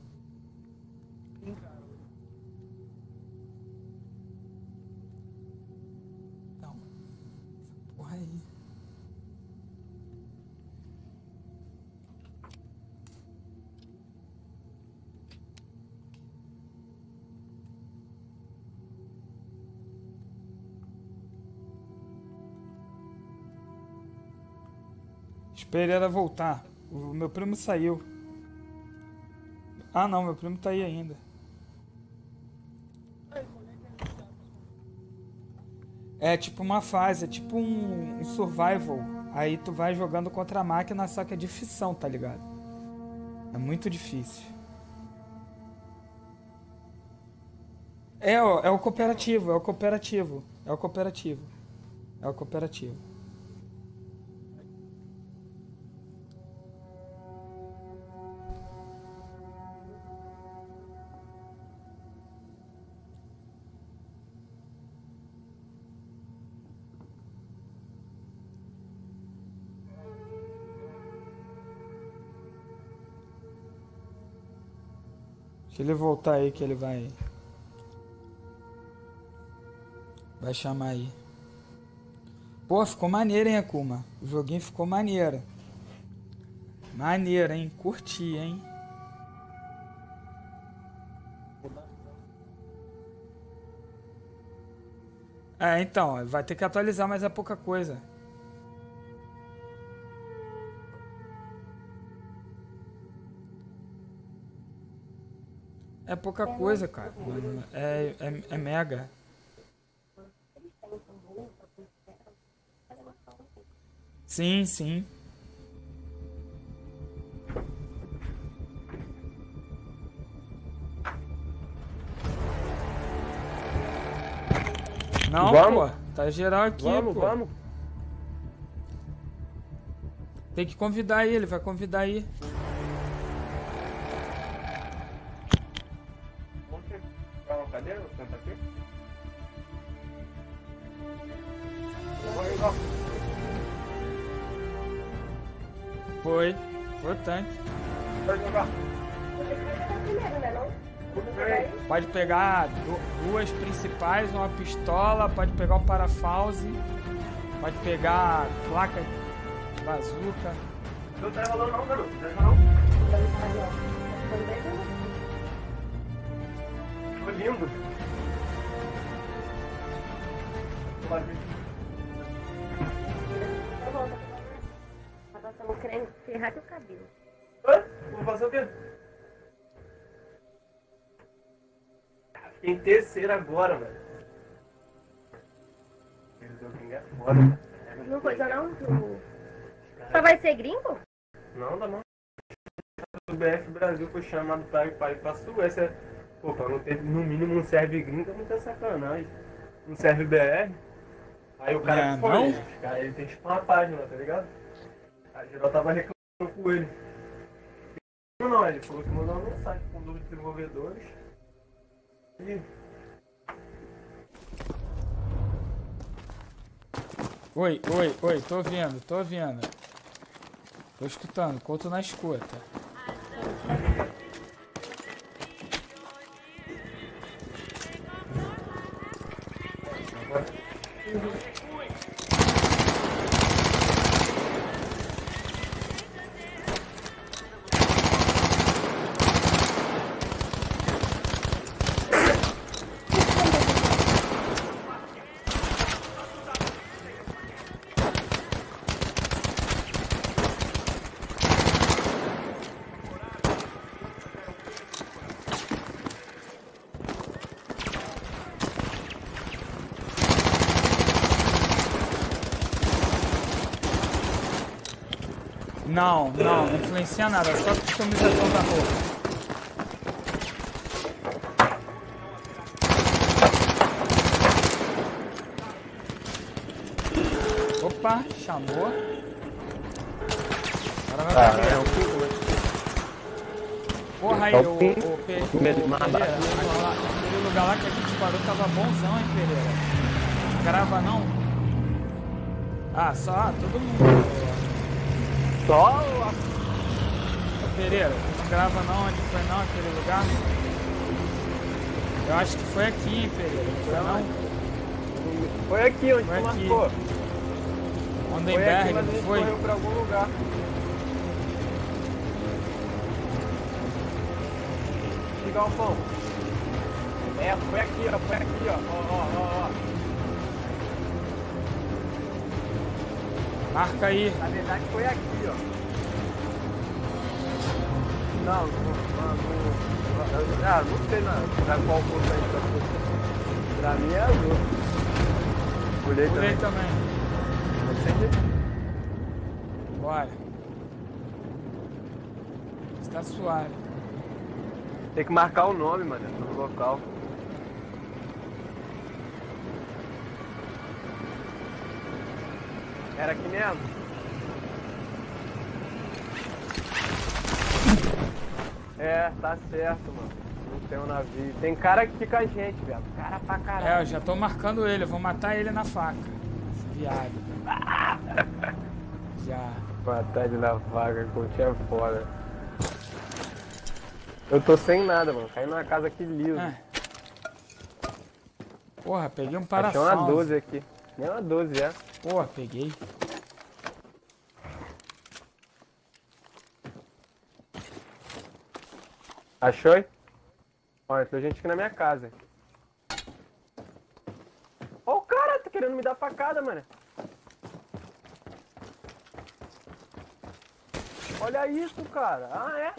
Não. Essa porra aí. Esperei ela voltar. O meu primo saiu. Ah não, meu primo tá aí ainda. É tipo uma fase, é tipo um, um survival. Aí tu vai jogando contra a máquina, só que é de ficção, tá ligado? É muito difícil. É, ó, é o cooperativo, é o cooperativo. É o cooperativo. É o cooperativo. Deixa ele voltar aí que ele vai... Vai chamar aí. Pô, ficou maneiro, hein, Akuma? O joguinho ficou maneiro. Maneiro, hein? Curti, hein? É, então, vai ter que atualizar, mas é pouca coisa. É pouca coisa, cara. É, é, é mega. Sim, sim. Não, Vamos? pô. Tá geral aqui, Vamos, pô. vamos. Tem que convidar aí, ele vai convidar aí. Vamos pegar uma cadeira? Senta aqui. Vai, vai. Foi. Foi o tanque. Vai jogar. Pode pegar du- duas principais, uma pistola, pode pegar o parafause, pode pegar a placa de bazuca. Não tá enrolando não, garoto. Não tá enrolando não. Ficou lindo. Tá passando creme, ferrar teu cabelo. Hã? Vou fazer o quê? Fiquei em terceiro agora, velho. Aquele joguinho é foda, velho. Não coisa não? Tu... Só vai ser gringo? Não, dá não. O B F Brasil foi chamado pra ir pra, ir pra Suécia. Pô, pra não ter no mínimo um serve gringo é muita sacanagem. Um serve B R. Aí o cara É, foi. não? Os cara, ele tem tipo uma página, tá ligado? A geral tava reclamando com ele. Não, não, ele falou que mandou uma mensagem com um dos desenvolvedores. E... Oi, oi, oi, tô ouvindo, tô ouvindo. Tô escutando, conto na escuta. Não, não, não influencia nada, só customização da roupa. Opa, chamou. Agora vai Ah, pra é um pouco, Porra aí, É o, o o, fim. o, Pe- o Medo de mais Pereira, barato. aquele lá- aquele lugar lá que a gente parou tava bonzão, hein, Pereira? Grava não? Ah, só ah, todo mundo. Só Ô, Pereira, tu não grava não onde foi não aquele lugar? Eu acho que foi aqui, hein, Pereira, não foi não? foi aqui onde Foi tu aqui. marcou. Foi aqui, Ondenberg, mas a não gente foi? correu pra algum lugar. Galpão. É, foi aqui, ó, foi aqui, ó, ó, ó, ó, ó. Marca aí. Na verdade foi aqui, ó. Não, não, não, não, ah, não sei na, pra qual ponto aí pra você. Pra mim é azul. Pulei Pulei também. também. Não sei. Bora. Está suave. Tem que marcar o nome, mano, do local. Era aqui mesmo? É, tá certo, mano. Não tem um navio. Tem cara que fica a gente, velho. Cara pra caralho. É, eu já tô marcando ele. Eu vou matar ele na faca. Esse viado. Já. Matar ele na vaga, curtir é foda. Eu tô sem nada, mano. Caí numa casa aqui liso. É. Porra, peguei um Achei parafuso. uma doze aqui. Nem uma doze, é. Porra, peguei. Achou? Olha, tem gente aqui na minha casa. Ó o cara, tá querendo me dar facada, mano. Olha isso, cara. Ah, é?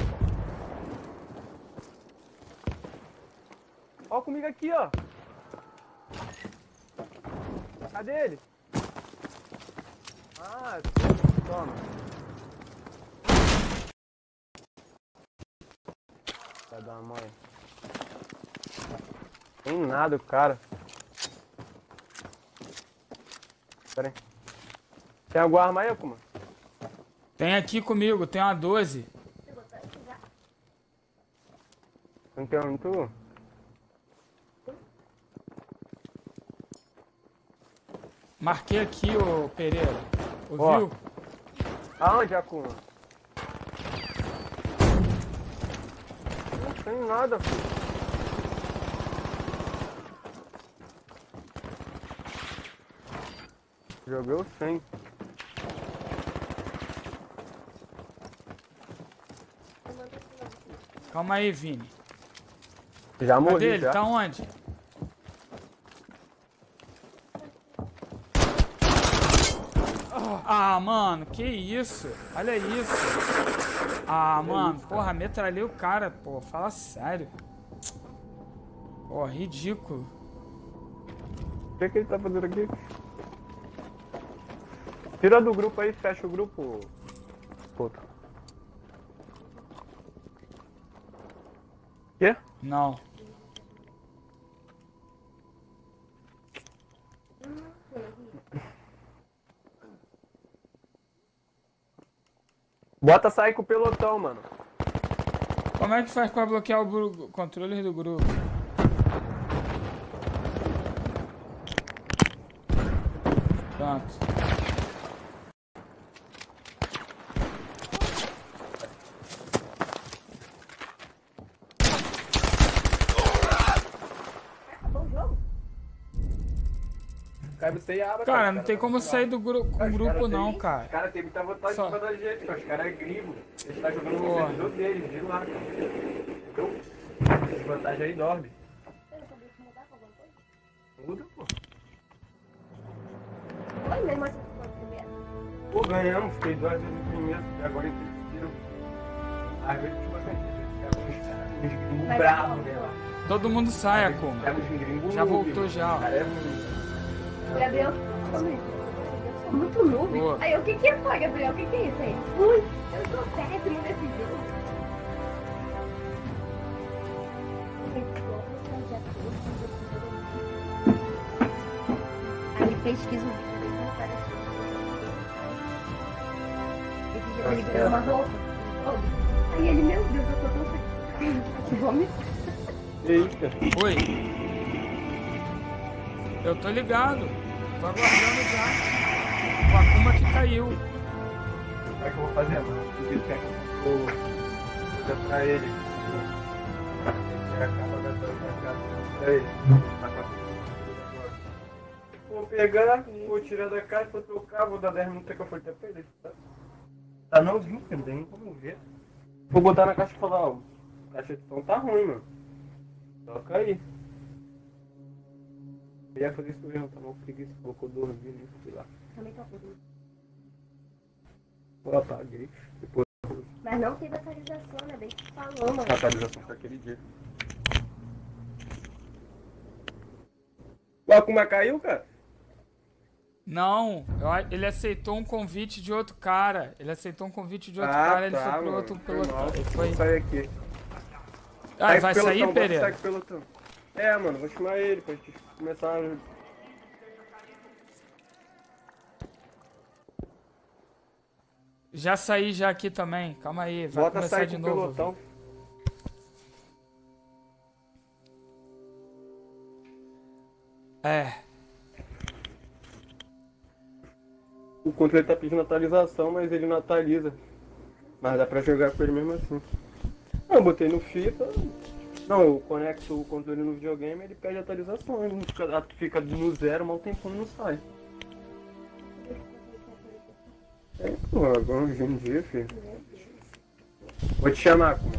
Ó comigo aqui, ó. Cadê ele? Ah, toma. Vai dar uma mãe. Tem nada o cara. Pera aí. Tem alguma arma aí, Kuma? Tem aqui comigo, tem uma doze. Não tem um tu? Marquei aqui, ô Pereira. Ó. Ouviu? Aonde, Akuma? Não tem nada, filho. Joguei o cem. Calma aí, Vini. Já Cadê morri, ele? já. Tá onde? Ah, mano, que isso? Olha isso. Ah, mano, porra, metralhei o cara, pô. Fala sério. Pô, ridículo. O que, que ele tá fazendo aqui? Tira do grupo aí, fecha o grupo. Puta. Quê? Não. Bota sair com o pelotão, mano. Como é que faz pra bloquear o gru- controle do grupo? Pronto. Cai você e abre. Cara, não tem como sair do gru com o grupo não, cara. Os caras têm muita vontade Só- de cima da gente, cara. Os caras é gringo. Eles tá jogando no Porra. servidor deles, de lá. Entendeu? Desvantagem aí dorme. Muda, pô. Oi, mesmo assim, foi o primeiro. Pô, ganhamos, fiquei duas vezes no primeiro, e agora eles decidiram. Às vezes, tipo assim, os caras, uns gringos Vai bravos, dar né, lá. Todo mundo sai, Akuma. Pega uns gringos Já noob, voltou mano. já, ó. Os caras é muito. Gabriel, eu sou muito noob. Boa. Aí, o que que foi, Gabriel? O que que é isso aí? Ui, eu sou péssimo nesse jogo. Aí pesquisa o vídeo dele, não parece. Esse dia ele ganhou uma roupa. Oh. Aí ele, meu Deus, eu tô tão feliz. Vamos. Eita. Oi. Eu tô ligado. Tô aguardando já. O Akuma que caiu. Como é que eu vou fazer, mano? Ele quer que eu vou pra ele. Ele acaba gastando pra casa. Aí. Vou pegar, vou tirar da caixa, vou tocar, vou dar dez minutos que eu for até pra ele. Tá, tá não vindo, não tem nem como ver. Vou botar na caixa e falar, ó, a caixa de som tá ruim, mano. Toca aí. Eu ia fazer isso mesmo, tá mal preguiça, colocou dormir, sei lá. Também tô com Eu apaguei. Depois Mas não teve atualização, né? Bem que tu falou, mano. a atualização pra aquele dia. O Akuma caiu, cara? Não, eu a- ele aceitou um convite de outro cara. Ele aceitou um convite de outro Ah, cara, ele tá, foi pro mano. outro Foi pelotão. mal. Ele foi... Vou sair aqui. Ah, Sai vai pro sair, pelotão, bota Pereira? sai pro pelotão. É, mano, vou chamar ele pra gente começar a... Já saí já aqui também. Calma aí, vai Bota começar sair de pro novo. pelotão. viu? É, O controle tá pedindo atualização, mas ele não atualiza. Mas dá pra jogar com ele mesmo assim. Não, eu botei no FIFA. Não, eu conecto o controle no videogame, ele pede atualização. Ele não fica, fica no zero, mal tempão não sai. É, pô, agora hoje em dia, filho. Vou te chamar, pô.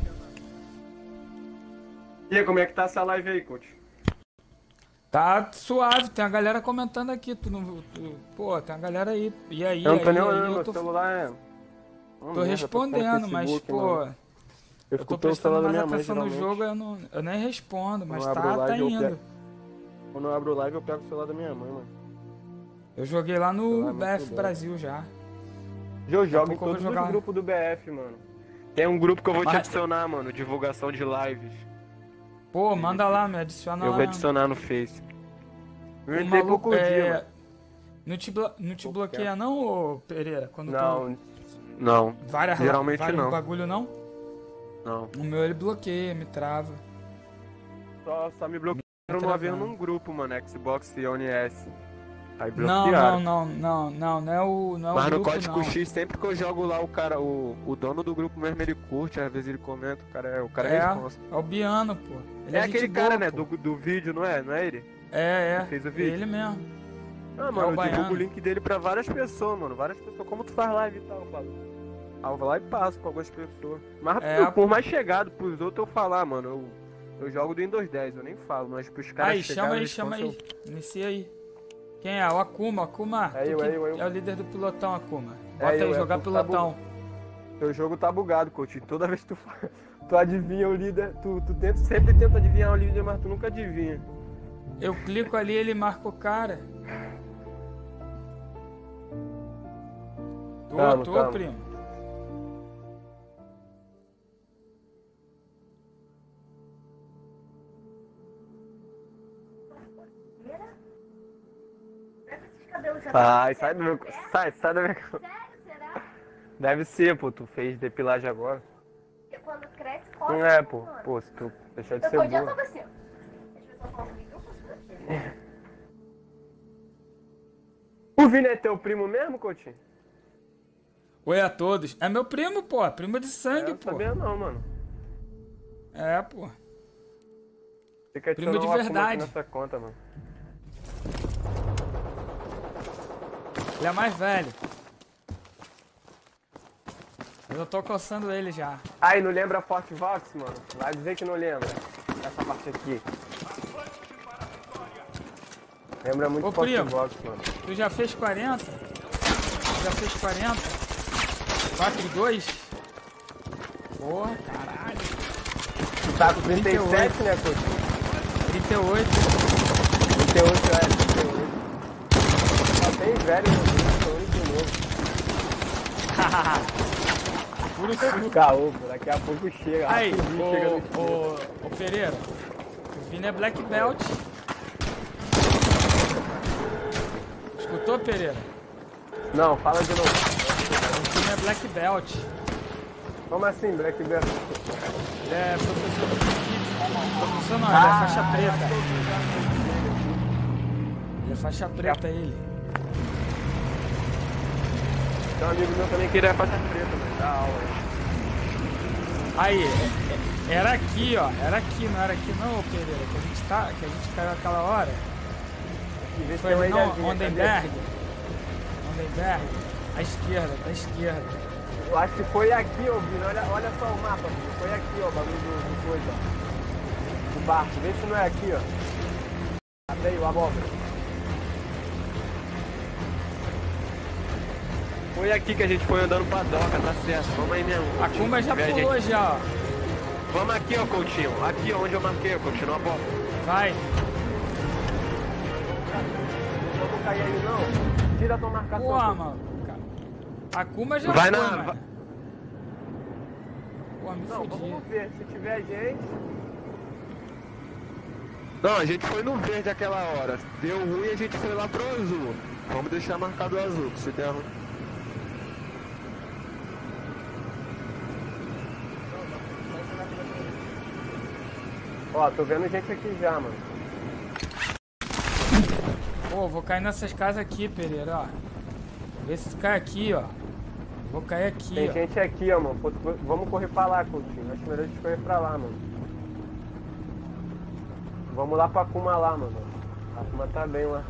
E aí, como é que tá essa live aí, coach? tá suave, tem a galera comentando aqui. Tu não, tu- pô, tem a galera aí. E aí, Eu não tô aí, nem aí, olhando, eu meu tô, celular é... tô respondendo, mas, pô, Eu eu fico tô pelo celular prestando da mais minha mãe, atenção no geralmente. jogo, eu, não, eu nem respondo, mas Quando eu tá, abro tá live, eu indo. pego- Quando eu abro live, eu pego o celular da minha mãe, mano. Eu joguei lá no Celular é muito B F bom. Brasil já. Eu jogo em pouco eu vou todos os jogar. grupos do B F, mano. Tem um grupo que eu vou te Mas- adicionar, mano, divulgação de lives. Pô, manda lá, me adiciona Eu lá. vou adicionar no Face. Eu O entrei maluco, pouco dia, é, mano. não te, blo- não te Pouco bloqueia tempo. não, ô Pereira? Quando Não, não, tu... Várias, geralmente vários não. bagulho não? não. O meu ele bloqueia, me trava. Só, só me bloquearam Tá uma vez travando. num grupo, mano, Xbox e One S. Aí Não, bloquearam. não, não, não, não, não é o, não é o Mas no grupo, Código não. X, sempre que eu jogo lá, o cara, o, o dono do grupo mesmo, ele curte, às vezes ele comenta, o cara é, o cara é, É, responsa. é o Biano, pô. Ele É gente aquele boa, cara, né, pô. do, do vídeo, não é? Não é ele? É, é. que fez o É vídeo? ele mesmo. Ah, É mano, o eu baiano. divulgo o link dele pra várias pessoas, mano. Várias pessoas. Como tu faz live e tal, Pablo? Ah, eu vou lá e passo pra algumas pessoas. Mas É, por mais chegado pros outros eu falar, mano, eu, eu jogo do Windows dez, eu nem falo, mas pros caras Aí, chama aí, chegarem, chama eles aí. Inicia aí. Quem é? O Akuma, Akuma. É Tu eu, que é eu, é eu. é o líder do pilotão, Akuma. É Bota eu, aí, é, jogar tu tá pilotão. Teu jogo tá bugado, coach. Toda vez que tu, fa- tu adivinha o líder, tu, tu tenta, sempre tenta adivinhar o líder, mas tu nunca adivinha. Eu clico ali, ele marca o cara. Tô, Calma, tô, calma. primo. Esses cabelos já Sai, sai do meu. Sai, sai da minha. Sério, será? Deve ser, pô. Tu fez depilagem agora. Porque quando cresce, corta. Não é, pô. mano. Pô, se tu deixar de Eu ser tô dia boa. só assim, ó. As pessoas falam comigo, eu faço assim. O Vini é teu primo mesmo, coach? Oi a todos. É meu primo, pô. Primo de Eu sangue, não pô. sabia não, mano. É, pô. Tem que Primo adicionar de um Akuma aqui verdade. nessa conta, mano. Ele é mais velho. Eu já tô coçando ele já. Aí, não lembra Forte Vox, mano? Vai dizer que não lembra. Essa parte aqui. Lembra muito Ô, Forte primo. Vox, mano. Tu já fez quarenta? Tu já fez quarenta? quatro e dois? Porra, caralho. Tu tá com trinta e trinta e sete, oito. né, coach? trinta e oito. trinta e oito, é, trinta e oito. Tá bem velho, mano. trinta e oito novo. Puro suco. Caô, pô. Daqui a pouco chega. Aí, rapidinho chega no ô, ô, ô Pereira. O Vini é Black Belt. Escutou, Pereira? Não, fala de novo. O Vini é Black Belt. Como assim, Black Belt? Ele é professor do jiu-jitsu. Professor não, ele é faixa preta. Ele é faixa preta, ele. Tem um amigo meu também que ele é faixa preta, mas dá aula aí. Aí, é- é- era aqui, ó. Era aqui, não era aqui não, ô Pereira. Que a gente, tá, que a gente caiu aquela hora. E vê se Foi tem uma ali, não, ilhazinha, Ondenberg. Ondenberg. À esquerda, da esquerda. cadê? Eu acho que foi aqui, ô Vini. Olha, olha só o mapa, filho. Foi aqui, ó, o bagulho do, do coisa, ó. Do barco. Vê se não é aqui, ó. Abre aí, o abóbora. Foi aqui que a gente foi andando pra doca, tá certo. Vamos aí mesmo. A Kuma já Vem, pulou gente. já, ó. Vamos aqui, ó, Coutinho. Aqui, ó, onde eu marquei, Coutinho, na porta. Vai. Não vou cair aí não. Tira a tua marcação. Porra, mano. A Kuma já Vai foi, na- mano. vai- Pô, me Não, fudi. vamos ver. Se tiver gente. Não, a gente foi no verde aquela hora. Deu ruim e a gente foi lá pro azul. Vamos deixar marcado o azul, que se der ruim. Ó, tô vendo gente aqui já, mano. Pô, vou cair nessas casas aqui, Pereira, ó. Vê se cai aqui, ó. Vou cair aqui, Tem ó. gente aqui, ó, mano. Pô, vamos correr pra lá, Coutinho. Acho melhor a gente correr pra lá, mano. Vamos lá pra Kuma lá, mano. A Kuma tá bem lá.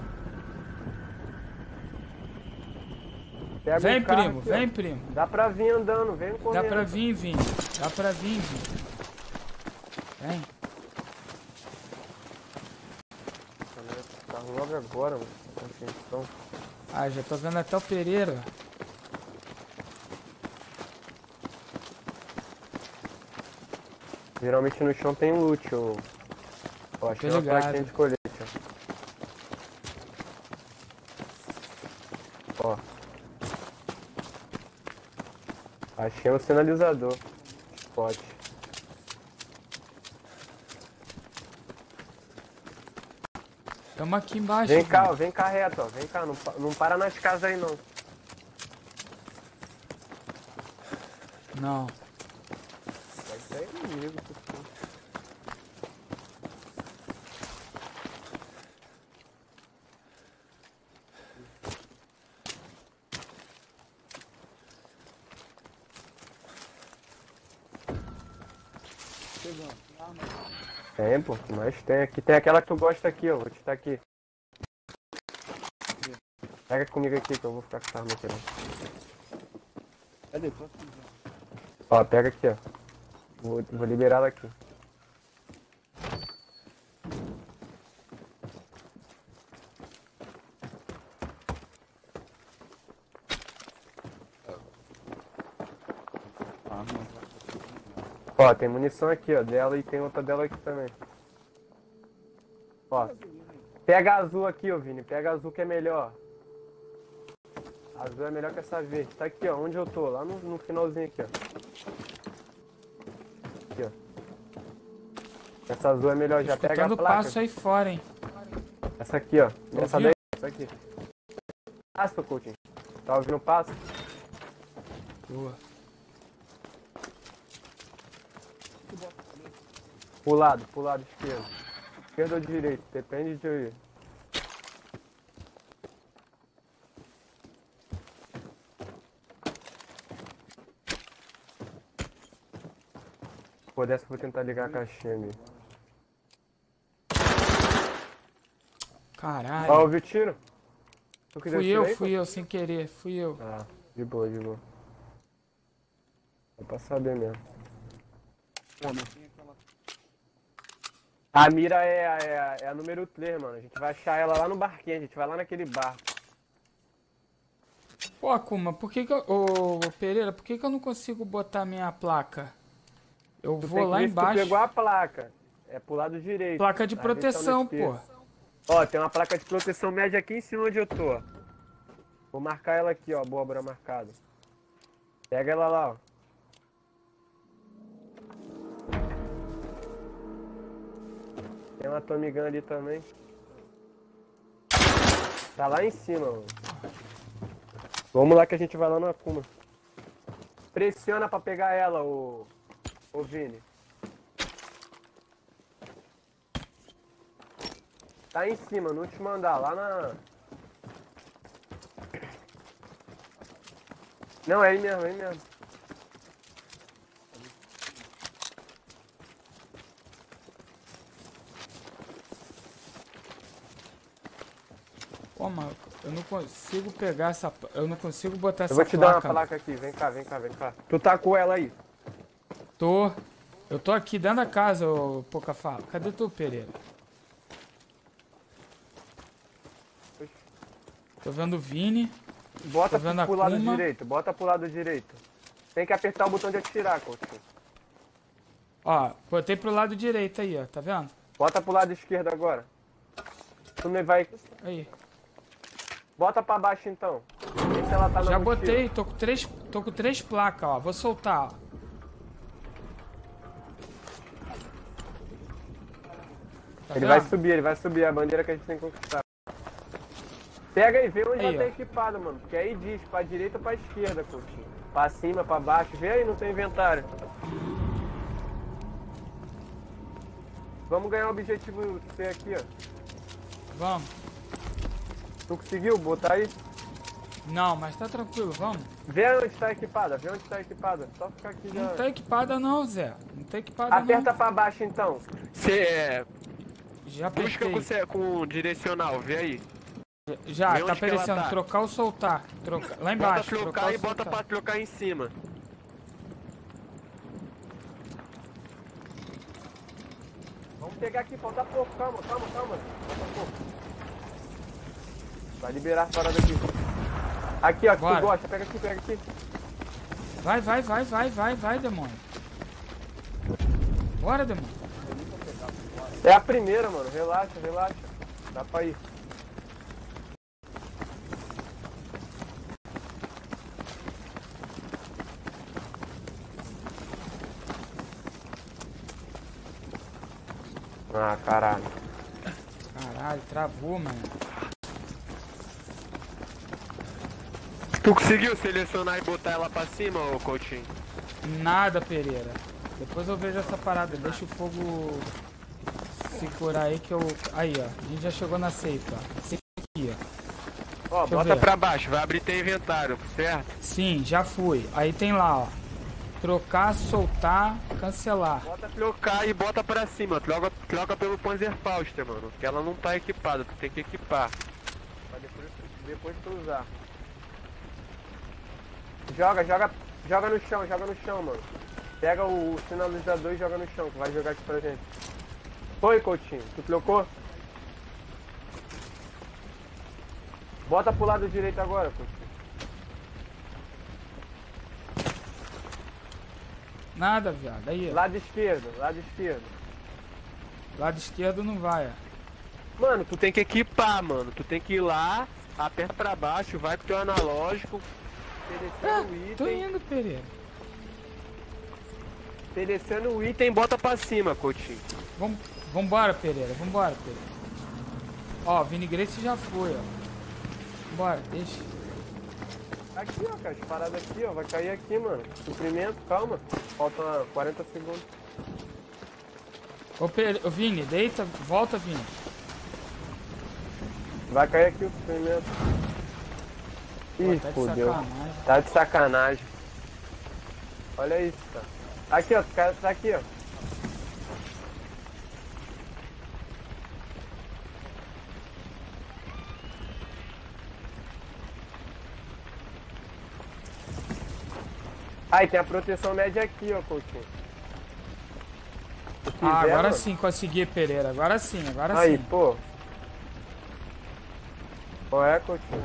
Pega Vem, um carro primo, aqui, vem, ó. primo. Dá pra vir andando, vem correndo. Dá pra vir, Vini. Dá pra vir, Vini. Vem. Tá logo agora, mano. Atenção. Ah, já tô vendo até o Pereira. Geralmente no chão tem loot, ô. Ó, achei Tô uma ligado. plaquinha de colete, ó. Ó. Achei um sinalizador. Spot. Tamo aqui embaixo. Vem cá, ó, Vini. vem cá reto, ó. Vem cá, não, pa- não para nas casas aí não. Não. Vai ser inimigo, pô. Tem, pô, mas tem aqui. Tem aquela que tu gosta aqui, ó. Vou te dar aqui. Pega comigo aqui que eu vou ficar com essa arma aqui, ó. Cadê? Ó, pega aqui, ó. Vou, vou liberar ela aqui. Ó, tem munição aqui, ó, dela e tem outra dela aqui também. Ó. Pega a azul aqui, ó, Vini. Pega a azul que é melhor. A azul é melhor que essa verde. Tá aqui, ó, onde eu tô. Lá no, no finalzinho aqui, ó. Aqui, ó. Essa azul é melhor, já pega a Escutando placa. passo aí fora, hein. Essa aqui, ó. Essa Ouviu? daí, essa aqui. Passo, Coutinho. Tá ouvindo o passo? Boa. Pro lado, pro lado esquerdo. Esquerdo ou direito, depende de eu ir. Pô, dessa eu vou tentar ligar a caixinha ali. Caralho. Ó, ouviu o tiro? Tu que deu Fui tiro eu, aí, fui eu, sem querer. Fui eu. pô? Ah, de boa, de boa. É pra saber mesmo. Pô, não tem aquela. A mira é, a- é, a- é a número três, mano. A gente vai achar ela lá no barquinho, a gente vai lá naquele barco. Pô, Kuma, por que que eu... Ô, ô, Pereira, por que que eu não consigo botar minha placa? Eu Tu vou tem que lá ver se tu embaixo. pegou a placa. É pro lado direito. Placa de Às vezes tá no proteção, esquerdo. pô. Ó, tem uma placa de proteção média aqui em cima onde eu tô, ó. Vou marcar ela aqui, ó, abóbora marcada. Pega ela lá, ó. Tem uma Tommy Gun ali também. Tá lá em cima, mano. Vamos lá que a gente vai lá na Kuma. Pressiona pra pegar ela, ô... Ô, Vini. Tá em cima, no último andar, lá na... Não, é aí mesmo, é aí mesmo. Pô, mano, eu não consigo pegar essa... Eu não consigo botar essa Eu vou te dar uma placa. placa aqui, vem cá, vem cá, vem cá. Tu tá com ela aí? Tô. Eu tô aqui dentro da casa, ô pouca fala. Cadê tu, Pereira? Tô vendo o Vini. Bota Tô vendo a pro lado Kuma. direito, bota pro lado direito. Tem que apertar o botão de atirar, coach. Ó, botei pro lado direito aí, ó. Tá vendo? Bota pro lado esquerdo agora. Tu me vai... Aí. Bota pra baixo então. Vê se ela tá na Já mochila. botei, tô com três, tô com três placas, ó. Vou soltar, ó. Tá Ele vendo? vai subir, ele vai subir. A bandeira que a gente tem que conquistar. Pega e vê onde Aí, já tá ó. equipado, mano. Porque aí diz pra direita ou pra esquerda, coach. Pra cima, pra baixo. Vê aí no teu inventário. Vamos ganhar o objetivo C aqui, ó. Vamos. Tu conseguiu botar aí? Não, mas tá tranquilo, vamos. Vê onde tá equipada, vê onde tá equipada. Só ficar aqui já. Não tá equipada não, Zé. Não tá equipada Aperta pra baixo então. Você é, não. Já busca apertei. com, com direcional, vê aí. Já, Vê tá onde que ela aparecendo. tá. Trocar ou soltar. Trocar. Lá Bota embaixo. trocar trocar ou e bota soltar. pra trocar em cima. Vamos pegar aqui, falta pouco. Calma, calma, calma. Falta pouco. Vai liberar a parada aqui. Aqui, ó, que Bora. tu gosta. Pega aqui, pega aqui. Vai, vai, vai, vai, vai, vai, demônio. Bora, demônio. É a primeira, mano. Relaxa, relaxa. Dá pra ir. Ah, caralho. Caralho, travou, mano. Tu conseguiu selecionar e botar ela pra cima, ô Coutinho? Nada, Pereira. Depois eu vejo essa parada. Deixa o fogo se curar aí que eu... Aí, ó. A gente já chegou na safe, ó. Safe aqui, ó. Ó, Deixa eu bota ver. pra baixo, vai abrir teu inventário, certo? Sim, já fui. Aí tem lá, ó. Trocar, soltar, cancelar. Bota trocar e bota pra cima, troca, troca pelo Panzerfauster, mano. Que ela não tá equipada, tu tem que equipar. Pra depois, depois tu usar. Joga, joga, joga no chão, joga no chão, mano. Pega o, o sinalizador e joga no chão, que vai jogar aqui pra gente. Foi, Coutinho, tu trocou? Bota pro lado direito agora, Coutinho. Nada, viado. Aí, ó. Lado esquerdo, lado esquerdo. Lado esquerdo não vai, ó. Mano, tu tem que equipar, mano. Tu tem que ir lá, aperta pra baixo, vai pro teu analógico, Ah, seleciona o tô item, indo, Pereira. seleciona o item e bota pra cima, Coutinho. Vamos, vambora, Pereira. Vambora, Pereira. Ó, Vini Grace já foi, ó. Bora, deixa. Aqui, ó, cara, as paradas aqui, ó, vai cair aqui, mano. Suprimento, calma. Falta quarenta segundos. Ô, Pere... Ô, Vini, deita, volta, Vini. Vai cair aqui o suprimento. Pô, Ih, tá de fodeu. sacanagem. Tá de sacanagem. Olha isso, cara. Aqui, ó, cara, tá aqui, ó. Aí tem a proteção média aqui, ó, Coutinho. Se Ah, quiser, agora mano. sim consegui, Pereira. Agora sim, agora Aí, sim. pô. Qual é, Coutinho?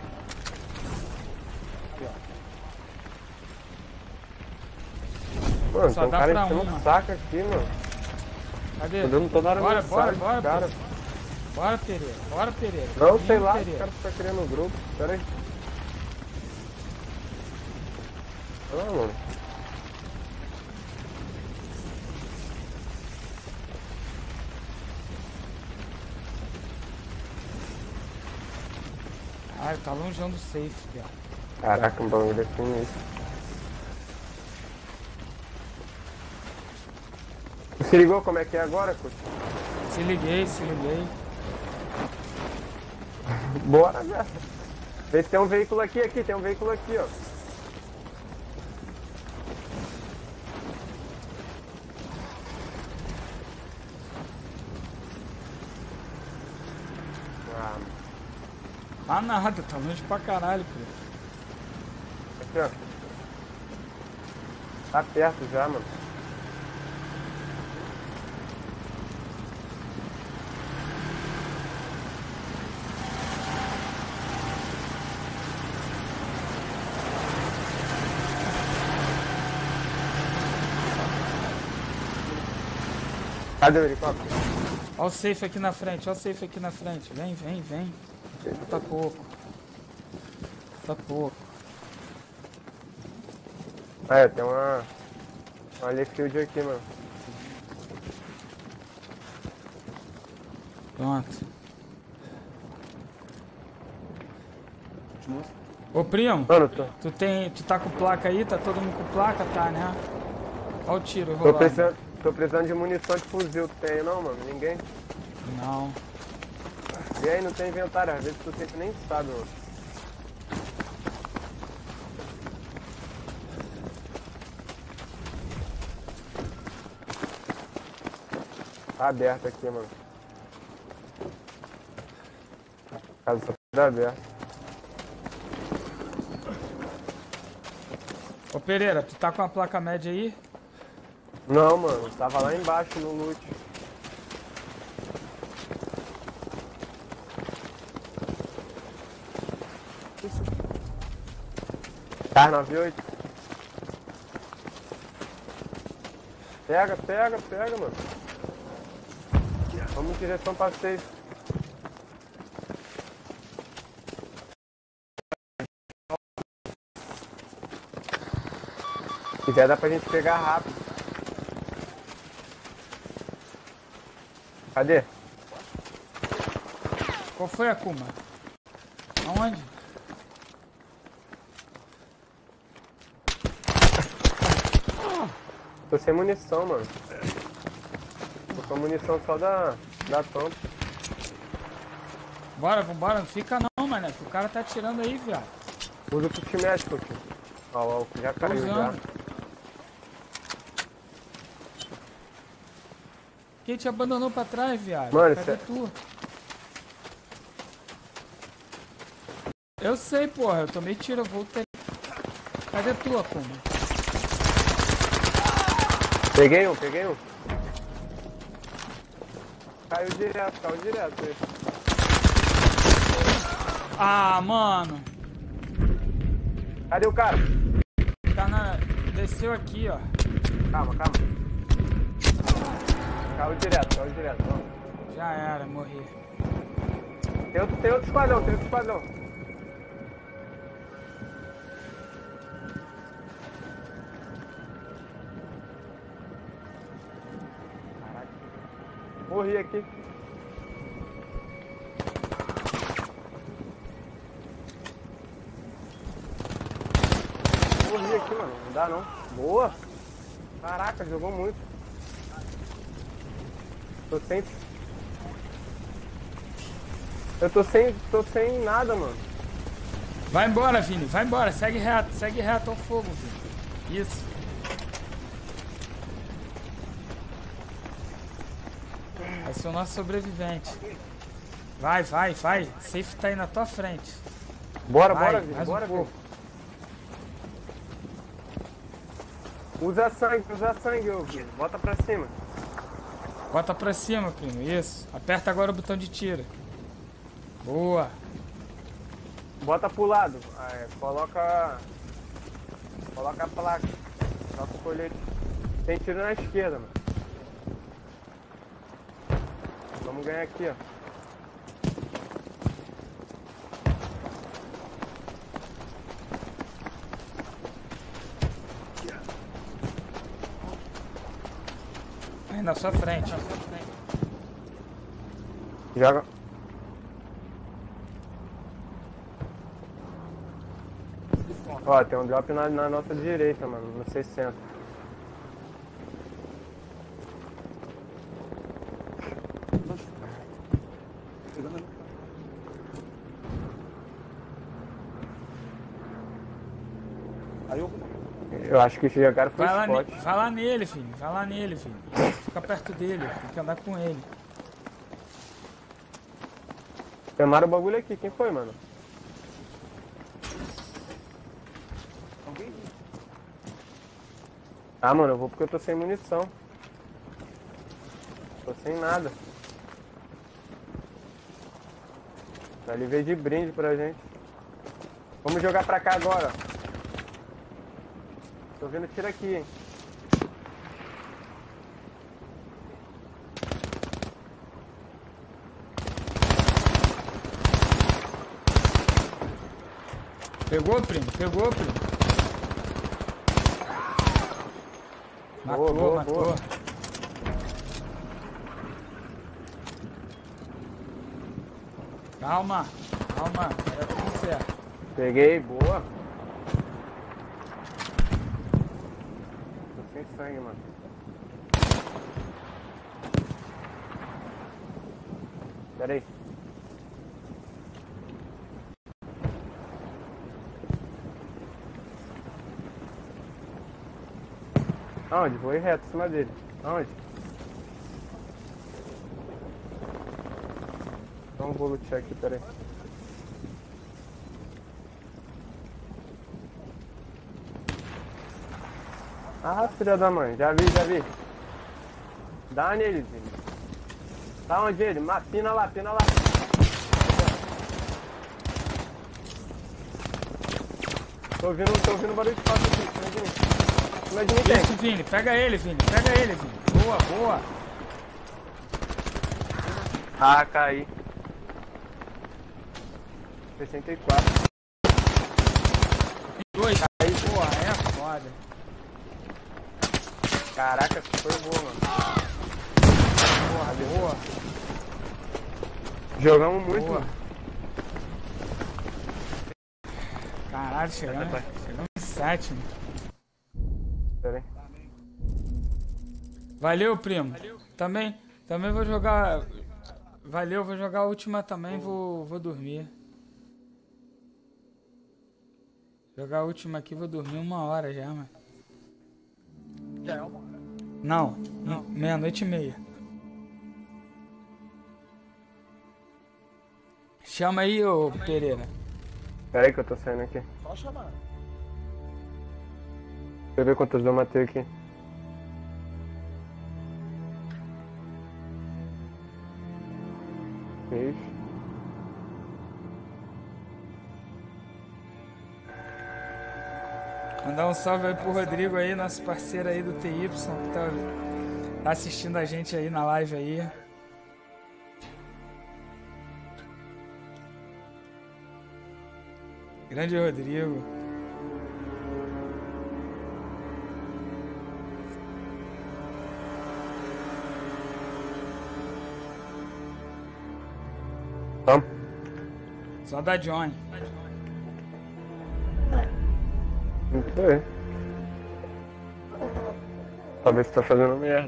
Mano, Só tem um dá cara pra enchendo uma. o saco aqui, mano. Cadê? Tô dando toda hora Bora, bora, mensagem, bora, cara. Bora, Pereira. Bora, Pereira. Não, Vini, sei lá, os Pereira. caras tá criando um grupo. Pera aí. Ah, mano. Ai, tá longeão do safe, viado. Caraca, um bagulho aqui nisso. Se ligou como é que é agora, Coutinho? Se liguei, se liguei. Bora, velho. Vê se tem um veículo aqui, aqui, tem um veículo aqui, ó. Ah, Ah, nada, tá longe pra caralho, pô. aqui, ó. Tá perto já, mano. Cadê o helicóptero? Olha o safe aqui na frente, olha o safe aqui na frente. Vem, vem, vem. Tá pouco. Tá pouco. Ah, é, tem uma... Uma Lefield aqui, mano. Pronto. Continua. Ô, primo, Mano, tô, tu, tem, tu tá com placa aí? Tá todo mundo com placa? Tá, né? Olha o tiro tô, rolando. precisando, tô precisando de munição de fuzil. Tu tem aí não, mano? Ninguém? Não. E aí, não tem inventário. Às vezes tu tem, nem sabe, mano. Tá aberto aqui, mano. Casa só tá aberta. Ô, Pereira, tu tá com a placa média aí? Não, mano. Tava lá embaixo no loot. K noventa e oito. Pega, pega, pega, mano. Vamos em direção pra safe. Se quiser dá pra gente pegar rápido. Cadê? Qual foi, Akuma? Aonde? Tô sem munição, mano. Tô com munição só da, da Tom. Bora, vambora. Não fica não, mané. Que o cara tá atirando aí, viado. Usa o kit médico, tio. Ó, ó, já Tô caiu já. usando. Quem te abandonou pra trás, viado? Mano, Cadê cê- tu? Eu sei, porra. Eu tomei tiro, eu voltei. Cadê tu, Akuma? Peguei um, peguei um. Caiu direto, caiu direto. esse. Ah, mano. Cadê o cara? Tá na... Desceu aqui, ó. Calma, calma. Caiu direto, caiu direto. Ó. Já era, morri. Tem outro, tem outro esquadrão, tem outro esquadrão. Caraca. Morri aqui. Morri aqui, mano. Não dá não. Boa. Caraca, jogou muito. Tô sem... Eu tô sem... tô sem nada, mano. Vai embora, Vini. Vai embora. Segue reto. Segue reto ao fogo, Vini. Isso. Vai ser o nosso sobrevivente. Vai, vai, vai. Safe tá aí na tua frente. Bora, Vai, bora, Vini. mais um Bora, Vini. pouco. Usa sangue, usa sangue, ô Vini. Bota pra cima. Bota pra cima, primo. Isso. Aperta agora o botão de tiro. Boa. Bota pro lado. Aí, coloca... Coloca a placa. Coloca o colete. Tem tiro na esquerda, mano. Vamos ganhar aqui, ó. Aí na sua frente. Joga. Ó, tem um drop na, na nossa direita, mano, no sessenta. Pegando ali. Aí eu. Eu acho que jogaram foi Vai lá, ne- spot. vai lá nele, filho. Vai lá nele, filho. Fica perto dele. Tem que andar com ele. Chamaram o bagulho aqui, quem foi, mano? Alguém. Ah, mano, eu vou porque eu tô sem munição. Tô sem nada. Ali veio de brinde pra gente. Vamos jogar pra cá agora. Tô vendo tiro aqui, hein. Pegou, primo? Pegou, primo? Matou, Boa, boa, matou. boa. Calma, calma. É tudo certo. Peguei, boa. Tô sem sangue, mano. Pera aí. Aonde? Vou ir reto em cima dele. Aonde? Então vou lutear aqui, pera aí. Ah, filha da mãe, já vi, já vi. Dá nele, Vini. Tá onde ele? Ma- Pina lá, pina lá. Tô ouvindo, tô ouvindo barulho de passo aqui, cima de mim. Cima de mim tem. Isso, Vini. Pega ele, Vini. Pega ele, Vini. Boa, boa. Ah, caí. sessenta e quatro. Dois. Aí, porra, é foda. Caraca, foi boa, mano. Porra, boa. Jogamos muito, Boa. mano. Caralho, chegamos, chegamos em sétimo. Pera aí. Valeu, primo. Também, também vou jogar. Valeu, vou jogar a última também, vou, vou dormir. Jogar a última aqui, vou dormir uma hora já, mano. Já é uma hora. Não, não, meia-noite e meia. Chama aí, ô Pereira. Pera aí que eu tô saindo aqui. Só chamar. Deixa eu ver quantas eu matei aqui. Seis. Mandar um salve aí pro Rodrigo aí, nosso parceiro aí do T Y, que tá, tá assistindo a gente aí na live aí. Grande Rodrigo. Vamos. Só da Johnny. Não sei. Talvez você tá fazendo merda.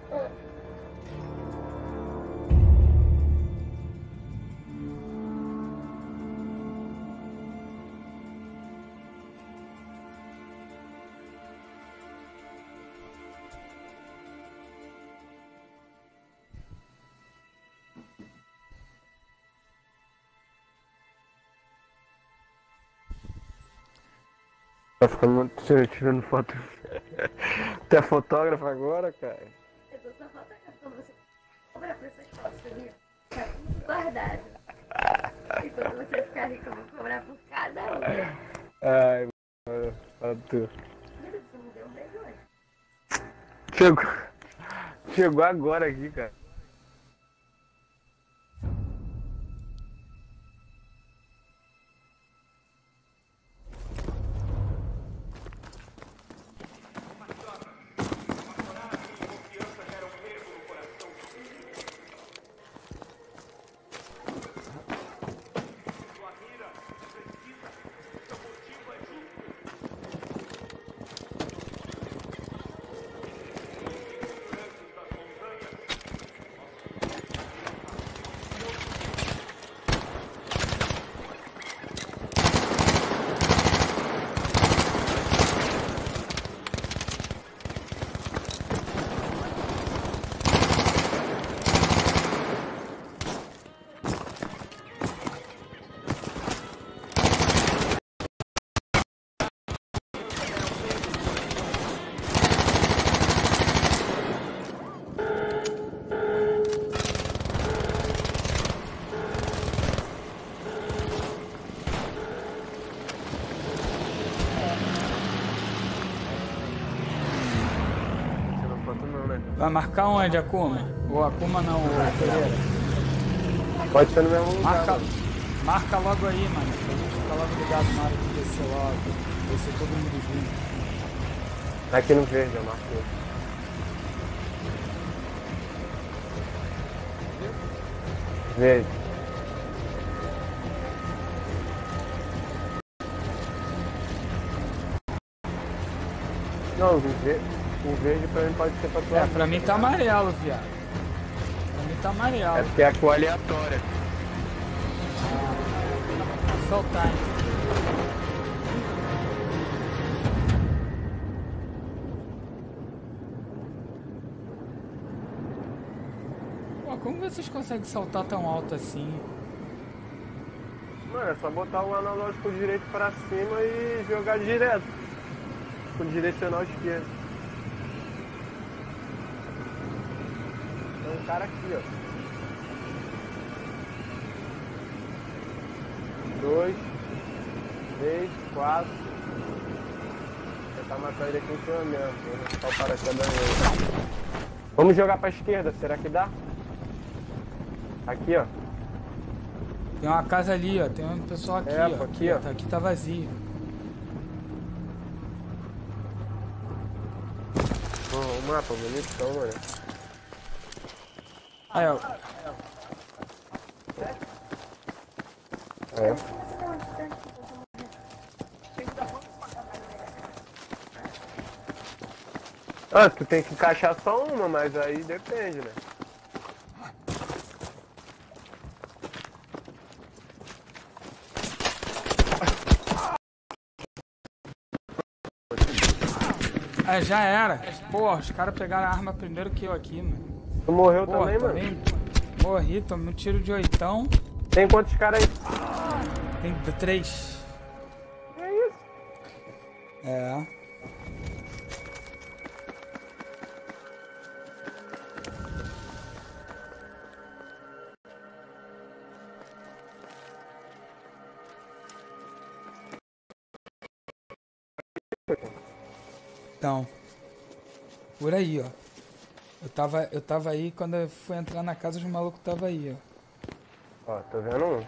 Tá ficando tirando foto. Tu é fotógrafo agora, cara? Eu tô só fotografando você. Cobra por essas fotos ali. Tá tudo guardado. E quando você ficar rico, eu vou cobrar por cada uma. Ai, mano, fala tu. Você me deu um beijo hoje. Chegou. Chegou agora aqui, cara. Vai marcar onde, Akuma? O Akuma não, o Pereira. Pode ser no mesmo lugar. Marca, mano. marca logo aí, mano. Pra gente ficar logo ligado na hora de descer logo. Descer todo mundo junto. Tá aqui no verde, eu marquei. Verde. Não, o verde, o verde pra mim pode ser pra tua. É, pra mim tá amarelo, viado. Pra mim tá amarelo. É porque é a cor aleatória. Vou soltar, hein. Pô, como vocês conseguem saltar tão alto assim? Mano, é só botar o analógico direito pra cima e jogar direto. Com direcional esquerdo. Tem um cara aqui, ó. Dois, três, quatro. Vou tentar matar ele aqui em cima mesmo. Vou botar o paraquedas nele. Vamos jogar pra esquerda, será que dá? Aqui, ó. Tem uma casa ali, ó. Tem um pessoal aqui, É, ó. pô, aqui, ó. Tá, aqui tá vazio. Ó, o mapa, bonitão, mano. Aí, ó. É. Ah, tu tem que encaixar só uma, mas aí depende, né? É, já era. Porra, os caras pegaram a arma primeiro que eu aqui, mano. Tu morreu Porra, também, mano? também morri, tomei um tiro de oitão. Tem quantos caras aí? Tem d- três. É isso. É. Então, por aí, ó. Eu tava, eu tava aí, quando eu fui entrar na casa, os malucos tava aí, ó. Ó, tô vendo um.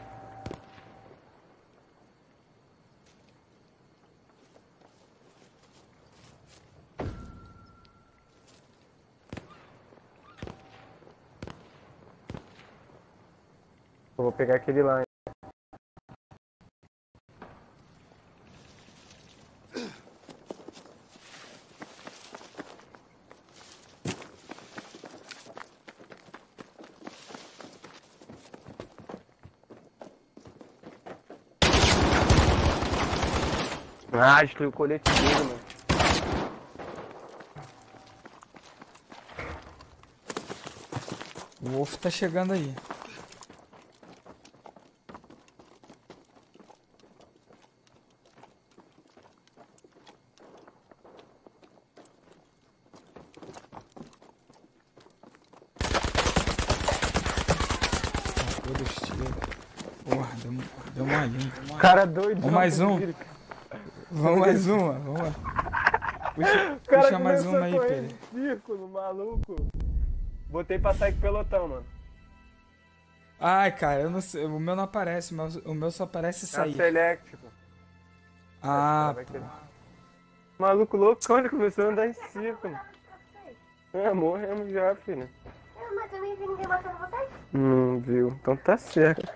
Eu vou pegar aquele lá, hein? Ah, destruiu o colete dele, mano. O Wolf tá chegando aí. Todos os tiros. Porra, deu, deu uma linha. Cara doido. Vamos mais um. Vamos mais uma, vamos lá. Puxa, O cara puxa mais começou uma aí, a correr Pere. em círculo, maluco. Botei pra sair com pelotão, mano. Ai, cara, eu não sei. O meu não aparece, o meu, o meu só aparece É a sair. Select, pô. Ah, vai querer. pô. Maluco louco, ele começou a andar em círculo. É, morremos já, filho. Eu, mas eu nem vi ninguém matando vocês. Não viu, então tá certo.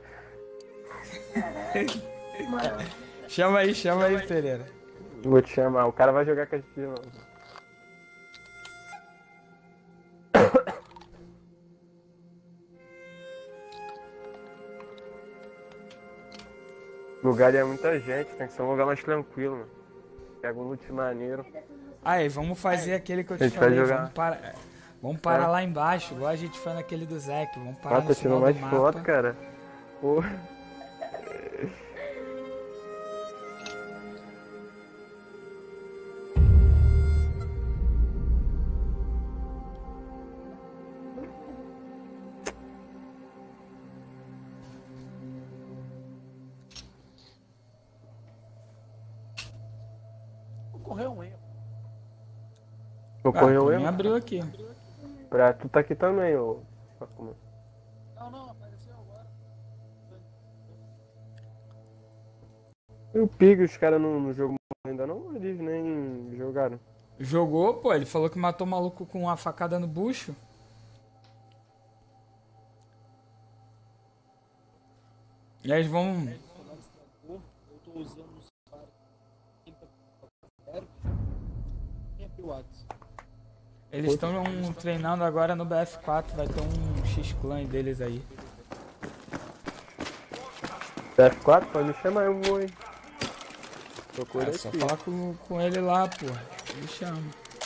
Mano, Chama aí, chama aí, Pereira. Vou te chamar, o cara vai jogar com a gente, mano. O lugar é muita gente, tem que ser um lugar mais tranquilo, mano. Pega um loot maneiro. Aí, vamos fazer aquele que eu A te gente vai falei. jogar. Vamos parar, vamos parar É. lá embaixo, igual a gente foi naquele do Zek. Vamos parar Ah, no tá final tirando do mais mapa. foto, cara. Porra. Ocorreu um erro. Ocorreu ah, um pra mim erro? abriu aqui. Pra tu tá aqui também, ô. Não, não, apareceu agora. E o Pig, os caras não, não jogam ainda não? Eles nem jogaram. Jogou, pô, ele falou que matou o maluco com uma facada no bucho. E aí eles vão... Eu tô usando os caras zero e o WhatsApp. Eles estão treinando agora no B F quatro, vai ter um X-Clan deles aí. F quatro, pode me chamar, eu vou, hein. Procura É só aqui. falar com, com ele lá, porra. Ele chama.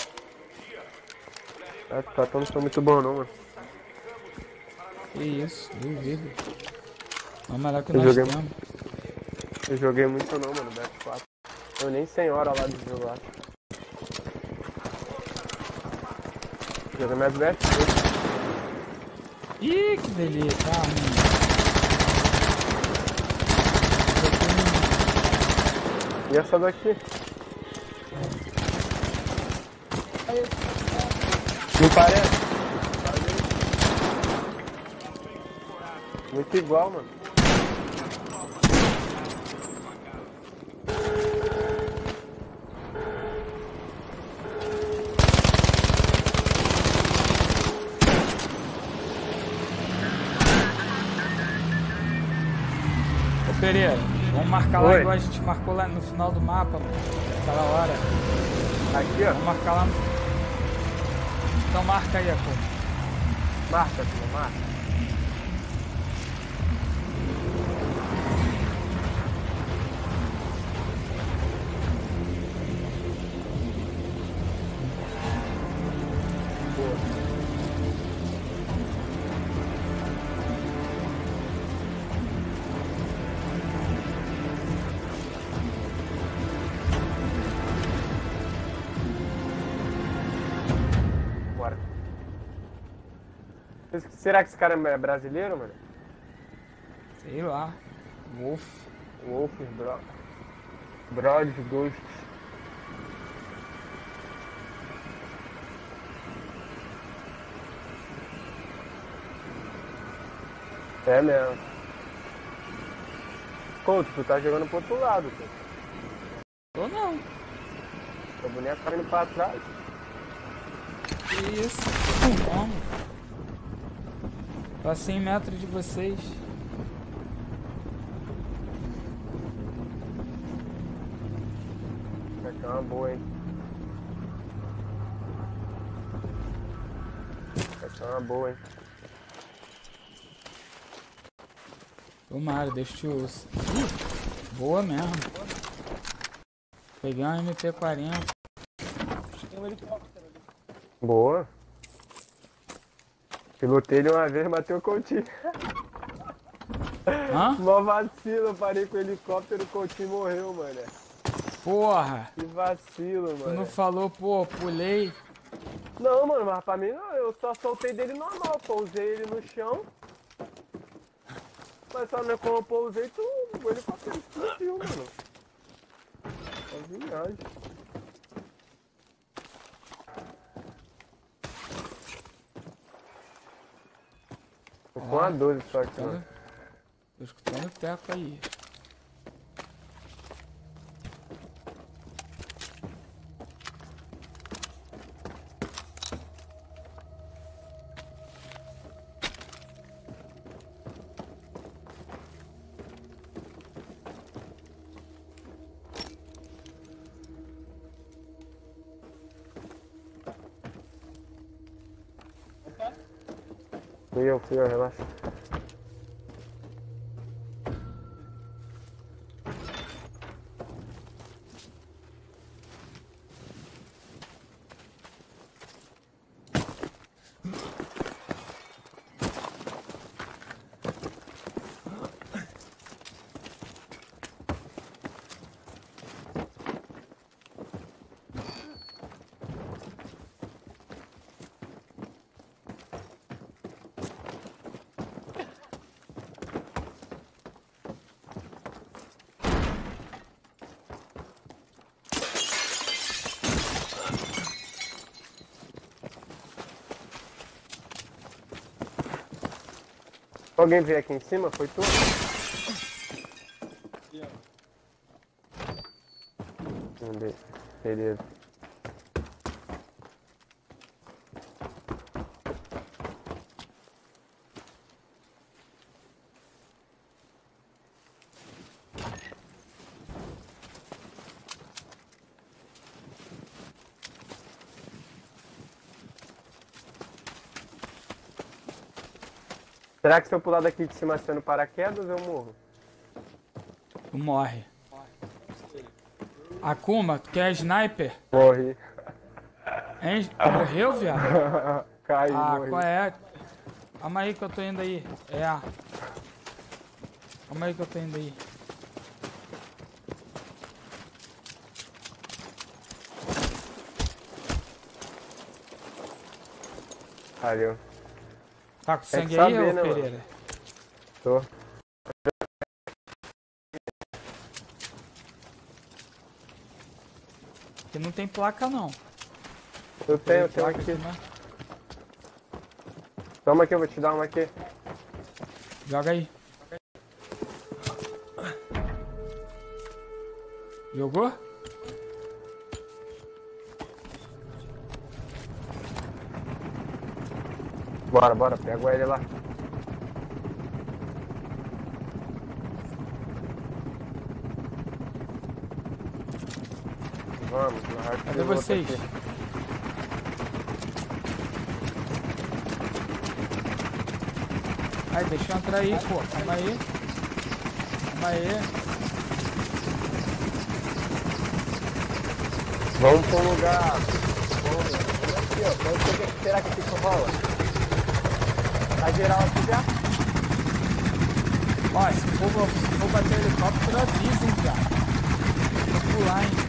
F quatro não sou muito bom não, mano. Que isso, duvido. Não é melhor que Eu nós joguei- temos. Eu joguei muito não, mano, B F quatro. Eu nem sem hora lá de jogar. Joguei mais B F três. Ih, que delícia, tá ruim. E essa daqui? Não parece? Muito igual, mano. Ô Pereira, vamos marcar lá Oi. igual a gente marcou lá no final do mapa, mano. Aquela hora. Aqui, ó. Vamos marcar lá no... Então marca aí, pô. Marca, filho, marca. Bora. Será que esse cara é brasileiro, mano? Sei lá. Wolf. Wolf, Bro... Broad, Ghost. É mesmo. Couto, tu tá jogando pro outro lado, pô. Tô não. O boneco tá indo pra trás. Que isso? Vamos. Tô a cem metros de vocês. Vai ser uma boa, hein? Vai ser uma boa, hein? Tomara, deixa eu te ouço. Boa mesmo. Peguei uma M P quarenta. Tem um helicóptero ali. Boa. Pilotei ele uma vez, matei o Coutinho. Hã? Mó vacilo, eu parei com o helicóptero e o Coutinho morreu, mano. Porra! Que vacilo, Tu mano. não falou, pô, pulei. Não, mano, mas pra mim não, eu só soltei dele normal, pousei ele no chão. Mas só não é como eu pousei, tu, o helicóptero explodiu, mano. Só viagem. Tô com a doze só aqui, mano. Tô escutando o teco aí. Fui eu, fui eu, relaxa. Alguém veio aqui em cima? Foi tu? Beleza. Será que se eu pular daqui de cima sendo paraquedas, eu morro? Tu morre. Akuma, tu quer sniper? Morri. Hein? Morreu, viado? Cai, Ah, morri. qual é? Calma aí que eu tô indo aí. É. Calma aí que eu tô indo aí. Valeu. Tá com Tem que sangue aí, saber, ô né, mano? Pereira? Tô. Aqui não tem placa, não. Eu tenho, eu Tem tenho placa aqui. né? Toma aqui, eu vou te dar uma aqui. Joga aí. Jogou? Bora, bora, pega ele lá. Vamos, nós Cadê vocês? aqui. Ai, deixa eu entrar aí, pô. Calma aí. Calma aí. Vamos pra um lugar. Vamos aqui, ó. Pode ser- Será que aqui só rola? Tá geral aqui já? Ó, se for, se for bater o helicóptero, avisa, hein, cara. Vou pular, hein.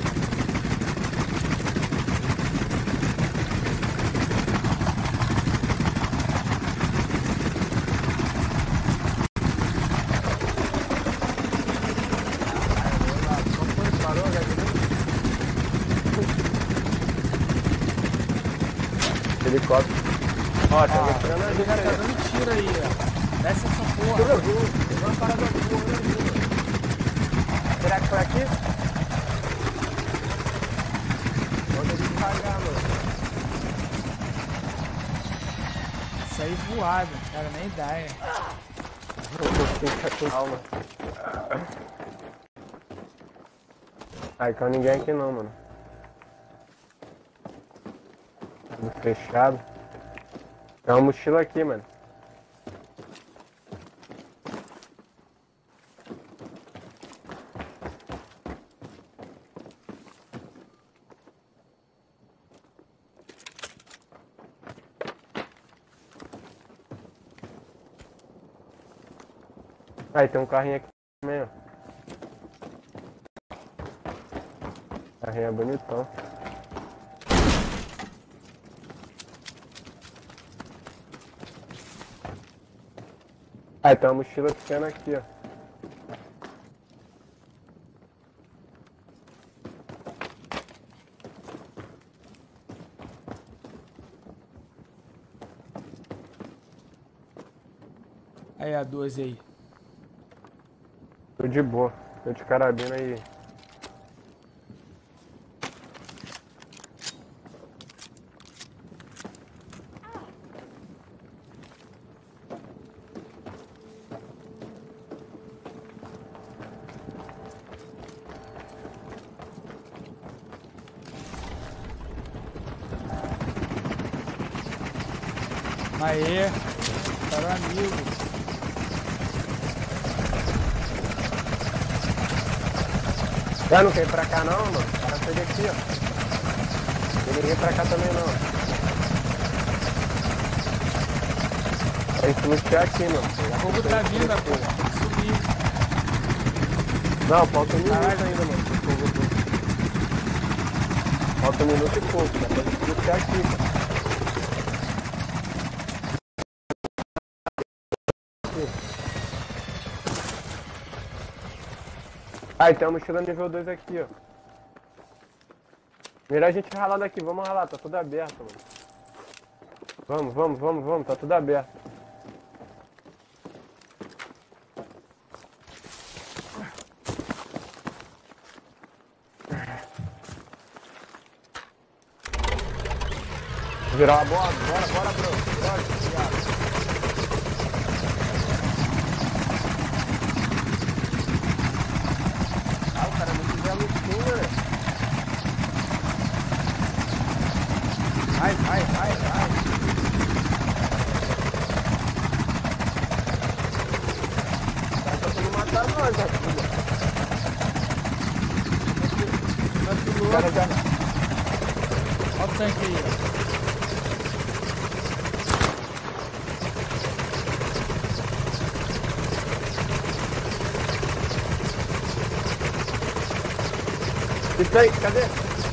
Parou, gasolina? Helicóptero. Ó, tá Ó, mostrando a ele gente já tá aí. dando tiro aí, ó. Desce essa Tudo porra. azul. Tem uma parada azul ali. Será que foi aqui? Pode devagar, mano. Isso aí voado, cara, nem ideia. Fica com calma. Ai, caiu ninguém aqui não, mano. Tudo fechado. Tem uma mochila aqui, mano. Aí tem um carrinho aqui também, ó. Carrinho é bonitão. Aí tem uma mochila pequena aqui, ó. Aí, a doze aí. Tô de boa. Tô de carabina aí. Aê, para amigo. Já não quer ir pra cá não, mano? O cara foi daqui, ó. Tem ninguém pra cá também não. A gente lutear aqui, mano. O fogo tá vindo, pô. Tem que subir. Não, falta um minuto Caralho. ainda, mano. pro fogo do- Falta um minuto e pouco, dá pra gente lutear aqui, cara. Aí tem uma mochila nível dois aqui, ó. Melhor a gente ralar daqui, vamos ralar, tá tudo aberto, mano. Vamos, vamos, vamos, vamos, tá tudo aberto. Virar uma bola, bora, bora, bro. Bora, obrigado. Ah, o cara não quiser lutinha, né? Vai, vai, vai, vai. O cara tá tentando matar nós, ó, filho. O cara já... Olha o tanque aí, ó. Isso aí, cadê?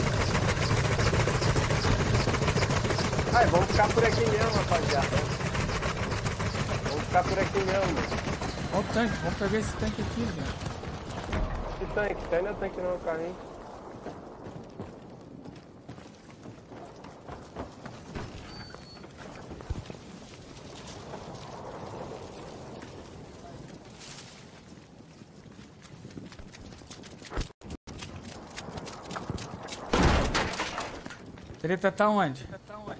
Ai, vamos ficar por aqui mesmo, rapaziada. Vamos ficar por aqui mesmo. Olha o tanque, vamos pegar esse tanque aqui, velho. Que tanque? Tem não é tanque não, carrinho. Treta tá onde?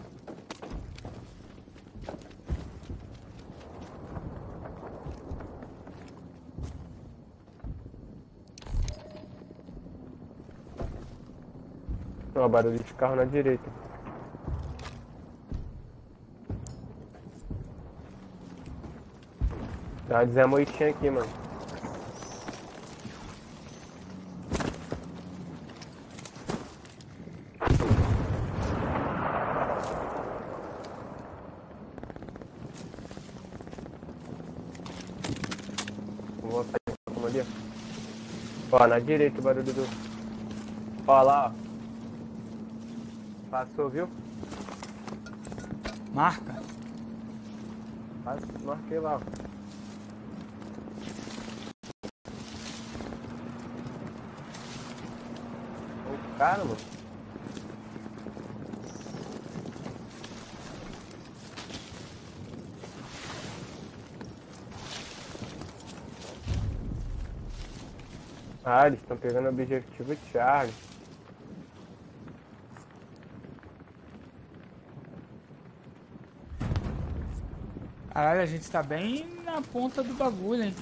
Ó, barulho de carro na direita. Dá uma desamoitinha aqui, mano. Vou sair como ali, ó. Ó, na direita o barulho do... Ó lá, ó. Passou, viu? Marca. Passou, marquei lá, ó. O cara, mano. Ah, eles estão pegando o objetivo Charlie. Caralho, a gente tá bem na ponta do bagulho, hein?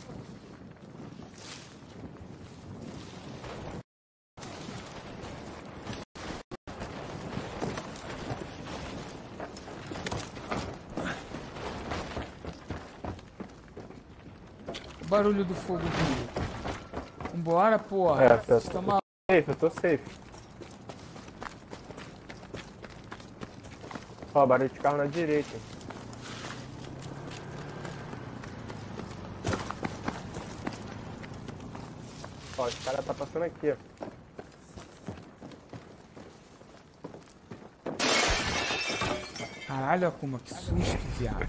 O barulho do fogo vindo. Vambora, porra. É, eu tô, Vocês tão mal- safe, eu tô safe. Ó, barulho de carro na direita. Ó, os caras tá passando aqui, ó. Caralho, Akuma, que susto, viado.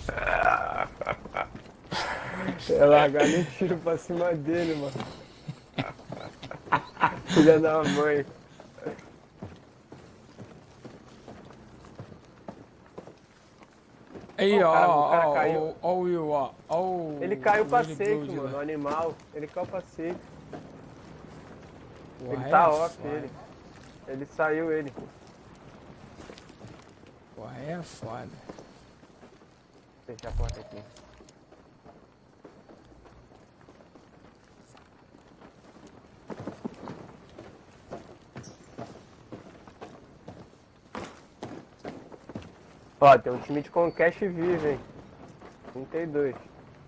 É largar nem tiro pra cima dele, mano. Filha da mãe. Aí, Ó, o ó, cara- o ó, cara ó, caiu. ó, ó o Will, ó. Ó o... Ele caiu pra Willy safe, Blood mano, o lá. animal. Ele caiu pra safe. Porra, Ele aí tá é off, foda. ele. Ele saiu, ele. Porra, aí é foda. Deixa a porta aqui. Ó, tem um time de Conquest vivo, hein? trinta e dois.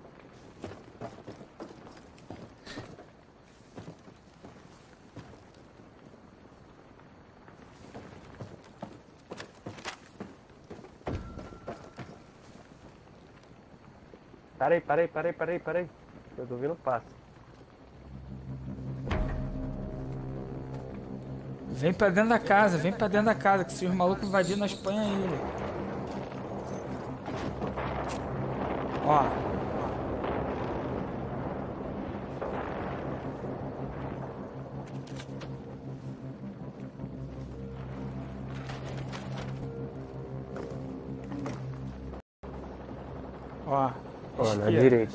Parei, parei, parei, parei, parei. Eu tô ouvindo passo. Vem pra dentro da casa, vem pra dentro da casa, que se os malucos invadirem, nós põe a ilha. Ó. Ó. Ó, na esquerda. direita.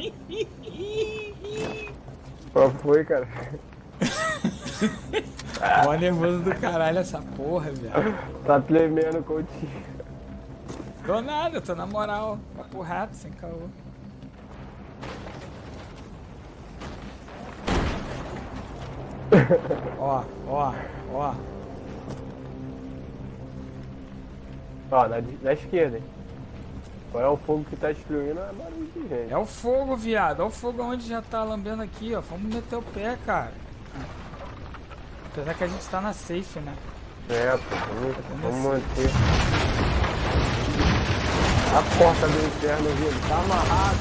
Qual foi, cara? Mó nervoso do caralho essa porra, viado. Tá tremendo contigo. Tô nada, tô na moral. Papo reto, sem caô. Ó, ó, ó. Ó, na, na esquerda, hein? Qual é o fogo que tá destruindo a barulho de gente? É o fogo, viado. Olha o fogo onde já tá lambendo aqui, ó. Vamos meter o pé, cara. Apesar que a gente tá na safe, né? É, pô, vamos, vamos manter. A porta do inferno, viu? Tá amarrado.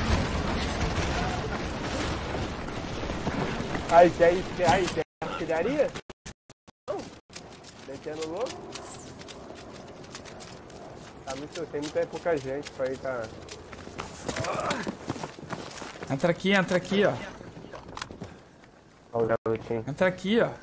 Aí, tem, tem, aí, tem artilharia? Não? Metendo louco? Tá muito, tem muita pouca gente pra ir, cara. Entra aqui, entra aqui, ó. Ó o garotinho. Entra aqui, ó.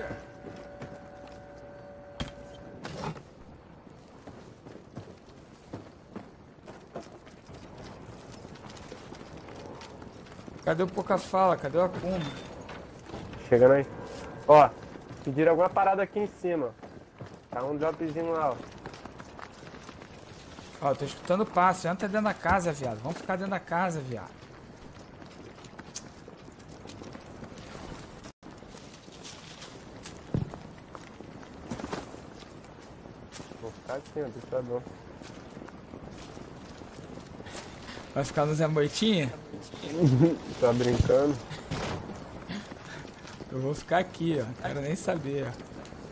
Cadê o pouca fala? Cadê o Akuma? Chegando aí. Ó, pediram alguma parada aqui em cima. Tá um dropzinho lá, ó. Ó, tô escutando passo. Entra dentro da casa, viado. Vamos ficar dentro da casa, viado. Vou ficar assim, ó, deixa bom. Vai ficar no Zé Moitinha? Tá brincando? Eu vou ficar aqui, ó. Não quero nem saber, ó.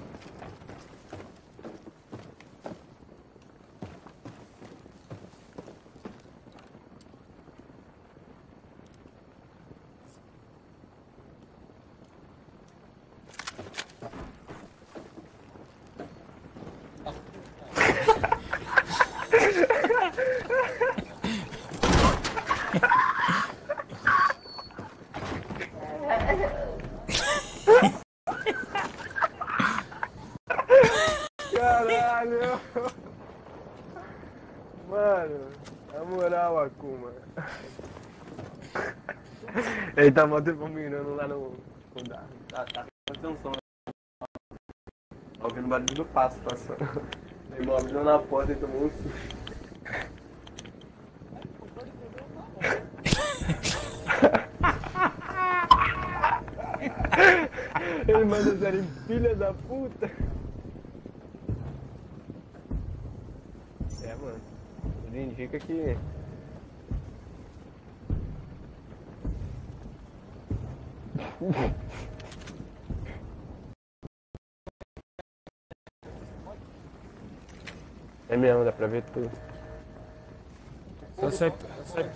Caralho! Mano, na moral, Akuma. Ele tá mó tempo mirando lá no. no da- Tá, tá. Presta atenção. Tá ouvindo o barulho do passo passando. Ele abriu na porta e tomou um susto. Ele manda série filha da puta. É, mano. Tudo indica que. É mesmo, dá pra ver tudo. Só sai... só sai-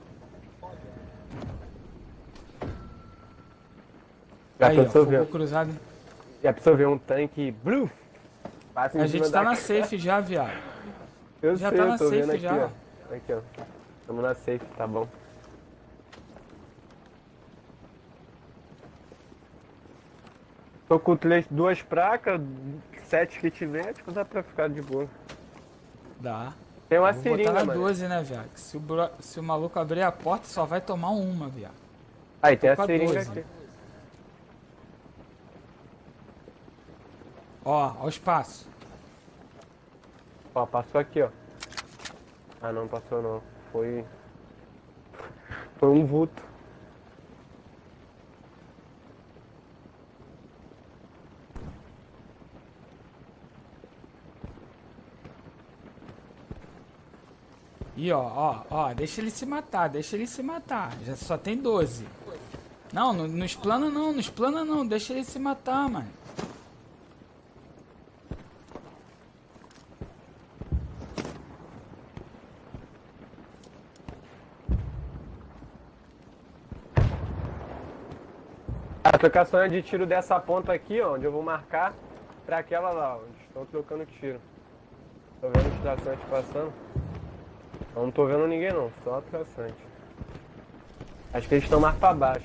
Já Aí, ó, pensou fogo ver, cruzado. já pensou ver um tanque blue? Passa em A cima gente tá da na ca- safe já, viado. Eu já sei, tá eu na tô safe vendo aqui, já. ó. Aqui, ó. Tamo na safe, tá bom. Tô com três, duas placas, sete kit médicos, dá pra ficar de boa. Dá. Tem uma Vou botar seringa, na mano. doze, né, viado? Que Se o, bro- se o maluco abrir a porta, só vai tomar uma, viado. Aí, tem Tô a com a seringa doze. aqui. Ó, ó o espaço. Ó, passou aqui, ó. Ah, não passou não. Foi... Foi um vulto. E ó, ó, ó, deixa ele se matar, deixa ele se matar. Já só tem doze. Não, no- nos plana não, nos plana não, deixa ele se matar, mano. A trocação é de tiro dessa ponta aqui, ó, onde eu vou marcar, pra aquela lá, onde estão trocando tiro. Tô vendo os traçantes passando. Eu não tô vendo ninguém não, só traçante. Acho que eles estão mais pra baixo.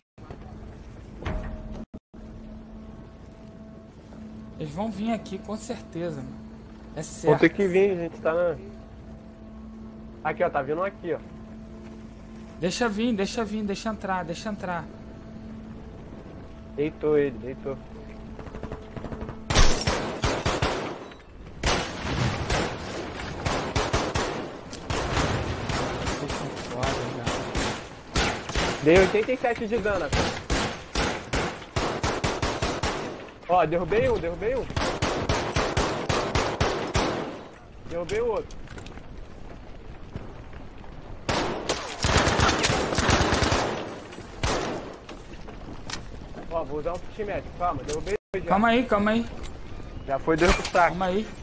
Eles vão vir aqui com certeza, mano. É Vão certo. ter que vir, a gente tá na... Aqui, ó, tá vindo um aqui, ó. Deixa vir, deixa vir, deixa entrar, deixa entrar. Deitou ele, deitou. Vocês são foda, cara. Dei oitenta e sete de dano, cara. Ó, derrubei um, derrubei um. Derrubei o outro. Ó, vou usar um kit médico, calma, derrubei dois já. Calma aí, calma aí. Já foi dentro do saco. Calma aí.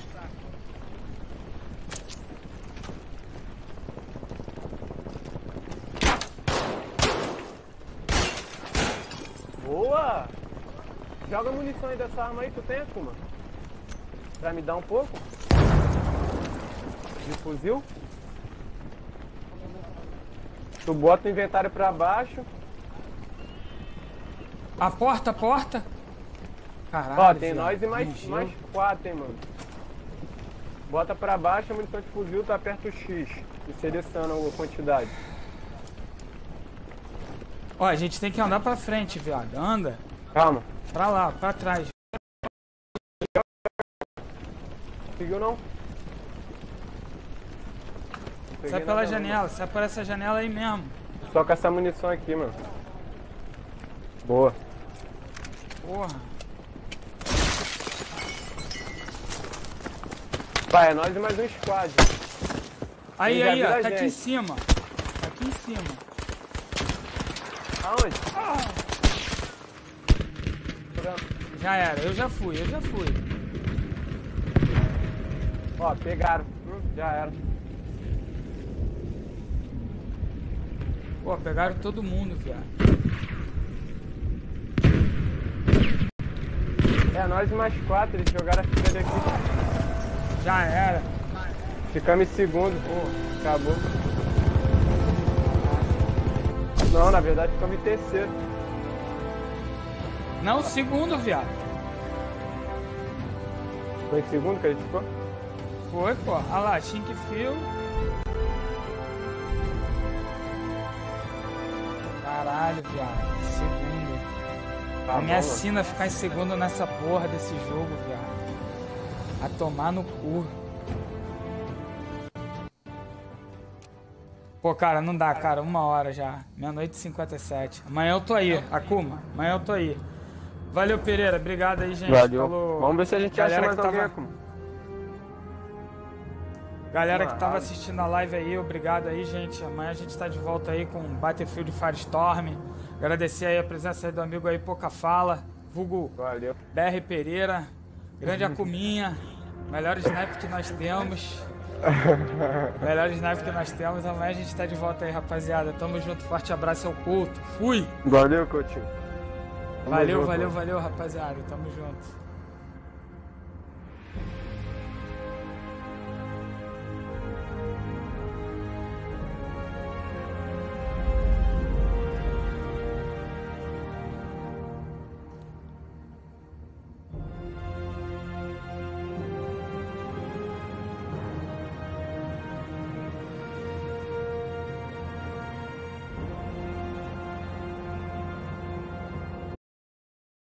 Boa! Joga munição aí dessa arma aí, tu tem, Akuma? Pra me dar um pouco? De fuzil? Tu bota o inventário pra baixo. A porta, a porta. Caralho, Ó, tem viado. nós e mais, Fugiu. mais quatro, hein, mano. Bota pra baixo a munição de fuzil, tu aperta o X e seleciona a quantidade. Ó, a gente tem que andar pra frente, viado. Anda. Calma. Pra lá, pra trás. Conseguiu não? Peguei Sai nada pela não, janela, sai por essa janela aí mesmo. mano. Só com essa munição aqui, mano. Boa. Porra. Vai, é nós e mais um squad. Aí, Ele já aí, viu ó. a Tá aqui em gente. cima. Tá aqui em cima. Aonde? Já era, eu já fui, eu já fui. Ó, pegaram. Hum, já era. Pô, pegaram todo mundo, viado. É, nós e mais quatro, eles jogaram a ficha daqui. Já era. Ficamos em segundo. Pô, acabou. Não, na verdade ficamos em terceiro. Não, segundo, viado. Foi em segundo que a gente ficou? Foi, pô. Olha lá, Shinkfield. Caralho, viado. Segundo. Tá A bom, minha mano. sina ficar em segundo nessa porra desse jogo, viado. A tomar no cu. Pô, cara, não dá, cara. Uma hora já. Meia-noite e cinquenta e sete. Amanhã eu tô aí, Akuma. Amanhã eu tô aí. Valeu, Pereira. Obrigado aí, gente. Valeu. Falou. Vamos ver se a gente acha Galera mais que alguém, tava- Akuma. Galera que tava Ah. assistindo a live aí, obrigado aí, gente. Amanhã a gente tá de volta aí com Battlefield Firestorm. Agradecer aí a presença aí do amigo aí, Pouca Fala, vulgo Valeu. B R Pereira, grande Akuminha, melhor sniper que nós temos. Melhor sniper que nós temos. Amanhã a gente tá de volta aí, rapaziada. Tamo junto, forte abraço ao culto. Fui! Valeu, Coutinho. Tamo Valeu, junto, valeu, mano. valeu, rapaziada. Tamo junto.